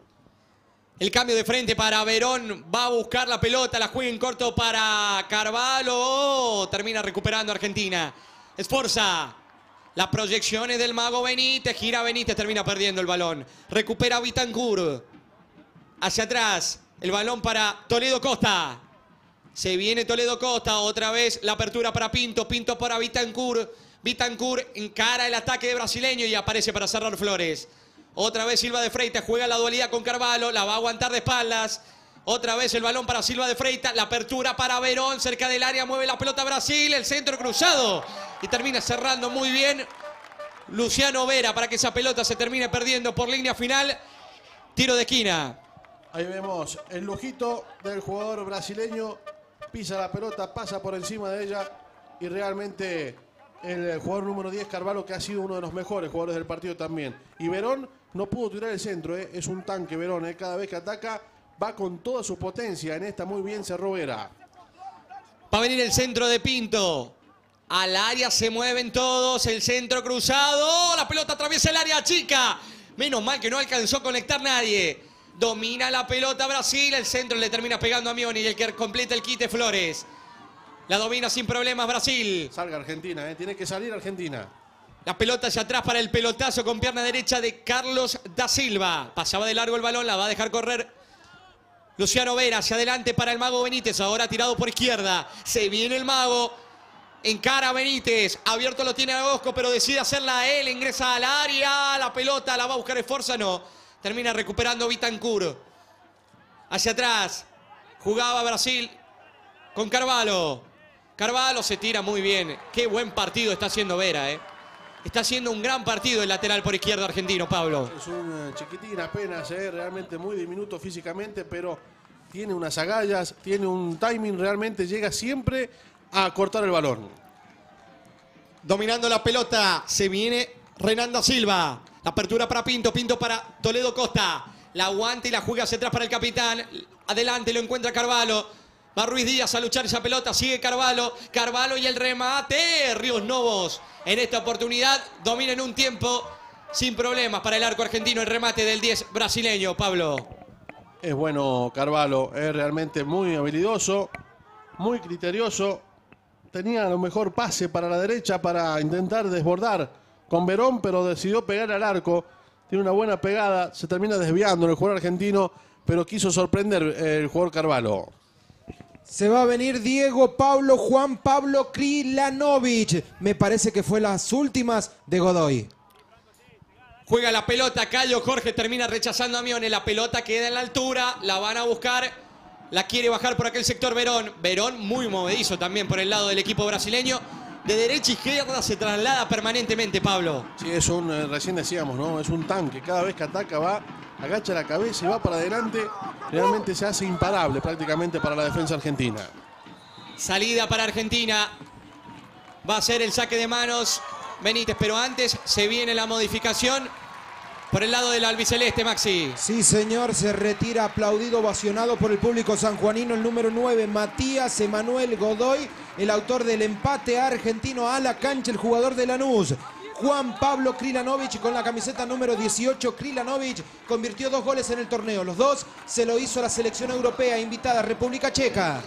El cambio de frente para Verón, va a buscar la pelota, la juega en corto para Carvalho, oh, termina recuperando Argentina. Esforza. Las proyecciones del mago Benítez, gira Benítez, termina perdiendo el balón. Recupera Bitancur. Hacia atrás, el balón para Toledo Costa. Se viene Toledo Costa, otra vez la apertura para Pinto, Pinto para Bitancur. Bitancur encara el ataque brasileño y aparece para cerrar Flores. Otra vez Silva de Freitas, juega la dualidad con Carvalho, la va a aguantar de espaldas. Otra vez el balón para Silva de Freitas, la apertura para Verón, cerca del área, mueve la pelota Brasil, el centro cruzado. Y termina cerrando muy bien Luciano Vera para que esa pelota se termine perdiendo por línea final. Tiro de esquina. Ahí vemos el lujito del jugador brasileño. Pisa la pelota, pasa por encima de ella. Y realmente el jugador número diez, Carvalho, que ha sido uno de los mejores jugadores del partido también. Y Verón no pudo tirar el centro. ¿eh? Es un tanque Verón. ¿eh? Cada vez que ataca va con toda su potencia. En esta muy bien cerró Vera. Va a venir el centro de Pinto. Al área se mueven todos, el centro cruzado, la pelota atraviesa el área chica. Menos mal que no alcanzó a conectar nadie. Domina la pelota Brasil. El centro le termina pegando a Mioni y el que completa el quite Flores. La domina sin problemas Brasil. Salga Argentina, ¿eh? Tiene que salir Argentina. La pelota hacia atrás para el pelotazo con pierna derecha de Carlos da Silva. Pasaba de largo el balón, la va a dejar correr Luciano Vera. Hacia adelante para el Mago Benítez, ahora tirado por izquierda. Se viene el Mago, encara a Benítez. Abierto lo tiene a Orozco, pero decide hacerla a él. Ingresa al área, la pelota la va a buscar Esforza, no. Termina recuperando Bentancur. Hacia atrás, jugaba Brasil con Carvalho. Carvalho se tira muy bien. Qué buen partido está haciendo Vera, eh. Está haciendo un gran partido el lateral por izquierda argentino, Pablo. Es un chiquitín apenas, eh, realmente muy diminuto físicamente, pero tiene unas agallas, tiene un timing, realmente llega siempre a cortar el balón. Dominando la pelota, se viene Renan da Silva. La apertura para Pinto, Pinto para Toledo Costa. La aguanta y la juega hacia atrás para el capitán. Adelante lo encuentra Carvalho. Va Ruiz Díaz a luchar esa pelota, sigue Carvalho, Carvalho y el remate, Ríos Novos en esta oportunidad domina en un tiempo sin problemas para el arco argentino el remate del diez brasileño, Pablo. Es bueno Carvalho, es realmente muy habilidoso, muy criterioso, tenía a lo mejor pase para la derecha para intentar desbordar con Verón, pero decidió pegar al arco, tiene una buena pegada, se termina desviando en el jugador argentino, pero quiso sorprender el jugador Carvalho. Se va a venir Diego Pablo Juan Pablo Krilanovic. Me parece que fue las últimas de Godoy. Juega la pelota, Cayo Jorge termina rechazando a Mione. La pelota queda en la altura, la van a buscar. La quiere bajar por aquel sector Verón. Verón muy movedizo también por el lado del equipo brasileño. De derecha a izquierda se traslada permanentemente, Pablo. Sí, es un, eh, recién decíamos, ¿no? Es un tanque. Cada vez que ataca va, agacha la cabeza y va para adelante. Realmente se hace imparable prácticamente para la defensa argentina. Salida para Argentina. Va a ser el saque de manos Benítez, pero antes se viene la modificación por el lado del albiceleste, Maxi. Sí, señor, se retira aplaudido, ovacionado por el público sanjuanino el número nueve, Matías Emanuel Godoy, el autor del empate argentino a la cancha, el jugador de Lanús. Juan Pablo Krilanovic con la camiseta número dieciocho. Krilanovic convirtió dos goles en el torneo. Los dos se lo hizo la selección europea invitada, República Checa.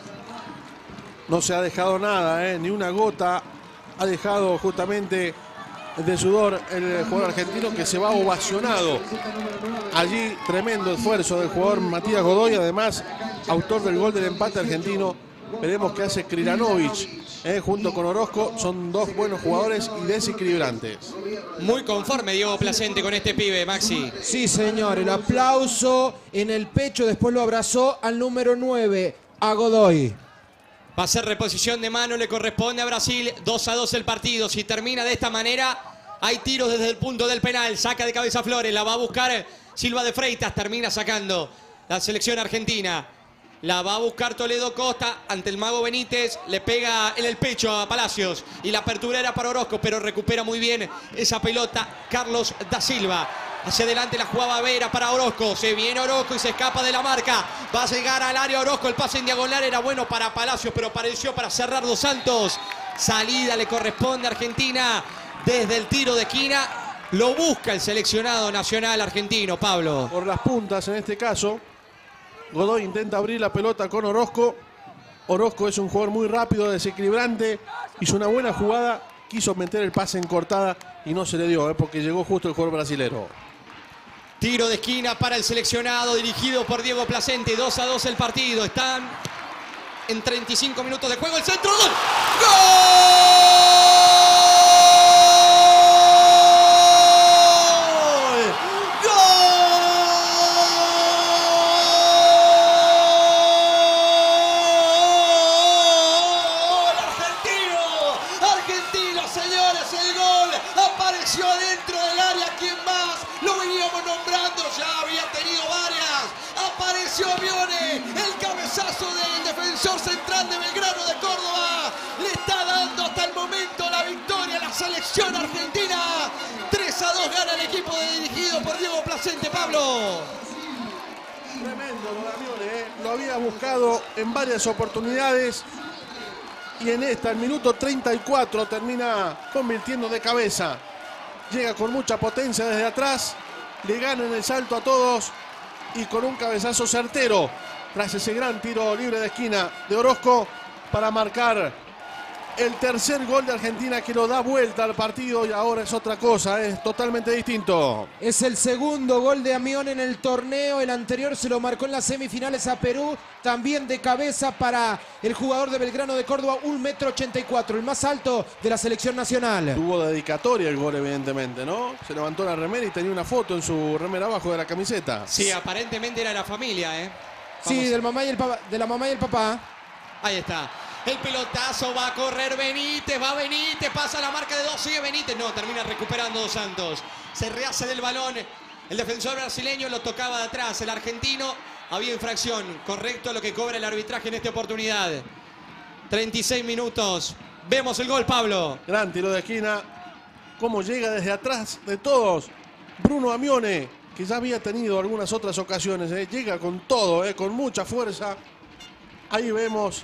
No se ha dejado nada, ¿eh? Ni una gota ha dejado justamente de sudor el jugador argentino, que se va ovacionado. Allí tremendo esfuerzo del jugador Matías Godoy, además autor del gol del empate argentino. Veremos qué hace Krilanovic, eh, junto con Orozco. Son dos buenos jugadores y desequilibrantes. Muy conforme Diego Placente con este pibe, Maxi. Sí, señor, el aplauso en el pecho, después lo abrazó al número nueve, a Godoy. Va a ser reposición de mano, le corresponde a Brasil. dos a dos el partido. Si termina de esta manera, hay tiros desde el punto del penal. Saca de cabeza Flores, la va a buscar Silva de Freitas. Termina sacando la selección argentina. La va a buscar Toledo Costa ante el Mago Benítez. Le pega en el pecho a Palacios. Y la apertura era para Orozco, pero recupera muy bien esa pelota Carlos da Silva. Hacia adelante la jugaba Vera para Orozco. Se viene Orozco y se escapa de la marca. Va a llegar al área Orozco. El pase en diagonal era bueno para Palacios, pero pareció para cerrar Dos Santos. Salida le corresponde a Argentina desde el tiro de esquina. Lo busca el seleccionado nacional argentino, Pablo. Por las puntas en este caso. Godoy intenta abrir la pelota con Orozco. Orozco es un jugador muy rápido, desequilibrante. Hizo una buena jugada. Quiso meter el pase en cortada y no se le dio, ¿eh? Porque llegó justo el jugador brasilero. Tiro de esquina para el seleccionado dirigido por Diego Placente. dos a dos el partido. Están en treinta y cinco minutos de juego. El centro. ¡Gol! ¡Gol! Dentro del área, ¿quién más? Lo veníamos nombrando, ya había tenido varias. Apareció Mione, el cabezazo del defensor central de Belgrano de Córdoba. Le está dando hasta el momento la victoria a la selección argentina. tres a dos gana el equipo dirigido por Diego Placente, Pablo. Tremendo lo de Mione, ¿eh? Lo había buscado en varias oportunidades. Y en esta, el minuto treinta y cuatro, termina convirtiendo de cabeza. Llega con mucha potencia desde atrás, le gana en el salto a todos y con un cabezazo certero tras ese gran tiro libre de esquina de Orozco para marcar el tercer gol de Argentina, que lo da vuelta al partido y ahora es otra cosa, es totalmente distinto. Es el segundo gol de Amione en el torneo, el anterior se lo marcó en las semifinales a Perú, también de cabeza para el jugador de Belgrano de Córdoba, un metro ochenta y cuatro, el más alto de la selección nacional. Tuvo dedicatoria el gol, evidentemente, ¿no? Se levantó la remera y tenía una foto en su remera abajo de la camiseta. Sí, aparentemente era la familia, ¿eh? Vamos. Sí, del mamá y el papá, de la mamá y el papá. Ahí está. El pelotazo va a correr Benítez, va Benítez, pasa la marca de dos, sigue Benítez. No, termina recuperando Dos Santos. Se rehace del balón. El defensor brasileño lo tocaba de atrás. El argentino, había infracción. Correcto lo que cobra el arbitraje en esta oportunidad. treinta y seis minutos. Vemos el gol, Pablo. Gran tiro de esquina. Cómo llega desde atrás de todos. Bruno Amione, que ya había tenido algunas otras ocasiones. ¿eh? Llega con todo, ¿eh? con mucha fuerza. Ahí vemos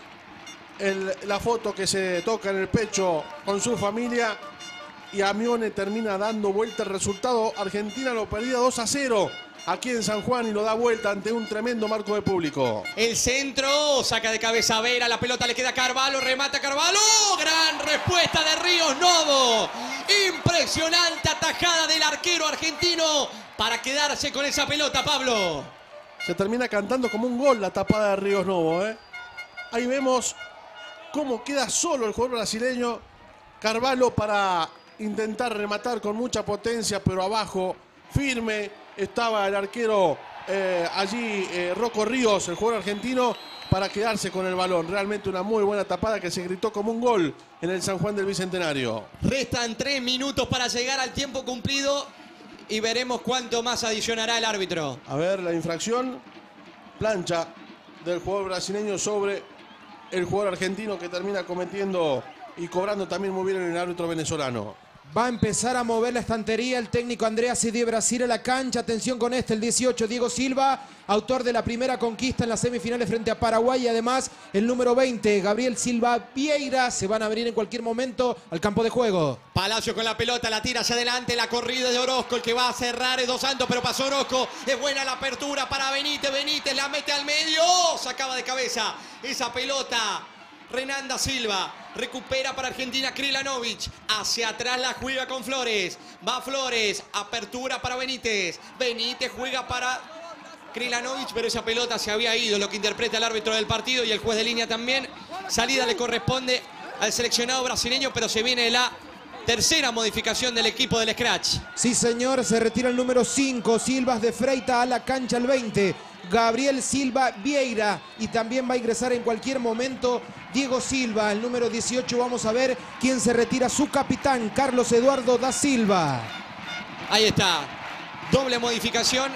el, la foto que se toca en el pecho con su familia. Y Amione termina dando vuelta el resultado. Argentina lo perdía dos a cero aquí en San Juan y lo da vuelta ante un tremendo marco de público. El centro, saca de cabeza Vera, la pelota le queda a Carvalho, remata Carvalho. Gran respuesta de Ríos Novo. Impresionante atajada del arquero argentino para quedarse con esa pelota, Pablo. Se termina cantando como un gol la tapada de Ríos Novo. ¿eh? Ahí vemos cómo queda solo el jugador brasileño Carvalho para intentar rematar con mucha potencia, pero abajo, firme, estaba el arquero eh, allí, eh, Rocco Ríos, el jugador argentino, para quedarse con el balón. Realmente una muy buena tapada que se gritó como un gol en el San Juan del Bicentenario. Restan tres minutos para llegar al tiempo cumplido y veremos cuánto más adicionará el árbitro. A ver, la infracción, plancha del jugador brasileño sobre el jugador argentino, que termina cometiendo y cobrando también muy bien en el árbitro venezolano. Va a empezar a mover la estantería el técnico Andrea Sidié Brasil a la cancha. Atención con este, el dieciocho, Diego Silva, autor de la primera conquista en las semifinales frente a Paraguay. Y además el número veinte, Gabriel Silva Vieira, se van a abrir en cualquier momento al campo de juego. Palacio con la pelota, la tira hacia adelante, la corrida de Orozco, el que va a cerrar es Dos Santos, pero pasó Orozco. Es buena la apertura para Benítez, Benítez la mete al medio, sacaba de cabeza esa pelota. Renan da Silva, recupera para Argentina Krilanovic, hacia atrás la juega con Flores, va Flores, apertura para Benítez, Benítez juega para Krilanovic, pero esa pelota se había ido, lo que interpreta el árbitro del partido y el juez de línea también. Salida le corresponde al seleccionado brasileño, pero se viene la tercera modificación del equipo del Scratch. Sí, señor, se retira el número cinco, Silvas de Freitas a la cancha el veinte. Gabriel Silva Vieira, y también va a ingresar en cualquier momento Diego Silva, el número dieciocho. Vamos a ver quién se retira, su capitán Carlos Eduardo da Silva. Ahí está, doble modificación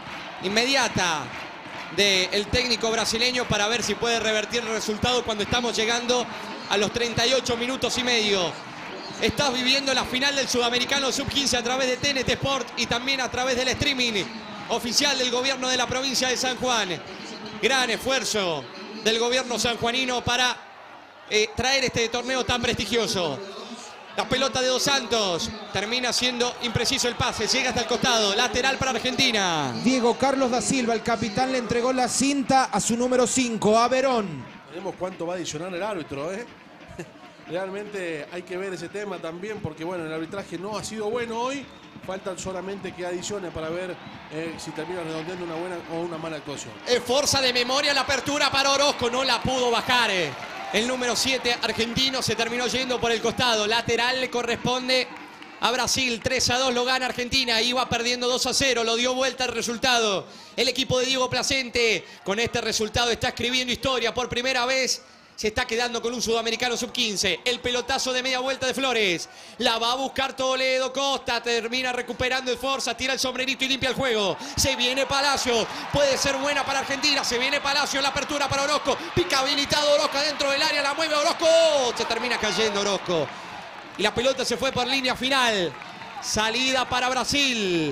inmediata del técnico brasileño para ver si puede revertir el resultado cuando estamos llegando a los treinta y ocho minutos y medio. Estás viviendo la final del Sudamericano sub quince a través de T N T Sport y también a través del streaming oficial del gobierno de la provincia de San Juan. Gran esfuerzo del gobierno sanjuanino para eh, traer este torneo tan prestigioso. La pelota de Dos Santos, termina siendo impreciso el pase, llega hasta el costado, lateral para Argentina. Diego Carlos da Silva, el capitán, le entregó la cinta a su número cinco, a Verón. Veremos cuánto va a adicionar el árbitro, ¿eh? Realmente hay que ver ese tema también, porque bueno, el arbitraje no ha sido bueno hoy. Faltan solamente que adicione para ver eh, si termina redondeando una buena o una mala actuación. Esforza de memoria la apertura para Orozco, no la pudo bajar. Eh. El número siete argentino se terminó yendo por el costado. Lateral le corresponde a Brasil. tres a dos lo gana Argentina. Iba perdiendo dos a cero. Lo dio vuelta el resultado. El equipo de Diego Placente con este resultado está escribiendo historia por primera vez. Se está quedando con un sudamericano sub quince. El pelotazo de media vuelta de Flores. La va a buscar Toledo Costa. Termina recuperando el Forza. Tira el sombrerito y limpia el juego. Se viene Palacio. Puede ser buena para Argentina. Se viene Palacio. La apertura para Orozco. Pica habilitado Orozco dentro del área. La mueve Orozco. Se termina cayendo Orozco. Y la pelota se fue por línea final. Salida para Brasil.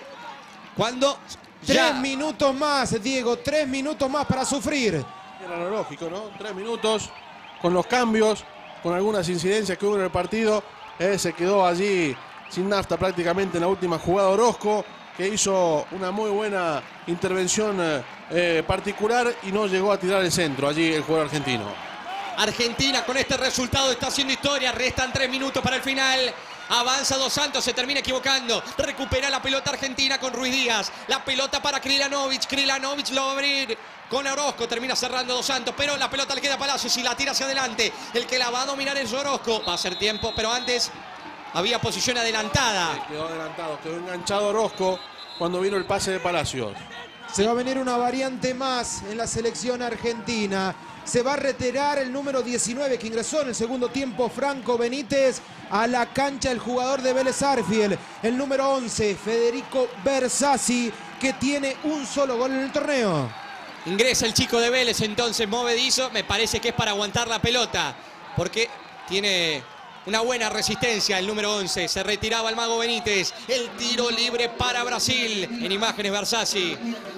Cuando Tres ya... minutos más, Diego. Tres minutos más para sufrir. Era lo lógico, ¿no? Tres minutos con los cambios, con algunas incidencias que hubo en el partido. Eh, se quedó allí sin nafta prácticamente en la última jugada Orozco. que hizo una muy buena intervención eh, particular y no llegó a tirar el centro allí el jugador argentino. Argentina con este resultado está haciendo historia. Restan tres minutos para el final. Avanza Dos Santos, se termina equivocando. Recupera la pelota Argentina con Ruiz Díaz. La pelota para Krilanovic. Krilanovic lo va a abrir con Orozco. Termina cerrando Dos Santos, pero la pelota le queda a Palacios y la tira hacia adelante. El que la va a dominar es Orozco. Va a ser tiempo, pero antes había posición adelantada. Sí, quedó adelantado, quedó enganchado Orozco cuando vino el pase de Palacios. Se va a venir una variante más en la selección argentina. Se va a retirar el número diecinueve que ingresó en el segundo tiempo, Franco Benítez, a la cancha el jugador de Vélez Sarsfield. El número once, Federico Bersassi, que tiene un solo gol en el torneo. Ingresa el chico de Vélez entonces, movedizo. Me parece que es para aguantar la pelota, porque tiene una buena resistencia el número once. Se retiraba el mago Benítez. El tiro libre para Brasil. En imágenes Bersassi.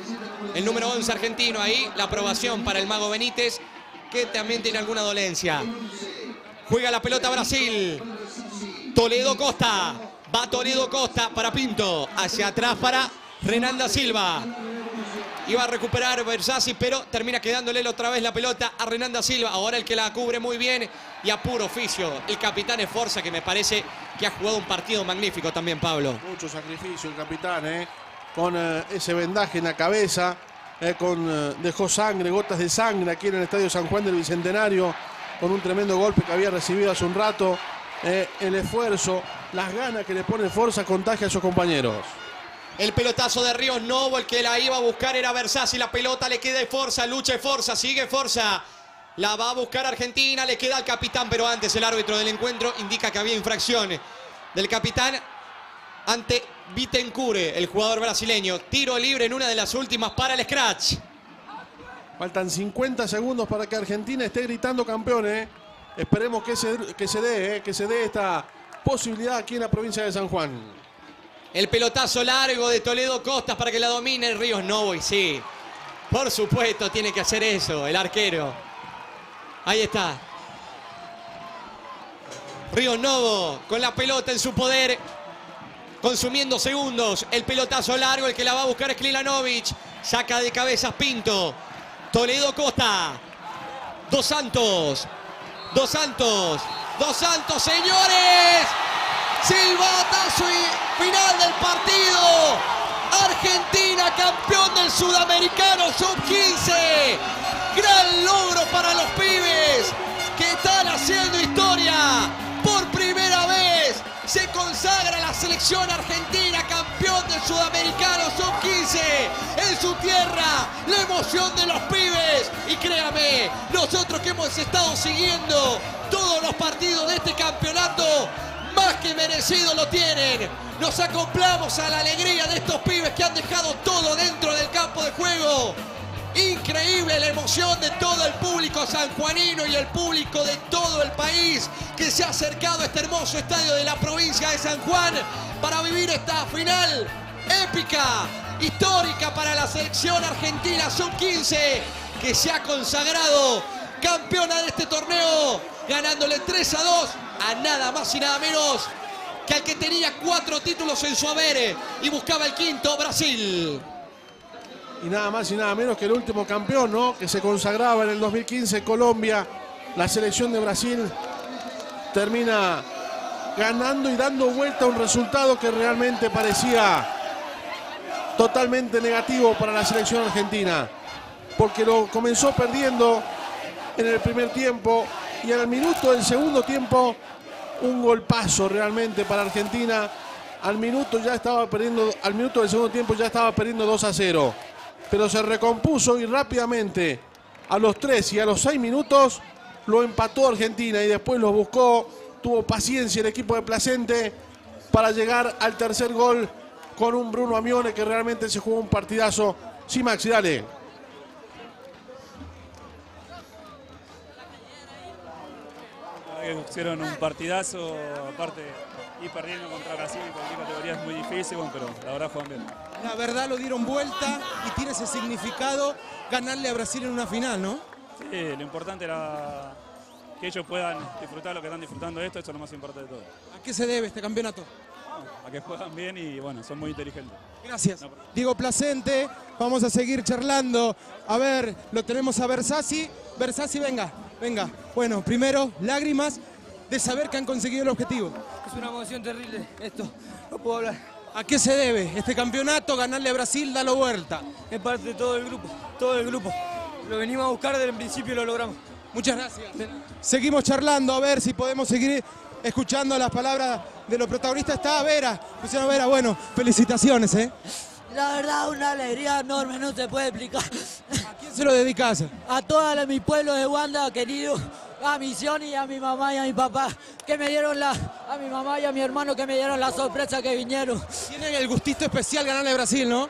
El número once argentino ahí. La aprobación para el mago Benítez, que también tiene alguna dolencia. Juega la pelota Brasil. Toledo Costa. Va Toledo Costa para Pinto. Hacia atrás para Renan da Silva. Iba a recuperar Bersassi, pero termina quedándole otra vez la pelota a Renan da Silva. Ahora el que la cubre muy bien y a puro oficio. El capitán Esforza, que me parece que ha jugado un partido magnífico también, Pablo. Mucho sacrificio el capitán, ¿eh? Con eh, ese vendaje en la cabeza. Eh, con, eh, dejó sangre, gotas de sangre aquí en el Estadio San Juan del Bicentenario. Con un tremendo golpe que había recibido hace un rato. Eh, el esfuerzo, las ganas que le pone Esforza contagia a sus compañeros. El pelotazo de Ríos Novo, el que la iba a buscar era Bersassi. La pelota le queda de Forza, lucha de Forza, sigue Forza. La va a buscar Argentina, le queda al capitán, pero antes el árbitro del encuentro indica que había infracción del capitán ante Bitencure, el jugador brasileño. Tiro libre en una de las últimas para el scratch. Faltan cincuenta segundos para que Argentina esté gritando campeón, ¿eh? Esperemos que se, que se dé, ¿eh? que se dé esta posibilidad aquí en la provincia de San Juan. El pelotazo largo de Toledo Costas para que la domine el Ríos Novo. Y sí, por supuesto tiene que hacer eso el arquero. Ahí está. Ríos Novo con la pelota en su poder, consumiendo segundos. El pelotazo largo, el que la va a buscar es Krilanovic. Saca de cabezas Pinto. Toledo Costa. Dos Santos. Dos Santos. Dos Santos, señores. Silbatazo y final del partido. Argentina campeón del Sudamericano sub quince. Gran logro para los pibes que están haciendo historia. Por primera vez se consagra la selección argentina campeón del Sudamericano sub quince en su tierra. La emoción de los pibes. Y créame, nosotros que hemos estado siguiendo todos los partidos de este campeonato, más que merecido lo tienen. Nos acoplamos a la alegría de estos pibes que han dejado todo dentro del campo de juego. Increíble la emoción de todo el público sanjuanino y el público de todo el país que se ha acercado a este hermoso estadio de la provincia de San Juan para vivir esta final épica, histórica para la selección argentina sub quince, que se ha consagrado campeona de este torneo, ganándole tres a dos a nada más y nada menos que al que tenía cuatro títulos en su haber y buscaba el quinto, Brasil. Y nada más y nada menos que el último campeón, ¿no? Que se consagraba en el dos mil quince, Colombia. La selección de Brasil termina ganando y dando vuelta a un resultado que realmente parecía totalmente negativo para la selección argentina. Porque lo comenzó perdiendo en el primer tiempo y al minuto del segundo tiempo un golpazo realmente para Argentina. Al minuto ya estaba perdiendo, al minuto del segundo tiempo ya estaba perdiendo dos a cero. Pero se recompuso y rápidamente a los tres y a los seis minutos lo empató Argentina y después lo buscó. Tuvo paciencia el equipo de Placente para llegar al tercer gol con un Bruno Amione que realmente se jugó un partidazo. Sí, Maxi, dale. Hicieron un partidazo, aparte ir perdiendo contra Brasil en cualquier categoría es muy difícil, bueno, pero la verdad juegan bien. La verdad lo dieron vuelta y tiene ese significado ganarle a Brasil en una final, ¿no? Sí, lo importante era que ellos puedan disfrutar lo que están disfrutando de esto, eso es lo más importante de todo. ¿A qué se debe este campeonato? A que juegan bien y bueno, son muy inteligentes. Gracias. Diego Placente, vamos a seguir charlando. A ver, lo tenemos a Versassi. Versassi, venga, venga. Bueno, primero, lágrimas de saber que han conseguido el objetivo. Es una emoción terrible esto, no puedo hablar. ¿A qué se debe este campeonato? Ganarle a Brasil, darlo vuelta. Es parte de todo el grupo, todo el grupo. Lo venimos a buscar desde el principio y lo logramos. Muchas gracias. Seguimos charlando, a ver si podemos seguir escuchando las palabras de los protagonistas. Está Vera, Luciano Vera, bueno, felicitaciones, ¿eh? La verdad, una alegría enorme, no se puede explicar. ¿A quién se lo dedicas? A todo mi pueblo de Wanda, querido, a mi Sioni, a mi mamá y a mi papá, que me dieron la, a mi mamá y a mi hermano que me dieron la sorpresa que vinieron. Tienen el gustito especial ganarle a Brasil, ¿no?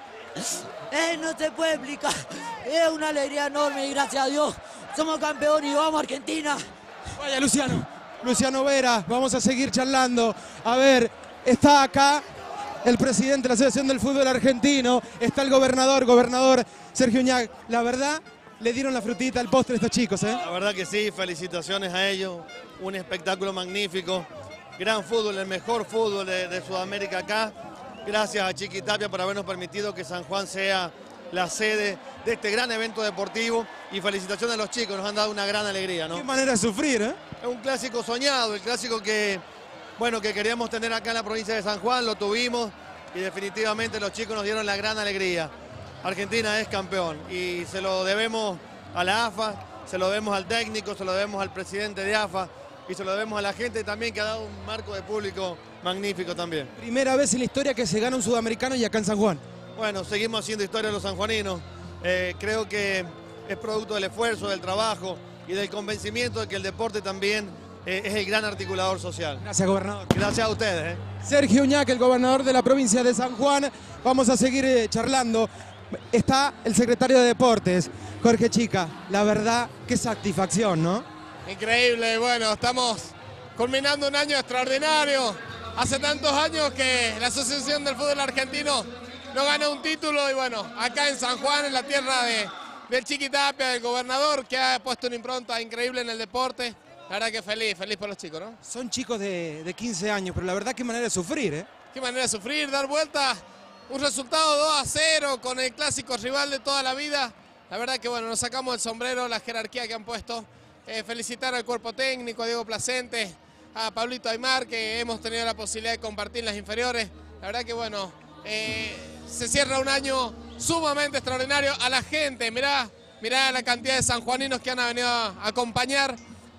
Eh, no se puede explicar, es una alegría enorme y gracias a Dios somos campeones y vamos a Argentina. Vaya, Luciano, Luciano Vera, vamos a seguir charlando. A ver, está acá el presidente de la Asociación del Fútbol Argentino, está el gobernador, gobernador Sergio Uñac. La verdad, le dieron la frutita al postre a estos chicos, ¿eh? La verdad que sí, felicitaciones a ellos, un espectáculo magnífico, gran fútbol, el mejor fútbol de, de Sudamérica acá. Gracias a Chiqui Tapia por habernos permitido que San Juan sea la sede de este gran evento deportivo y felicitaciones a los chicos, nos han dado una gran alegría, ¿no? Qué manera de sufrir, ¿eh? Es un clásico soñado, el clásico que, bueno, que queríamos tener acá en la provincia de San Juan, lo tuvimos y definitivamente los chicos nos dieron la gran alegría. Argentina es campeón y se lo debemos a la A F A, se lo debemos al técnico, se lo debemos al presidente de A F A y se lo debemos a la gente también que ha dado un marco de público magnífico también. Primera vez en la historia que se gana un sudamericano y acá en San Juan. Bueno, seguimos haciendo historia los sanjuaninos. Eh, creo que es producto del esfuerzo, del trabajo y del convencimiento de que el deporte también eh, es el gran articulador social. Gracias, gobernador. Gracias a ustedes. ¿eh? Sergio Uñac, el gobernador de la provincia de San Juan. Vamos a seguir eh, charlando. Está el secretario de Deportes, Jorge Chica. La verdad, qué satisfacción, ¿no? Increíble, bueno, estamos culminando un año extraordinario. Hace tantos años que la Asociación del Fútbol Argentino no gana un título y bueno, acá en San Juan, en la tierra de, del Chiqui Tapia, del gobernador, que ha puesto una impronta increíble en el deporte. La verdad que feliz, feliz por los chicos, ¿no? Son chicos de, de quince años, pero la verdad qué manera de sufrir, ¿eh? Qué manera de sufrir, dar vuelta, un resultado dos a cero con el clásico rival de toda la vida. La verdad que bueno, nos sacamos el sombrero, la jerarquía que han puesto. Eh, felicitar al cuerpo técnico, a Diego Placente, a Pablito Aymar, que hemos tenido la posibilidad de compartir las inferiores. La verdad que bueno, eh, se cierra un año sumamente extraordinario. A la gente, mirá, mirá la cantidad de sanjuaninos que han venido a acompañar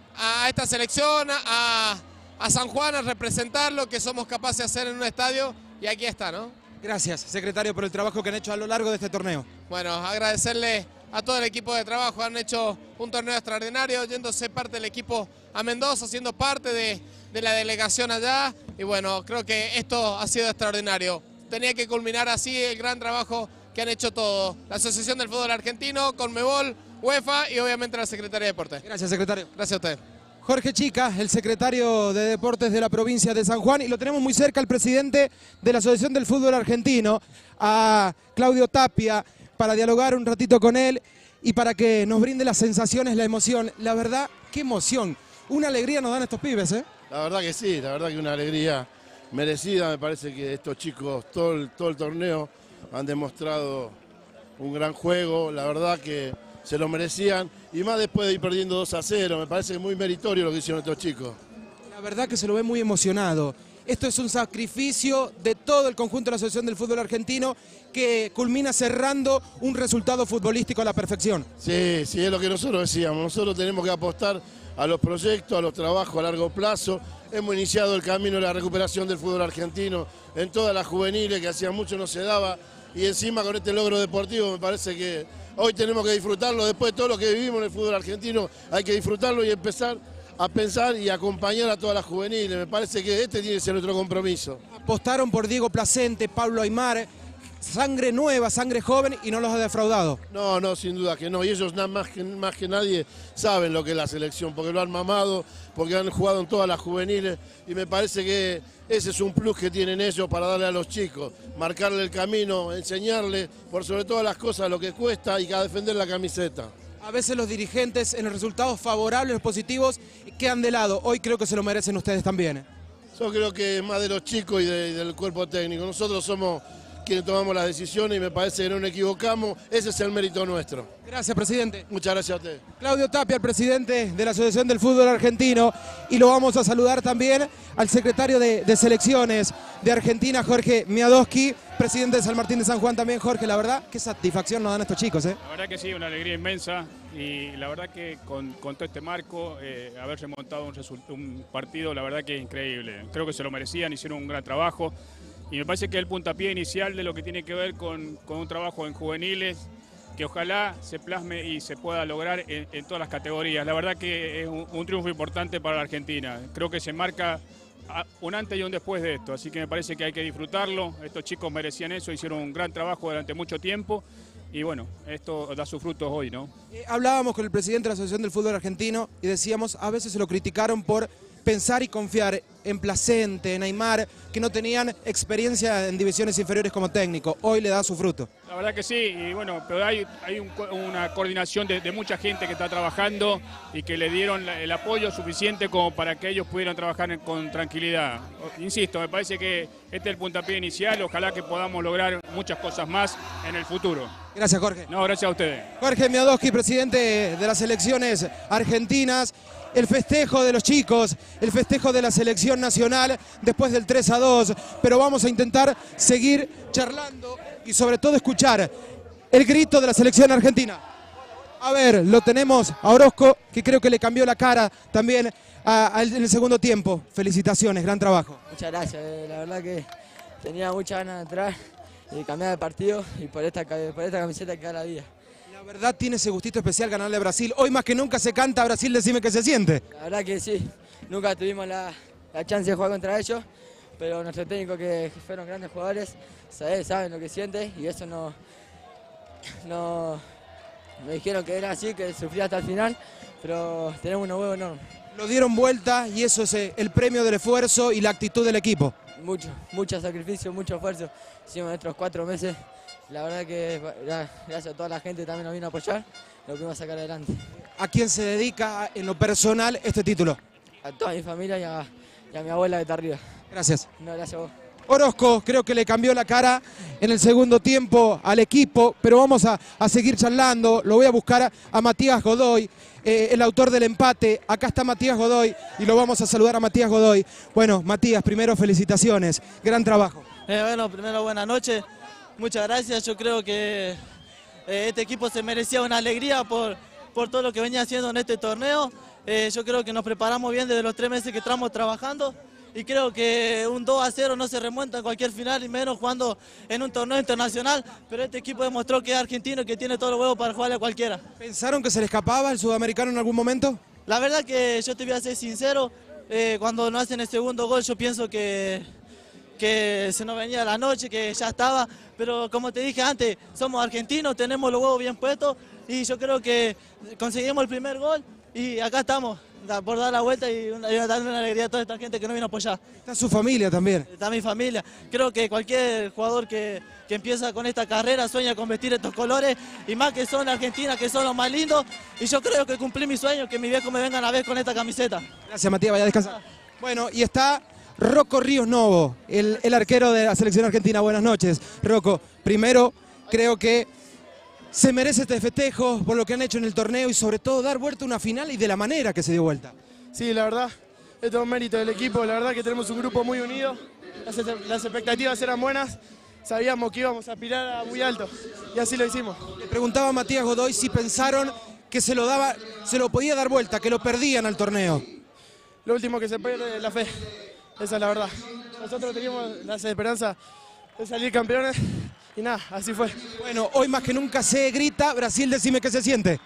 a esta selección, a, a San Juan, a representar lo que somos capaces de hacer en un estadio, y aquí está, ¿no? Gracias, secretario, por el trabajo que han hecho a lo largo de este torneo. Bueno, agradecerle a todo el equipo de trabajo, han hecho un torneo extraordinario, yéndose parte del equipo a Mendoza, siendo parte de, de la delegación allá, y bueno, creo que esto ha sido extraordinario. Tenía que culminar así el gran trabajo que han hecho todos, la Asociación del Fútbol Argentino, Conmebol, UEFA y obviamente la Secretaría de Deportes. Gracias, secretario. Gracias a usted. Jorge Chica, el secretario de Deportes de la provincia de San Juan, y lo tenemos muy cerca al presidente de la Asociación del Fútbol Argentino, a Claudio Tapia, para dialogar un ratito con él y para que nos brinde las sensaciones, la emoción. La verdad, qué emoción, una alegría nos dan estos pibes, ¿eh? La verdad que sí, la verdad que una alegría merecida. Me parece que estos chicos todo el, todo el torneo han demostrado un gran juego, la verdad que se lo merecían, y más después de ir perdiendo dos a cero, me parece muy meritorio lo que hicieron estos chicos. La verdad que se lo ve muy emocionado. Esto es un sacrificio de todo el conjunto de la Asociación del Fútbol Argentino que culmina cerrando un resultado futbolístico a la perfección. Sí, sí, es lo que nosotros decíamos. Nosotros tenemos que apostar a los proyectos, a los trabajos a largo plazo. Hemos iniciado el camino de la recuperación del fútbol argentino en todas las juveniles, que hacía mucho no se daba, y encima con este logro deportivo me parece que hoy tenemos que disfrutarlo. Después de todo lo que vivimos en el fútbol argentino, hay que disfrutarlo y empezar a pensar y acompañar a todas las juveniles. Me parece que este tiene que ser nuestro compromiso. Apostaron por Diego Placente, Pablo Aymar, sangre nueva, sangre joven, y no los ha defraudado. No, no, sin duda que no. Y ellos nada más que, más que nadie saben lo que es la selección, porque lo han mamado, porque han jugado en todas las juveniles, y me parece que ese es un plus que tienen ellos para darle a los chicos, marcarle el camino, enseñarle por sobre todas las cosas lo que cuesta y a defender la camiseta. A veces los dirigentes en los resultados favorables, los positivos, quedan de lado. Hoy creo que se lo merecen ustedes también, ¿eh? Yo creo que es más de los chicos y de, del cuerpo técnico. Nosotros somos quienes tomamos las decisiones y me parece que no nos equivocamos. Ese es el mérito nuestro. Gracias, presidente. Muchas gracias a usted. Claudio Tapia, el presidente de la Asociación del Fútbol Argentino, y lo vamos a saludar también al secretario de, de selecciones de Argentina, Jorge Miadowski, presidente de San Martín de San Juan también. Jorge, la verdad, qué satisfacción nos dan estos chicos, ¿eh? La verdad que sí, una alegría inmensa, y la verdad que con, con todo este marco, eh, haber remontado un, un partido, la verdad que es increíble. Creo que se lo merecían, hicieron un gran trabajo, y me parece que es el puntapié inicial de lo que tiene que ver con, con un trabajo en juveniles, que ojalá se plasme y se pueda lograr en, en todas las categorías. La verdad que es un, un triunfo importante para la Argentina. Creo que se marca un antes y un después de esto, así que me parece que hay que disfrutarlo. Estos chicos merecían eso, hicieron un gran trabajo durante mucho tiempo, y bueno, esto da sus frutos hoy, ¿no? Eh, hablábamos con el presidente de la Asociación del Fútbol Argentino y decíamos, a veces se lo criticaron por pensar y confiar en Placente, en Aymar, que no tenían experiencia en divisiones inferiores como técnico. Hoy le da su fruto. La verdad que sí, y bueno, pero hay, hay un, una coordinación de, de mucha gente que está trabajando y que le dieron la, el apoyo suficiente como para que ellos pudieran trabajar en, con tranquilidad. Insisto, me parece que este es el puntapié inicial, ojalá que podamos lograr muchas cosas más en el futuro. Gracias, Jorge. No, gracias a ustedes. Jorge Miadowski, presidente de las selecciones argentinas. El festejo de los chicos, el festejo de la selección nacional después del tres a dos, pero vamos a intentar seguir charlando y sobre todo escuchar el grito de la selección argentina. A ver, lo tenemos a Orozco, que creo que le cambió la cara también a, a, en el segundo tiempo. Felicitaciones, gran trabajo. Muchas gracias, eh, la verdad que tenía muchas ganas de entrar y cambiar de partido, y por esta, por esta camiseta que da la vida. La verdad tiene ese gustito especial ganarle a Brasil. Hoy más que nunca se canta a Brasil, decime qué se siente. La verdad que sí, nunca tuvimos la, la chance de jugar contra ellos, pero nuestro técnico, que fueron grandes jugadores, saben, saben lo que siente, y eso no, no, me dijeron que era así, que sufría hasta el final, pero tenemos unos huevos enormes. Lo dieron vuelta y eso es el premio del esfuerzo y la actitud del equipo. Mucho, mucho sacrificio, mucho esfuerzo. Hicimos nuestros cuatro meses. La verdad que gracias a toda la gente también nos vino a apoyar, lo pudimos sacar adelante. ¿A quién se dedica en lo personal este título? A toda mi familia y a, y a mi abuela que está arriba. Gracias. No, gracias a vos. Orozco creo que le cambió la cara en el segundo tiempo al equipo, pero vamos a, a seguir charlando. Lo voy a buscar a, a Matías Godoy, eh, el autor del empate. Acá está Matías Godoy y lo vamos a saludar a Matías Godoy. Bueno, Matías, primero felicitaciones, gran trabajo. Eh, bueno, primero buenas noches. Muchas gracias, yo creo que eh, este equipo se merecía una alegría por, por todo lo que venía haciendo en este torneo. Eh, yo creo que nos preparamos bien desde los tres meses que estamos trabajando, y creo que un dos a cero no se remonta en cualquier final, y menos jugando en un torneo internacional, pero este equipo demostró que es argentino y que tiene todos los huevos para jugarle a cualquiera. ¿Pensaron que se le escapaba el sudamericano en algún momento? La verdad que yo te voy a ser sincero, eh, cuando nos hacen el segundo gol yo pienso que... que se nos venía la noche, que ya estaba, pero como te dije antes, somos argentinos, tenemos los huevos bien puestos, y yo creo que conseguimos el primer gol y acá estamos por dar la vuelta y darle una alegría a toda esta gente que nos vino a apoyar. Está su familia también. Está mi familia. Creo que cualquier jugador que, que empieza con esta carrera sueña con vestir estos colores, y más que son Argentina, que son los más lindos, y yo creo que cumplí mi sueño, que mis viejos me vengan a ver con esta camiseta. Gracias, Matías, vaya a descansar. Bueno, y está Rocco Ríos Novo, el, el arquero de la selección argentina. Buenas noches, Rocco. Primero, creo que se merece este festejo por lo que han hecho en el torneo y sobre todo dar vuelta a una final y de la manera que se dio vuelta. Sí, la verdad, esto es un mérito del equipo. La verdad que tenemos un grupo muy unido, las, las expectativas eran buenas, sabíamos que íbamos a aspirar a muy alto y así lo hicimos. Le preguntaba a Matías Godoy si pensaron que se lo, daba, se lo podía dar vuelta, que lo perdían al torneo. Lo último que se pierde es la fe. Esa es la verdad. Nosotros teníamos la esperanza de salir campeones y nada, así fue. Bueno, hoy más que nunca se grita, Brasil, decime qué se siente.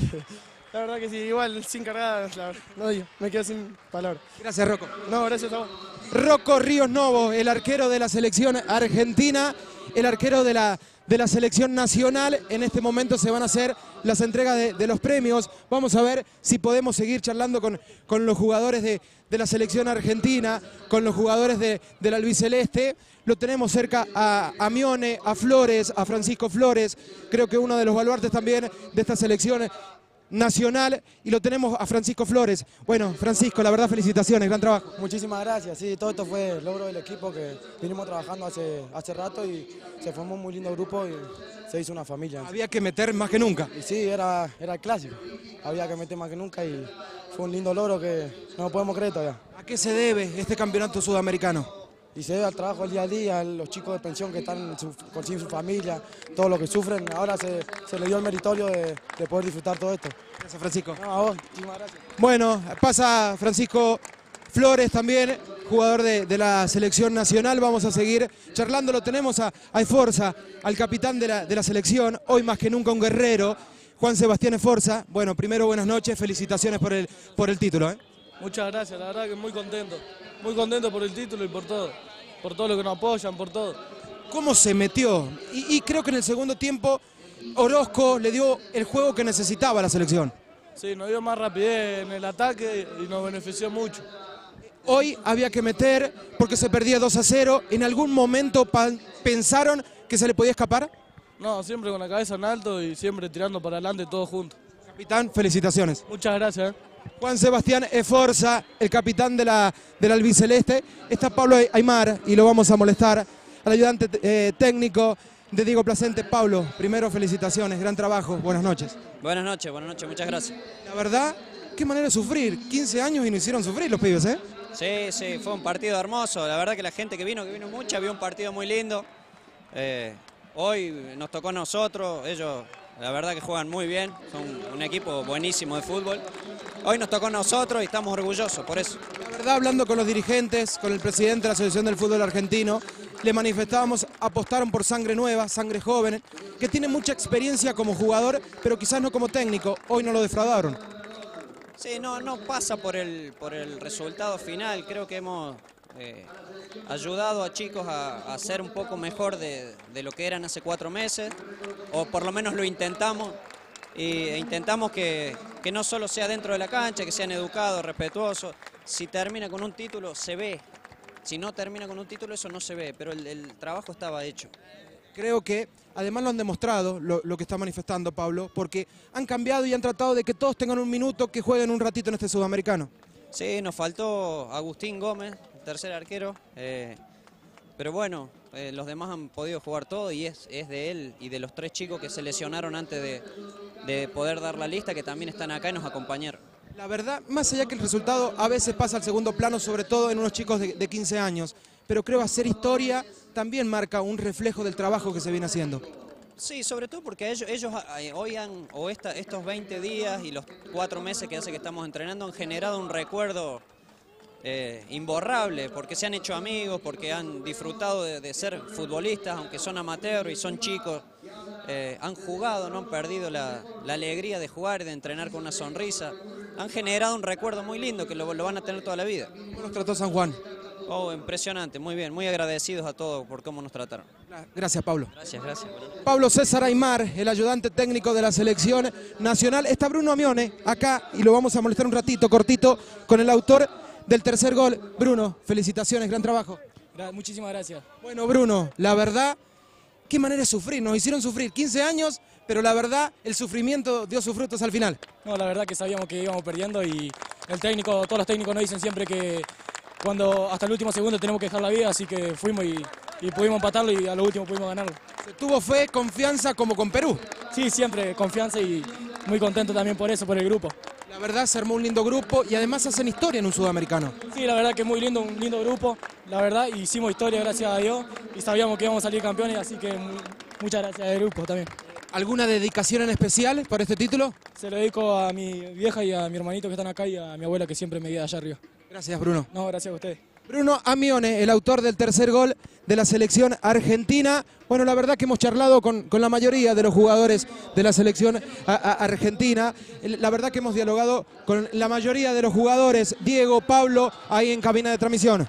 La verdad que sí, igual sin cargada, la verdad, no digo, me quedo sin palabras. Gracias, Rocco. No, gracias a vos. Rocco Ríos Novo, el arquero de la selección argentina, el arquero de la, de la selección nacional. En este momento se van a hacer las entregas de, de los premios. Vamos a ver si podemos seguir charlando con, con los jugadores de, de la selección argentina, con los jugadores de, de la albiceleste. Lo tenemos cerca a, a Mione, a Flores, a Francisco Flores, creo que uno de los baluartes también de esta selección nacional y lo tenemos a Francisco Flores. Bueno, Francisco, la verdad felicitaciones, gran trabajo. Muchísimas gracias, sí, todo esto fue el logro del equipo que vinimos trabajando hace, hace rato y se formó un muy lindo grupo y se hizo una familia. Había que meter más que nunca. Y sí, era, era el clásico, había que meter más que nunca y fue un lindo logro que no lo podemos creer todavía. ¿A qué se debe este campeonato sudamericano? Y se debe al trabajo del día a día, los chicos de pensión que están su, con sin su familia, todo lo que sufren, ahora se, se le dio el meritorio de, de poder disfrutar todo esto. Gracias, Francisco. No, a vos, muchísimas gracias. Bueno, pasa Francisco Flores también, jugador de, de la selección nacional. Vamos a seguir charlando, lo tenemos a, a Esforza, al capitán de la, de la selección, hoy más que nunca un guerrero, Juan Sebastián Esforza. Bueno, primero buenas noches, felicitaciones por el, por el título, ¿eh? Muchas gracias, la verdad que muy contento. Muy contento por el título y por todo. Por todo lo que nos apoyan, por todo. ¿Cómo se metió? Y, y creo que en el segundo tiempo Orozco le dio el juego que necesitaba a la selección. Sí, nos dio más rapidez en el ataque y nos benefició mucho. Hoy había que meter porque se perdía dos a cero. ¿En algún momento pensaron que se le podía escapar? No, siempre con la cabeza en alto y siempre tirando para adelante todos juntos. Capitán, felicitaciones. Muchas gracias. Juan Sebastián Esforza, el capitán de la, del albiceleste. Está Pablo Aymar y lo vamos a molestar al ayudante eh, técnico de Diego Placente. Pablo, primero felicitaciones, gran trabajo, buenas noches. Buenas noches, buenas noches, muchas gracias. La verdad, qué manera de sufrir, quince años y nos hicieron sufrir los pibes, ¿eh? Sí, sí, fue un partido hermoso, la verdad que la gente que vino, que vino mucha, vio un partido muy lindo. Eh, hoy nos tocó a nosotros, ellos la verdad que juegan muy bien, son un equipo buenísimo de fútbol. Hoy nos tocó a nosotros y estamos orgullosos por eso. La verdad, hablando con los dirigentes, con el presidente de la Asociación del Fútbol Argentino, le manifestábamos, apostaron por sangre nueva, sangre joven, que tiene mucha experiencia como jugador, pero quizás no como técnico. Hoy no lo defraudaron. Sí, no, no pasa por el, por el resultado final. Creo que hemos eh, ayudado a chicos a, a ser un poco mejor de, de lo que eran hace cuatro meses, o por lo menos lo intentamos. E intentamos que, que no solo sea dentro de la cancha, que sean educados, respetuosos. Si termina con un título, se ve. Si no termina con un título, eso no se ve, pero el, el trabajo estaba hecho. Creo que además lo han demostrado, lo, lo que está manifestando Pablo, porque han cambiado y han tratado de que todos tengan un minuto, que jueguen un ratito en este sudamericano. Sí, nos faltó Agustín Gómez, tercer arquero, eh, pero bueno, eh, los demás han podido jugar todo y es, es de él y de los tres chicos que se lesionaron antes de, de poder dar la lista, que también están acá y nos acompañaron. La verdad, más allá que el resultado a veces pasa al segundo plano, sobre todo en unos chicos de, de quince años, pero creo hacer historia también marca un reflejo del trabajo que se viene haciendo. Sí, sobre todo porque ellos, ellos hoy han, o esta, estos veinte días y los cuatro meses que hace que estamos entrenando han generado un recuerdo eh, imborrable, porque se han hecho amigos, porque han disfrutado de, de ser futbolistas, aunque son amateurs y son chicos. Eh, han jugado, no han perdido la, la alegría de jugar y de entrenar con una sonrisa. Han generado un recuerdo muy lindo que lo, lo van a tener toda la vida. ¿Cómo nos trató San Juan? Oh, impresionante, muy bien, muy agradecidos a todos por cómo nos trataron. Gracias, Pablo. Gracias, gracias. Pablo César Aymar, el ayudante técnico de la selección nacional. Está Bruno Amione acá y lo vamos a molestar un ratito, cortito, con el autor del tercer gol. Bruno, felicitaciones, gran trabajo. Muchísimas gracias. Bueno, Bruno, la verdad, qué manera de sufrir. Nos hicieron sufrir quince años, pero la verdad, el sufrimiento dio sus frutos al final. No, la verdad que sabíamos que íbamos perdiendo y el técnico, todos los técnicos nos dicen siempre que cuando hasta el último segundo tenemos que dejar la vida, así que fuimos y, y pudimos empatarlo y a lo último pudimos ganarlo. ¿Tuvo fe, confianza como con Perú? Sí, siempre confianza y muy contento también por eso, por el grupo. La verdad se armó un lindo grupo y además hacen historia en un sudamericano. Sí, la verdad que muy lindo, un lindo grupo, la verdad, hicimos historia gracias a Dios y sabíamos que íbamos a salir campeones, así que muy, muchas gracias al grupo también. ¿Alguna dedicación en especial por este título? Se lo dedico a mi vieja y a mi hermanito que están acá y a mi abuela que siempre me guía allá arriba. Gracias, Bruno. No, gracias a ustedes. Bruno Amione, el autor del tercer gol de la selección argentina. Bueno, la verdad que hemos charlado con, con la mayoría de los jugadores de la selección a, a argentina. La verdad que hemos dialogado con la mayoría de los jugadores. Diego, Pablo, ahí en cabina de transmisión.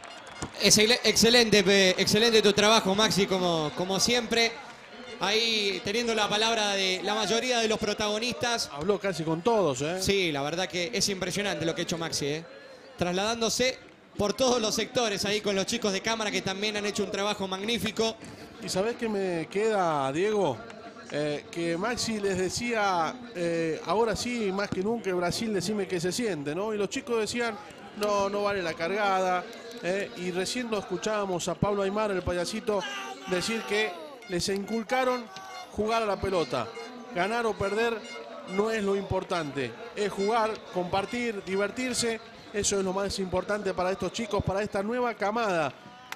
Excelente, excelente tu trabajo, Maxi, como, como siempre. Ahí teniendo la palabra de la mayoría de los protagonistas. Habló casi con todos, ¿eh? Sí, la verdad que es impresionante lo que ha hecho Maxi, ¿eh? Trasladándose por todos los sectores ahí con los chicos de cámara que también han hecho un trabajo magnífico. ¿Y sabés qué me queda, Diego? eh, que Maxi les decía, eh, ahora sí, más que nunca, Brasil, decime qué se siente, ¿no? Y los chicos decían, no, no vale la cargada. Eh, y recién lo escuchábamos a Pablo Aimar, el payasito, decir que les inculcaron jugar a la pelota. Ganar o perder no es lo importante, es jugar, compartir, divertirse. Eso es lo más importante para estos chicos, para esta nueva camada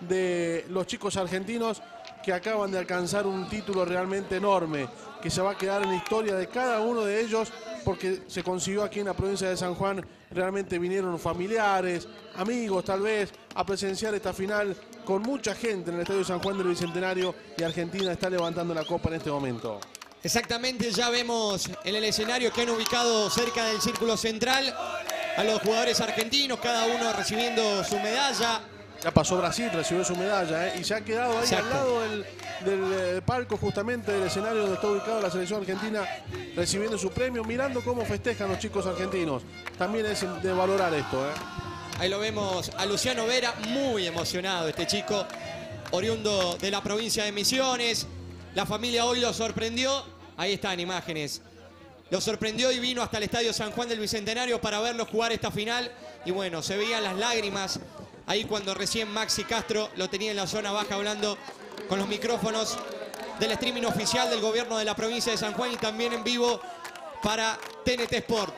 de los chicos argentinos que acaban de alcanzar un título realmente enorme, que se va a quedar en la historia de cada uno de ellos, porque se consiguió aquí en la provincia de San Juan. Realmente vinieron familiares, amigos tal vez, a presenciar esta final con mucha gente en el Estadio San Juan del Bicentenario, y Argentina está levantando la copa en este momento. Exactamente, ya vemos en el escenario que han ubicado cerca del círculo central a los jugadores argentinos, cada uno recibiendo su medalla. Ya pasó Brasil, recibió su medalla, ¿eh? Y se ha quedado ahí Exacto. al lado del, del eh, palco, justamente del escenario donde está ubicada la selección argentina, recibiendo su premio, mirando cómo festejan los chicos argentinos. También es de valorar esto, ¿eh? Ahí lo vemos a Luciano Vera, muy emocionado este chico, oriundo de la provincia de Misiones. La familia hoy lo sorprendió, ahí están imágenes. Lo sorprendió y vino hasta el Estadio San Juan del Bicentenario para verlo jugar esta final. Y bueno, se veían las lágrimas ahí cuando recién Maxi Castro lo tenía en la zona baja hablando con los micrófonos del streaming oficial del gobierno de la provincia de San Juan y también en vivo para T N T Sport.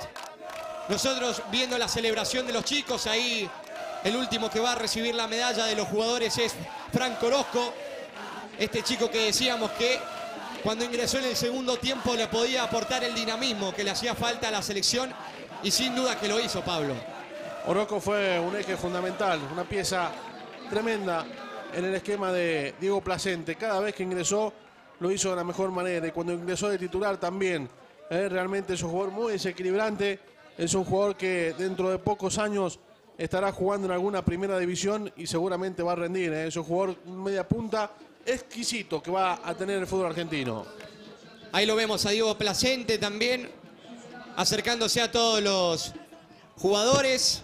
Nosotros viendo la celebración de los chicos, ahí el último que va a recibir la medalla de los jugadores es Franco Orozco. Este chico que decíamos que cuando ingresó en el segundo tiempo le podía aportar el dinamismo que le hacía falta a la selección, y sin duda que lo hizo, Pablo. Orozco fue un eje fundamental, una pieza tremenda en el esquema de Diego Placente. Cada vez que ingresó lo hizo de la mejor manera, y cuando ingresó de titular también. Eh, realmente es un jugador muy desequilibrante, es un jugador que dentro de pocos años estará jugando en alguna primera división y seguramente va a rendir. Eh. Es un jugador media punta exquisito que va a tener el fútbol argentino. Ahí lo vemos a Diego Placente también, acercándose a todos los jugadores.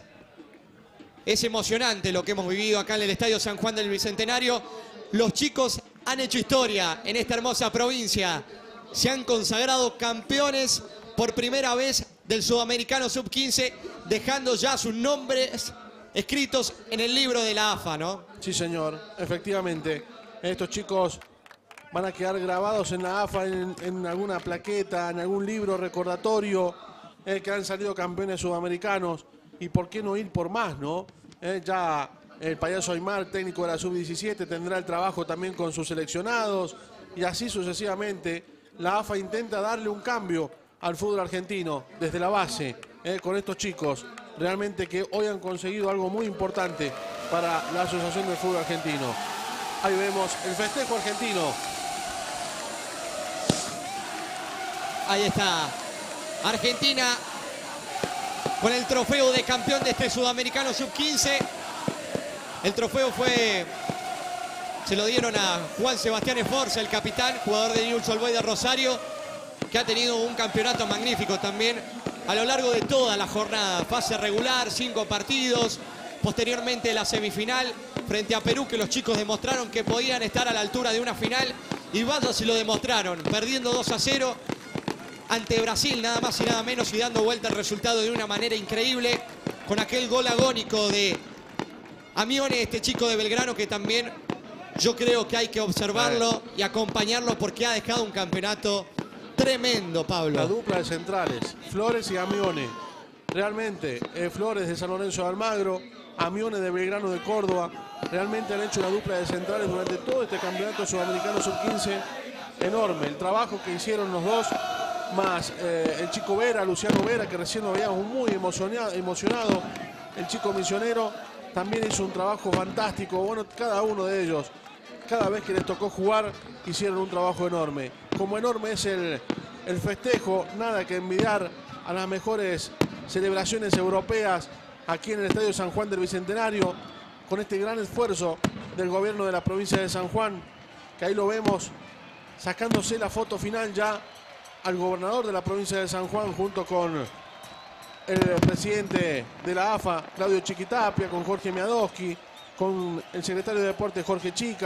Es emocionante lo que hemos vivido acá en el Estadio San Juan del Bicentenario. Los chicos han hecho historia en esta hermosa provincia. Se han consagrado campeones por primera vez del Sudamericano sub quince, dejando ya sus nombres escritos en el libro de la A F A, ¿no? Sí, señor, efectivamente. Estos chicos van a quedar grabados en la A F A, en, en alguna plaqueta, en algún libro recordatorio, eh, que han salido campeones sudamericanos. Y por qué no ir por más, ¿no? Eh, ya el payaso Aimar, técnico de la sub diecisiete, tendrá el trabajo también con sus seleccionados, y así sucesivamente. La A F A intenta darle un cambio al fútbol argentino desde la base, eh, con estos chicos, realmente que hoy han conseguido algo muy importante para la Asociación del Fútbol Argentino. Ahí vemos el festejo argentino. Ahí está Argentina con el trofeo de campeón de este Sudamericano sub quince. El trofeo fue, se lo dieron a Juan Sebastián Esforza, el capitán, jugador de Newell's Old Boys de Rosario, que ha tenido un campeonato magnífico también a lo largo de toda la jornada. Fase regular, cinco partidos, posteriormente la semifinal frente a Perú, que los chicos demostraron que podían estar a la altura de una final, y vaya si lo demostraron, perdiendo dos a cero ante Brasil, nada más y nada menos, y dando vuelta el resultado de una manera increíble, con aquel gol agónico de Amione, este chico de Belgrano, que también yo creo que hay que observarlo y acompañarlo, porque ha dejado un campeonato tremendo, Pablo. La dupla de centrales, Flores y Amione. Realmente, eh, Flores de San Lorenzo de Almagro, Amione de Belgrano de Córdoba, realmente han hecho una dupla de centrales durante todo este campeonato sudamericano sub quince enorme. El trabajo que hicieron los dos, más eh, el chico Vera, Luciano Vera, que recién lo veíamos muy emocionado, emocionado. El chico misionero también hizo un trabajo fantástico. Bueno, cada uno de ellos, cada vez que les tocó jugar, hicieron un trabajo enorme. Como enorme es el, el festejo, nada que envidiar a las mejores celebraciones europeas aquí en el Estadio San Juan del Bicentenario, con este gran esfuerzo del gobierno de la provincia de San Juan, que ahí lo vemos sacándose la foto final ya al gobernador de la provincia de San Juan, junto con el presidente de la A F A, Claudio Chiquitapia, con Jorge Miadowski, con el secretario de Deportes, Jorge Chica,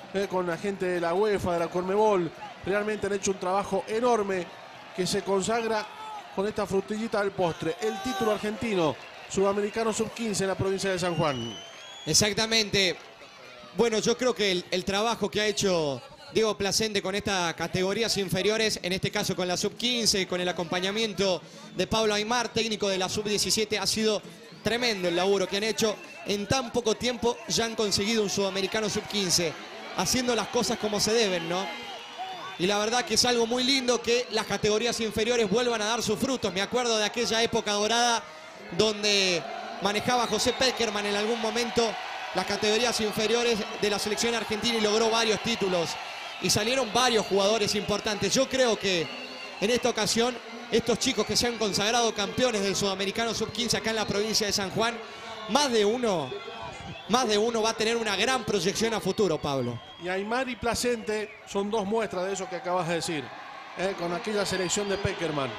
eh, con la gente de la UEFA, de la Conmebol. Realmente han hecho un trabajo enorme que se consagra con esta frutillita del postre. El título argentino, sudamericano sub quince en la provincia de San Juan. Exactamente. Bueno, yo creo que el, el trabajo que ha hecho Diego Placente con estas categorías inferiores, en este caso con la sub quince, con el acompañamiento de Pablo Aymar, técnico de la sub diecisiete, ha sido tremendo el laburo que han hecho. En tan poco tiempo ya han conseguido un sudamericano sub quince, haciendo las cosas como se deben, ¿no? Y la verdad que es algo muy lindo que las categorías inferiores vuelvan a dar sus frutos. Me acuerdo de aquella época dorada donde manejaba José Peckerman en algún momento las categorías inferiores de la selección argentina y logró varios títulos. Y salieron varios jugadores importantes. Yo creo que en esta ocasión estos chicos que se han consagrado campeones del sudamericano sub quince acá en la provincia de San Juan, más de uno, más de uno va a tener una gran proyección a futuro, Pablo. Y Aymar y Placente son dos muestras de eso que acabas de decir, eh, con aquella selección de Peckerman,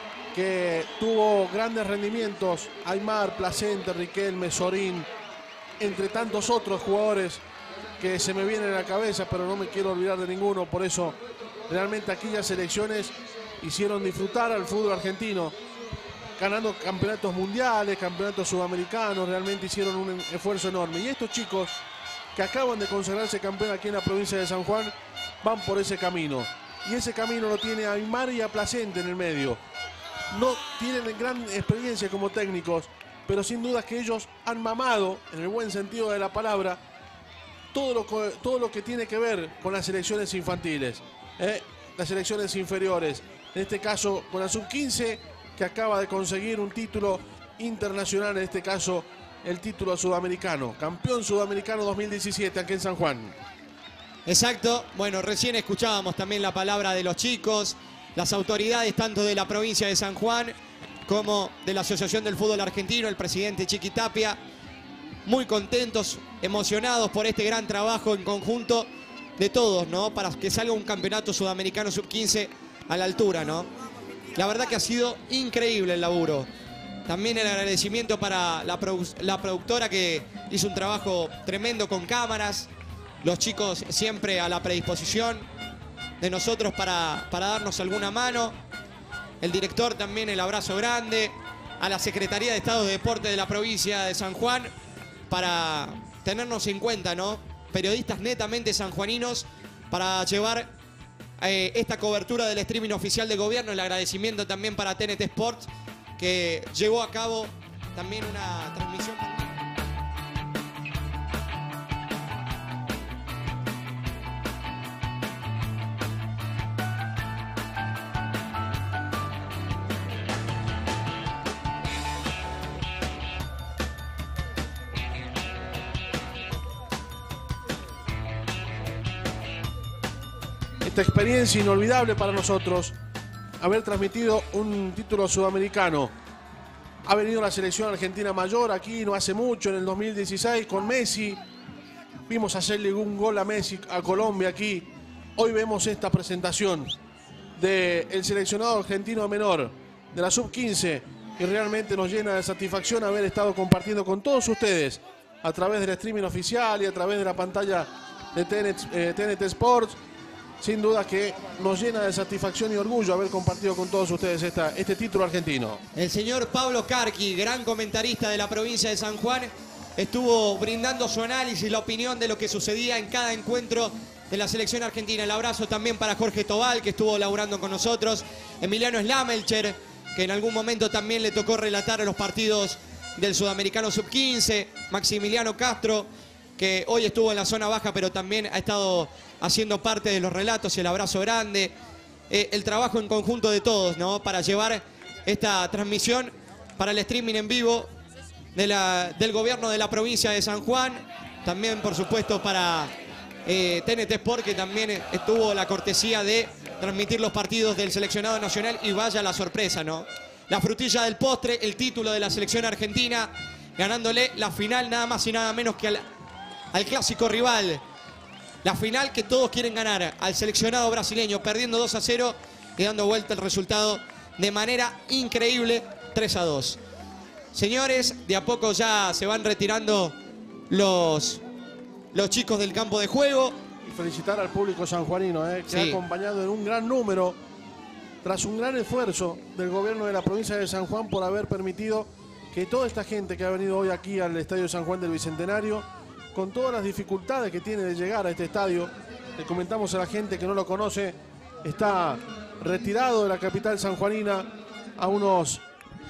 que tuvo grandes rendimientos. Aymar, Placente, Riquelme, Sorín, entre tantos otros jugadores que se me vienen a la cabeza, pero no me quiero olvidar de ninguno. Por eso realmente aquellas selecciones hicieron disfrutar al fútbol argentino, ganando campeonatos mundiales, campeonatos sudamericanos. Realmente hicieron un esfuerzo enorme. Y estos chicos que acaban de consagrarse campeón aquí en la provincia de San Juan van por ese camino. Y ese camino lo tiene a Aymar y a Placente en el medio. No tienen gran experiencia como técnicos, pero sin duda que ellos han mamado, en el buen sentido de la palabra, todo lo, todo lo que tiene que ver con las selecciones infantiles, ¿eh? Las selecciones inferiores. En este caso con la sub quince, que acaba de conseguir un título internacional, en este caso el título sudamericano. Campeón sudamericano dos mil diecisiete aquí en San Juan. Exacto. Bueno, recién escuchábamos también la palabra de los chicos, las autoridades tanto de la provincia de San Juan como de la Asociación del Fútbol Argentino, el presidente Chiqui Tapia, muy contentos, emocionados por este gran trabajo en conjunto de todos, ¿no? Para que salga un campeonato sudamericano sub quince a la altura, ¿no? La verdad que ha sido increíble el laburo. También el agradecimiento para la, produ la productora que hizo un trabajo tremendo con cámaras. Los chicos siempre a la predisposición de nosotros para, para darnos alguna mano. El director también, el abrazo grande. A la Secretaría de Estado de Deporte de la provincia de San Juan para tenernos en cuenta, ¿no? Periodistas netamente sanjuaninos para llevar eh, esta cobertura del streaming oficial de gobierno. El agradecimiento también para T N T Sports, que llevó a cabo también una transmisión. Esta experiencia inolvidable para nosotros, haber transmitido un título sudamericano. Ha venido la selección argentina mayor aquí no hace mucho, en el dos mil dieciséis, con Messi. Vimos hacerle un gol a Messi, a Colombia aquí. Hoy vemos esta presentación del seleccionado argentino menor, de la sub quince, y realmente nos llena de satisfacción haber estado compartiendo con todos ustedes a través del streaming oficial y a través de la pantalla de T N T, eh, T N T Sports. Sin duda que nos llena de satisfacción y orgullo haber compartido con todos ustedes esta, este título argentino. El señor Pablo Carqui, gran comentarista de la provincia de San Juan, estuvo brindando su análisis, la opinión de lo que sucedía en cada encuentro de la selección argentina. El abrazo también para Jorge Tobal, que estuvo laburando con nosotros. Emiliano Slamelcher, que en algún momento también le tocó relatar los partidos del Sudamericano sub quince. Maximiliano Castro, que hoy estuvo en la zona baja, pero también ha estado haciendo parte de los relatos. El abrazo grande. Eh, el trabajo en conjunto de todos, ¿no? Para llevar esta transmisión para el streaming en vivo de la, del gobierno de la provincia de San Juan. También, por supuesto, para eh, T N T Sport, que también estuvo la cortesía de transmitir los partidos del seleccionado nacional. Y vaya la sorpresa, ¿no? La frutilla del postre, el título de la selección argentina, ganándole la final nada más y nada menos que al, al clásico rival. La final que todos quieren ganar, al seleccionado brasileño, perdiendo dos a cero y dando vuelta el resultado de manera increíble, tres a dos. Señores, de a poco ya se van retirando los, los chicos del campo de juego. y felicitar al público sanjuanino, eh, que Sí. ha acompañado en un gran número, tras un gran esfuerzo del gobierno de la provincia de San Juan por haber permitido que toda esta gente que ha venido hoy aquí al Estadio San Juan del Bicentenario, con todas las dificultades que tiene de llegar a este estadio, le comentamos a la gente que no lo conoce, está retirado de la capital sanjuanina a unos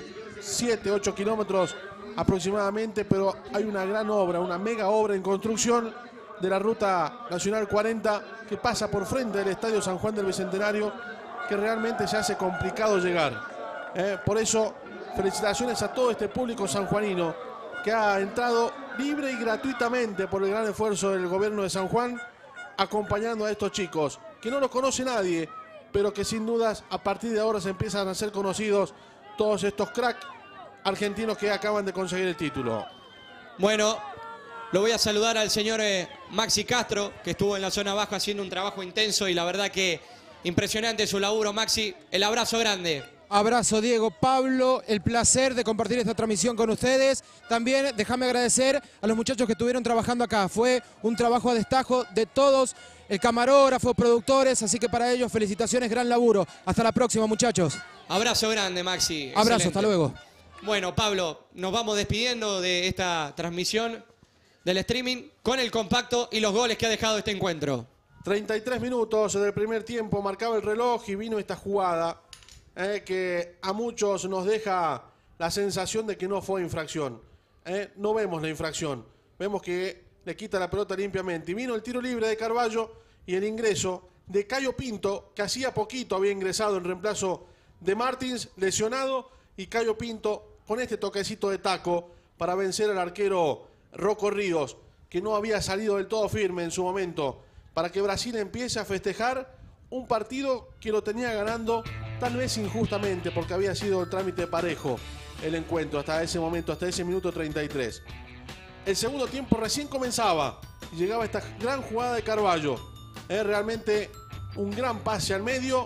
siete, ocho kilómetros aproximadamente, pero hay una gran obra, una mega obra en construcción de la Ruta Nacional cuarenta que pasa por frente del Estadio San Juan del Bicentenario, que realmente se hace complicado llegar. Eh, por eso, felicitaciones a todo este público sanjuanino que ha entrado libre y gratuitamente por el gran esfuerzo del gobierno de San Juan, acompañando a estos chicos, que no los conoce nadie, pero que sin dudas a partir de ahora se empiezan a ser conocidos todos estos cracks argentinos que acaban de conseguir el título. Bueno, lo voy a saludar al señor eh, Maxi Castro, que estuvo en la zona baja haciendo un trabajo intenso y la verdad que impresionante su laburo, Maxi. El abrazo grande. Abrazo, Diego. Pablo, el placer de compartir esta transmisión con ustedes. También déjame agradecer a los muchachos que estuvieron trabajando acá. Fue un trabajo a destajo de todos, el camarógrafo, productores, así que para ellos felicitaciones, gran laburo. Hasta la próxima, muchachos. Abrazo grande, Maxi. Abrazo, Excelente. hasta luego. Bueno, Pablo, nos vamos despidiendo de esta transmisión del streaming con el compacto y los goles que ha dejado este encuentro. treinta y tres minutos del primer tiempo, marcaba el reloj y vino esta jugada eh, que a muchos nos deja la sensación de que no fue infracción. Eh, no vemos la infracción, vemos que le quita la pelota limpiamente. Y vino el tiro libre de Carballo y el ingreso de Cayo Pinto, que hacía poquito había ingresado en reemplazo de Martins, lesionado, y Cayo Pinto con este toquecito de taco para vencer al arquero Rocco Ríos, que no había salido del todo firme en su momento, para que Brasil empiece a festejar un partido que lo tenía ganando tal vez injustamente, porque había sido el trámite parejo el encuentro hasta ese momento, hasta ese minuto treinta y tres. El segundo tiempo recién comenzaba y llegaba esta gran jugada de Carballo. Es realmente un gran pase al medio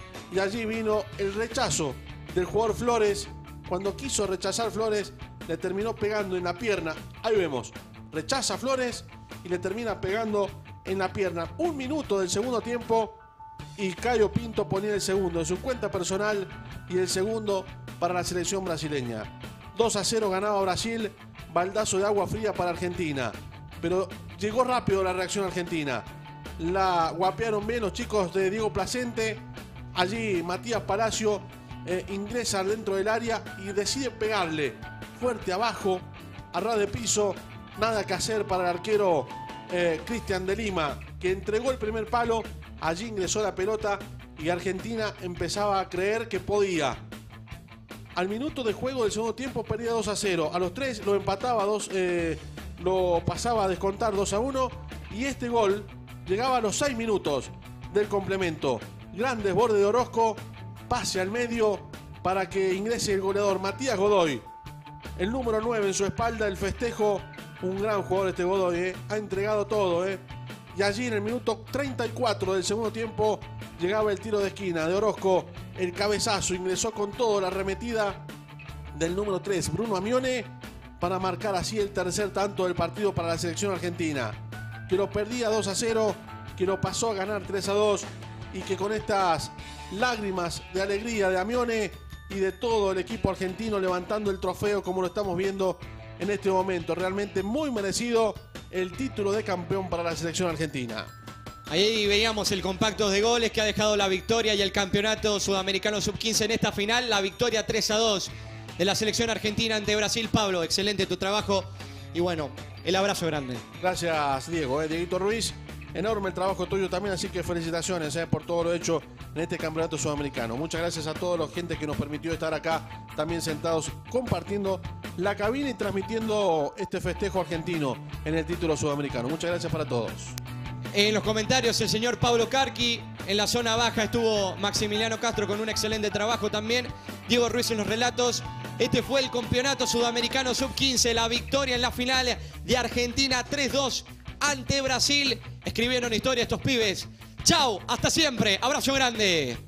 y allí vino el rechazo del jugador Flores. Cuando quiso rechazar Flores, le terminó pegando en la pierna. Ahí vemos, rechaza Flores y le termina pegando en la pierna. Un minuto del segundo tiempo y Cayo Pinto ponía el segundo en su cuenta personal y el segundo para la selección brasileña. dos a cero ganaba Brasil, baldazo de agua fría para Argentina. Pero llegó rápido la reacción argentina. La guapearon bien los chicos de Diego Placente. Allí Matías Palacio eh, ingresa dentro del área y decide pegarle fuerte abajo, a ras de piso. Nada que hacer para el arquero eh, Cristian de Lima, que entregó el primer palo. Allí ingresó la pelota y Argentina empezaba a creer que podía. Al minuto de juego del segundo tiempo perdía dos a cero. A los tres lo empataba, dos, eh, lo pasaba a descontar dos a uno. Y este gol llegaba a los seis minutos del complemento. Gran desborde de Orozco, pase al medio para que ingrese el goleador Matías Godoy. El número nueve en su espalda, el festejo. Un gran jugador este Godoy, eh. Ha entregado todo. Eh. Y allí en el minuto treinta y cuatro del segundo tiempo llegaba el tiro de esquina de Orozco. El cabezazo, ingresó con todo la arremetida del número tres, Bruno Amione, para marcar así el tercer tanto del partido para la selección argentina, que lo perdía dos a cero, que lo pasó a ganar tres a dos y que con estas lágrimas de alegría de Amione y de todo el equipo argentino levantando el trofeo como lo estamos viendo en este momento, realmente muy merecido el título de campeón para la selección argentina. Ahí veíamos el compacto de goles que ha dejado la victoria y el campeonato sudamericano sub quince en esta final. La victoria tres a dos de la selección argentina ante Brasil. Pablo, excelente tu trabajo y bueno, el abrazo grande. Gracias, Diego. Eh, Dieguito Ruiz, enorme el trabajo tuyo también, así que felicitaciones eh, por todo lo hecho en este campeonato sudamericano. Muchas gracias a toda la gente que nos permitió estar acá, también sentados, compartiendo la cabina y transmitiendo este festejo argentino en el título sudamericano. Muchas gracias para todos. En los comentarios el señor Pablo Carqui, en la zona baja estuvo Maximiliano Castro con un excelente trabajo también, Diego Ruiz en los relatos. Este fue el campeonato sudamericano sub quince, la victoria en la final de Argentina tres dos ante Brasil. Escribieron historia estos pibes. Chau, hasta siempre, abrazo grande.